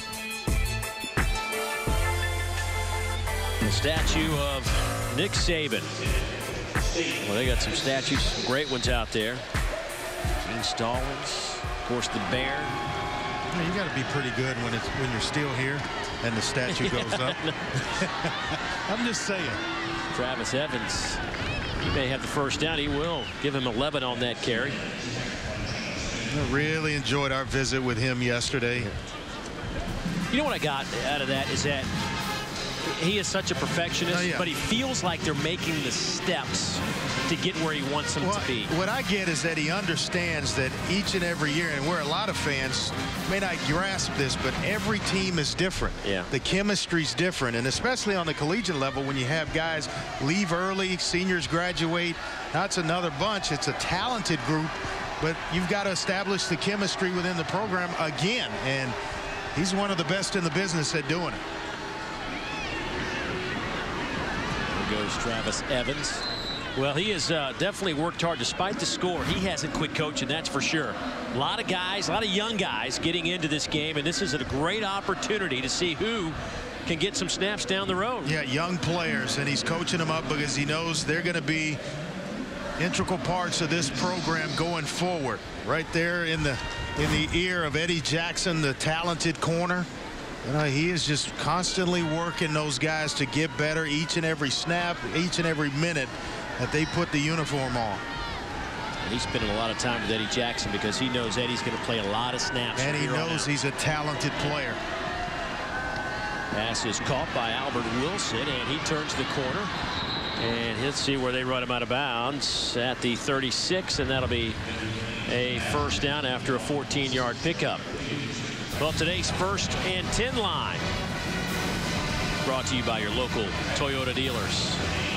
The statue of Nick Saban. Well, they got some statues, some great ones out there. Gene Stallings, of course, the Bear. You, know, you got to be pretty good when it's when you're still here and the statue goes up. I'm just saying. Travis Evans, he may have the first down. He will give him eleven on that carry. I really enjoyed our visit with him yesterday. You know what I got out of that is that he is such a perfectionist, oh, yeah. but he feels like they're making the steps to get where he wants them well, to be. What I get is that he understands that each and every year, and where a lot of fans may not grasp this, but every team is different. Yeah. The chemistry's different, and especially on the collegiate level when you have guys leave early, seniors graduate. That's another bunch. It's a talented group, but you've got to establish the chemistry within the program again, and he's one of the best in the business at doing it. There goes Travis Evans. Well, he has uh, definitely worked hard. Despite the score, he hasn't quit coaching, that's for sure. A lot of guys, a lot of young guys getting into this game, and this is a great opportunity to see who can get some snaps down the road. Yeah, young players, and he's coaching them up because he knows they're going to be integral parts of this program going forward. Right there in the in the ear of Eddie Jackson, the talented corner. You know, he is just constantly working those guys to get better each and every snap, each and every minute that they put the uniform on. And he's spending a lot of time with Eddie Jackson because he knows Eddie's going to play a lot of snaps. And he knows he's a talented player. Pass is caught by Albert Wilson, and he turns the corner. And let's see where they run him out of bounds at the thirty-six, and that'll be a first down after a fourteen yard pickup. Well, today's first and ten line brought to you by your local Toyota dealers.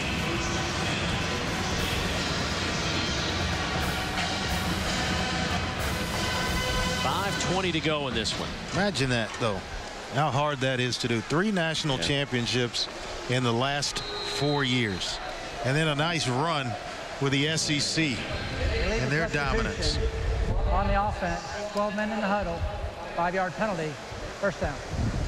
five twenty to go in this one. Imagine that, though, how hard that is to do. Three national yeah. championships in the last four years, and then a nice run with the S E C and their dominance. On the offense, twelve men in the huddle, five yard penalty, first down.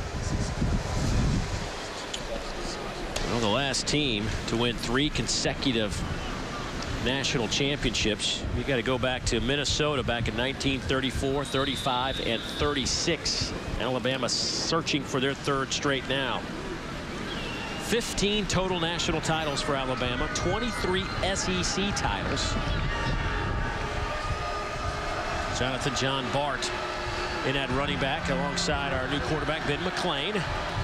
Well, the last team to win three consecutive national championships, you got to go back to Minnesota back in nineteen thirty-four, thirty-five, and thirty-six. Alabama searching for their third straight now. fifteen total national titles for Alabama, twenty-three S E C titles. Jonathan John Bart in at running back alongside our new quarterback Ben McClain.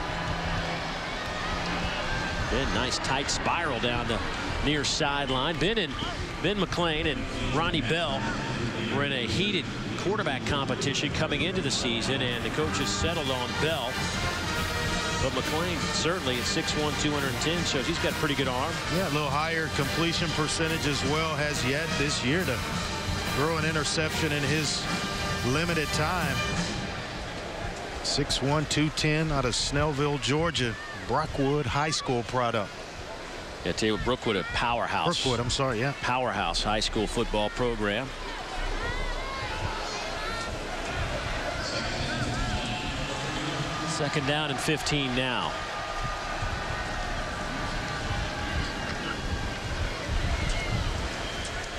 Ben, nice tight spiral down the near sideline. Ben and Ben McClain and Ronnie Bell were in a heated quarterback competition coming into the season, and the coaches settled on Bell. But McClain certainly at six one, two hundred ten shows he's got a pretty good arm. Yeah, a little higher completion percentage as well has yet this year to throw an interception in his limited time. six one, two ten out of Snellville, Georgia. Brookwood High School product. Yeah, tell you what, Brookwood, a powerhouse. Brookwood, I'm sorry, yeah. Powerhouse high school football program. Second down and fifteen now.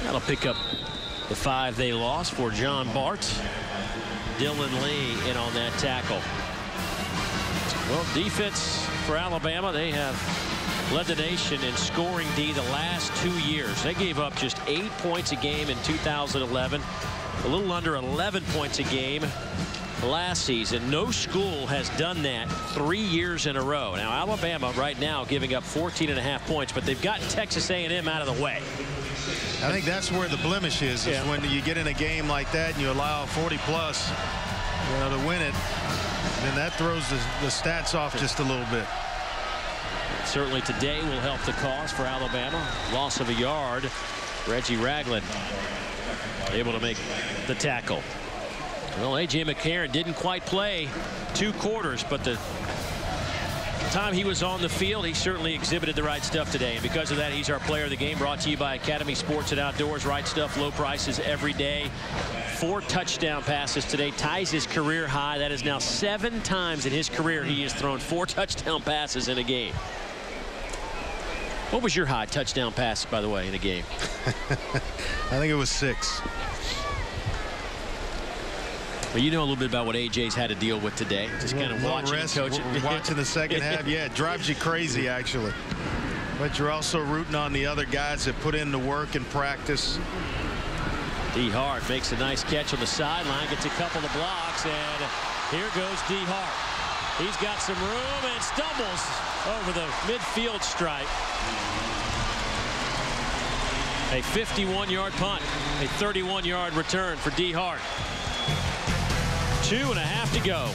That'll pick up the five they lost for John Bart. Dylan Lee in on that tackle. Well, defense for Alabama, they have led the nation in scoring D the last two years. They gave up just eight points a game in two thousand eleven, a little under eleven points a game last season. No school has done that three years in a row. Now, Alabama right now giving up fourteen and a half points, but they've got Texas A and M out of the way. I think that's where the blemish is, is yeah. when you get in a game like that and you allow forty plus, you know, to win it, then that throws the, the stats off just a little bit. Certainly today will help the cause for Alabama. Loss of a yard. Reggie Ragland able to make the tackle. Well, A J McCarron didn't quite play two quarters, but the time he was on the field, he certainly exhibited the right stuff today. And because of that, he's our player of the game. Brought to you by Academy Sports and Outdoors. Right stuff, low prices every day. Four touchdown passes today, ties his career high. That is now seven times in his career he has thrown four touchdown passes in a game. What was your high touchdown pass, by the way, in a game? I think it was six. Well, you know a little bit about what A J's had to deal with today. Just kind of watching rest, and coaching. Watching the second half, yeah, it drives you crazy, actually. But you're also rooting on the other guys that put in the work and practice. D. Hart makes a nice catch on the sideline, gets a couple of blocks, and here goes D. Hart. He's got some room and stumbles over the midfield stripe. A fifty-one yard punt, a thirty-one yard return for D. Hart. Two and a half to go.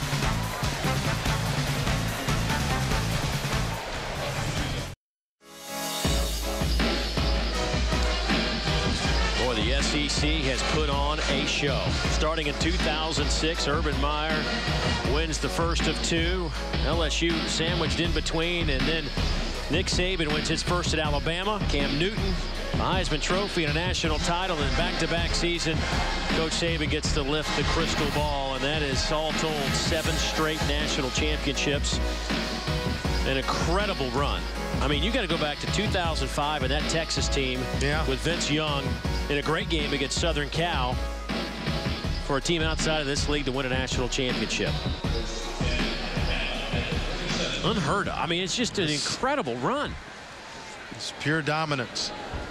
Boy, the S E C has put on a show. Starting in two thousand six, Urban Meyer wins the first of two. L S U sandwiched in between, and then Nick Saban wins his first at Alabama. Cam Newton, the Heisman Trophy and a national title, and back-to-back season, Coach Saban gets to lift the crystal ball, and that is all told seven straight national championships. An incredible run. I mean, you got to go back to two thousand five and that Texas team yeah. with Vince Young in a great game against Southern Cal for a team outside of this league to win a national championship. Unheard of. I mean, it's just an incredible run. It's pure dominance.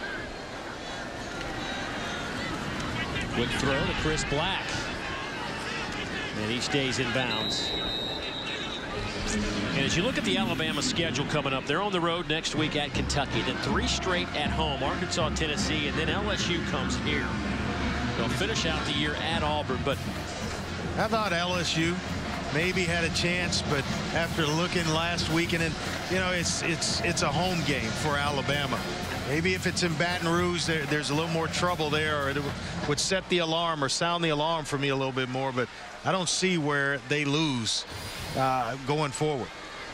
Quick throw to Chris Black. And he stays in bounds. And as you look at the Alabama schedule coming up, they're on the road next week at Kentucky. Then three straight at home, Arkansas, Tennessee, and then L S U comes here. They'll finish out the year at Auburn. But I thought L S U maybe had a chance, but after looking last weekend, and you know, it's it's it's a home game for Alabama. Maybe if it's in Baton Rouge, there, there's a little more trouble there, or it would set the alarm or sound the alarm for me a little bit more. But I don't see where they lose uh, going forward.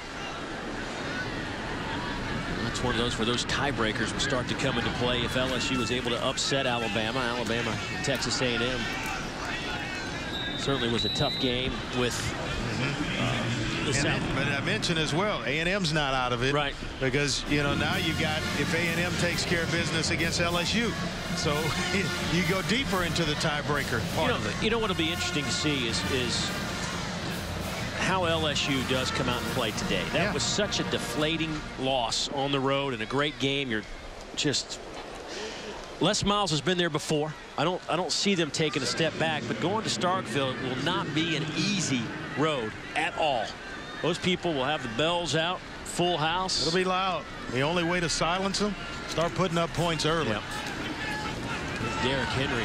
That's one of those where those tiebreakers will start to come into play if L S U is able to upset Alabama. Alabama, Texas A and M. Certainly was a tough game with mm-hmm. uh, the South. But I mentioned as well, A and M's not out of it, right? Because you know now you got if A and M takes care of business against L S U, so you go deeper into the tiebreaker part you know, of it. You know what'll be interesting to see is is how L S U does come out and play today. That yeah. was such a deflating loss on the road and a great game. You're just. Les Miles has been there before. I don't I don't see them taking a step back, but going to Starkville will not be an easy road at all. Those people will have the bells out, full house. It'll be loud. The only way to silence them, start putting up points early. Yep. Derrick Henry.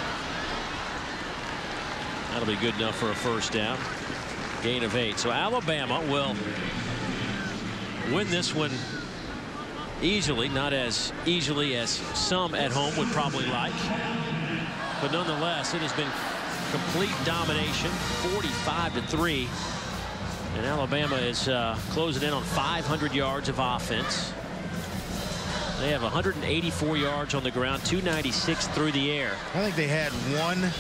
That'll be good enough for a first down. Gain of eight. So Alabama will win this one easily, not as easily as some at home would probably like, but nonetheless it has been complete domination, forty-five to three, and Alabama is uh, closing in on five hundred yards of offense. They have one hundred eighty-four yards on the ground, two ninety-six through the air. I think they had one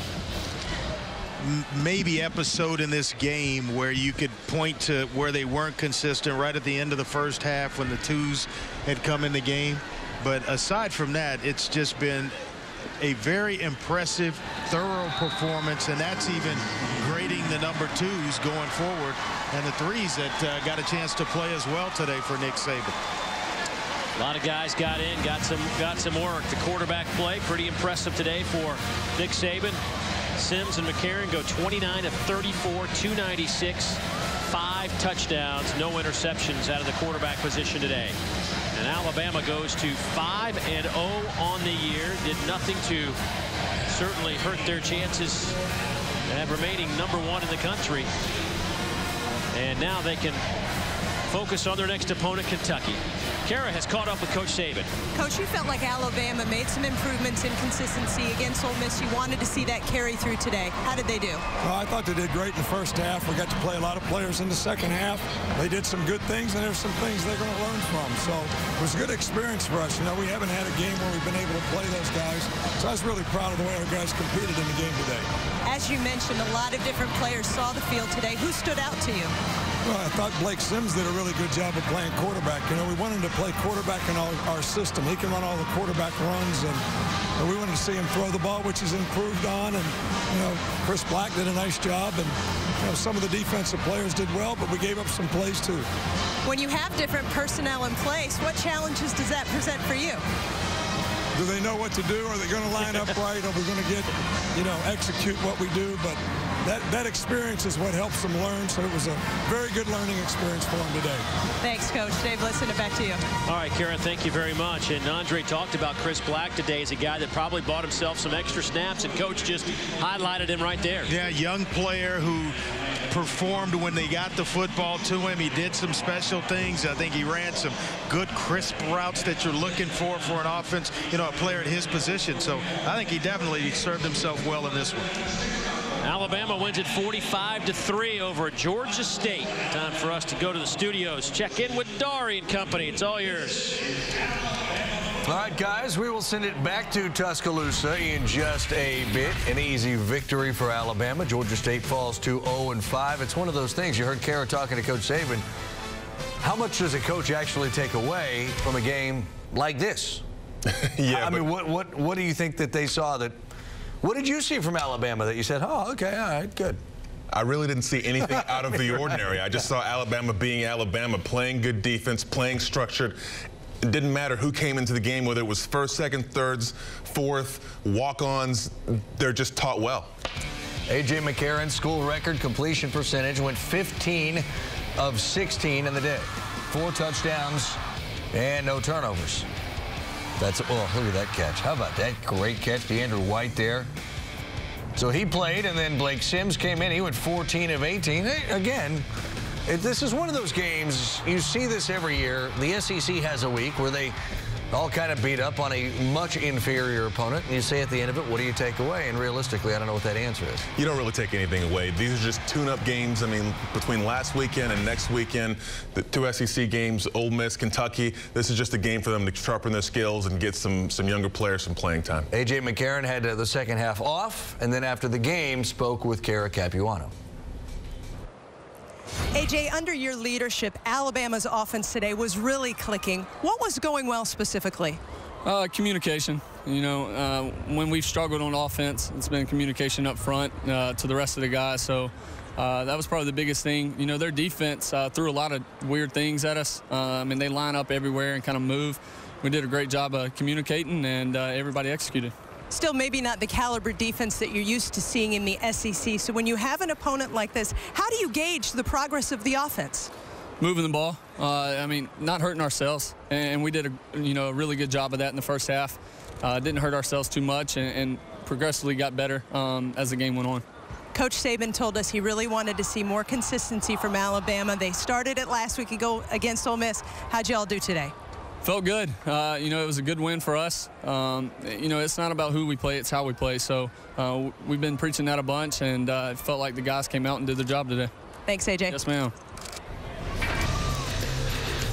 maybe episode in this game where you could point to where they weren't consistent right at the end of the first half when the twos had come in the game. But aside from that, it's just been a very impressive, thorough performance, and that's even grading the number twos going forward and the threes that uh, got a chance to play as well today for Nick Saban. A lot of guys got in, got some, got some work. The quarterback play, pretty impressive today for Nick Saban. Sims and McCarron go twenty-nine of thirty-four, two ninety-six, five touchdowns, no interceptions out of the quarterback position today. And Alabama goes to five and oh on the year. Did nothing to certainly hurt their chances of remaining number one in the country. And now they can focus on their next opponent, Kentucky. Kara has caught up with Coach Saban. Coach, you felt like Alabama made some improvements in consistency against Ole Miss. You wanted to see that carry through today. How did they do? Well, I thought they did great in the first half. We got to play a lot of players in the second half. They did some good things, and there's some things they're going to learn from. So it was a good experience for us. You know, we haven't had a game where we've been able to play those guys. So I was really proud of the way our guys competed in the game today. As you mentioned, a lot of different players saw the field today. Who stood out to you? Well, I thought Blake Sims did a really good job of playing quarterback. You know, we wanted to play quarterback in our, our system. He can run all the quarterback runs, and, and we wanted to see him throw the ball, which he's improved on. And, you know, Chris Black did a nice job, and, you know, some of the defensive players did well, but we gave up some plays, too. When you have different personnel in place, what challenges does that present for you? Do they know what to do? Are they going to line up right? Are we going to get, you know, execute what we do? But that, that experience is what helps them learn, so it was a very good learning experience for them today. Thanks, Coach. Dave, listen, back to you. All right, Karen, thank you very much. And Andre talked about Chris Black today as a guy that probably bought himself some extra snaps, and Coach just highlighted him right there. Yeah, young player who performed when they got the football to him. He did some special things. I think he ran some good, crisp routes that you're looking for for an offense, you know, a player at his position. So I think he definitely served himself well in this one. Alabama wins it forty-five to three over Georgia State. Time for us to go to the studios. Check in with Dari and company. It's all yours. All right, guys, we will send it back to Tuscaloosa in just a bit. An easy victory for Alabama. Georgia State falls to oh and five. It's one of those things. You heard Kara talking to Coach Saban. How much does a coach actually take away from a game like this? yeah, I mean, what, what, what do you think that they saw that, what did you see from Alabama that you said, oh, okay, all right, good? I really didn't see anything out of the ordinary. I just saw Alabama being Alabama, playing good defense, playing structured. It didn't matter who came into the game, whether it was first, second, thirds, fourth, walk-ons. They're just taught well. A J McCarron's school record completion percentage went fifteen of sixteen in the day. Four touchdowns and no turnovers. That's, oh, look at that catch. How about that? Great catch. DeAndre White there. So he played, and then Blake Sims came in. He went fourteen of eighteen. Hey, again, it, this is one of those games, you see this every year. The S E C has a week where they all kind of beat up on a much inferior opponent, and you say at the end of it, what do you take away? And realistically, I don't know what that answer is. You don't really take anything away. These are just tune-up games. I mean, between last weekend and next weekend, the two S E C games, Ole Miss, Kentucky, this is just a game for them to sharpen their skills and get some, some younger players some playing time. A J McCarron had uh, the second half off, and then after the game spoke with Kara Capuano. A J, under your leadership, Alabama's offense today was really clicking. What was going well specifically? Uh, communication. You know, uh, when we've struggled on offense, it's been communication up front uh, to the rest of the guys. So uh, that was probably the biggest thing. You know, their defense uh, threw a lot of weird things at us. Uh, I mean, they line up everywhere and kind of move. We did a great job of communicating, and uh, everybody executed. Still maybe not the caliber defense that you're used to seeing in the S E C. So when you have an opponent like this, how do you gauge the progress of the offense? Moving the ball. Uh, I mean, not hurting ourselves. And we did a, you know, a really good job of that in the first half. Uh, didn't hurt ourselves too much, and, and progressively got better um, as the game went on. Coach Saban told us he really wanted to see more consistency from Alabama. They started it last week ago against Ole Miss. How'd you all do today? Felt good. Uh, you know, it was a good win for us. Um, you know, it's not about who we play, it's how we play. So uh, we've been preaching that a bunch, and uh, it felt like the guys came out and did their job today. Thanks, A J. Yes, ma'am.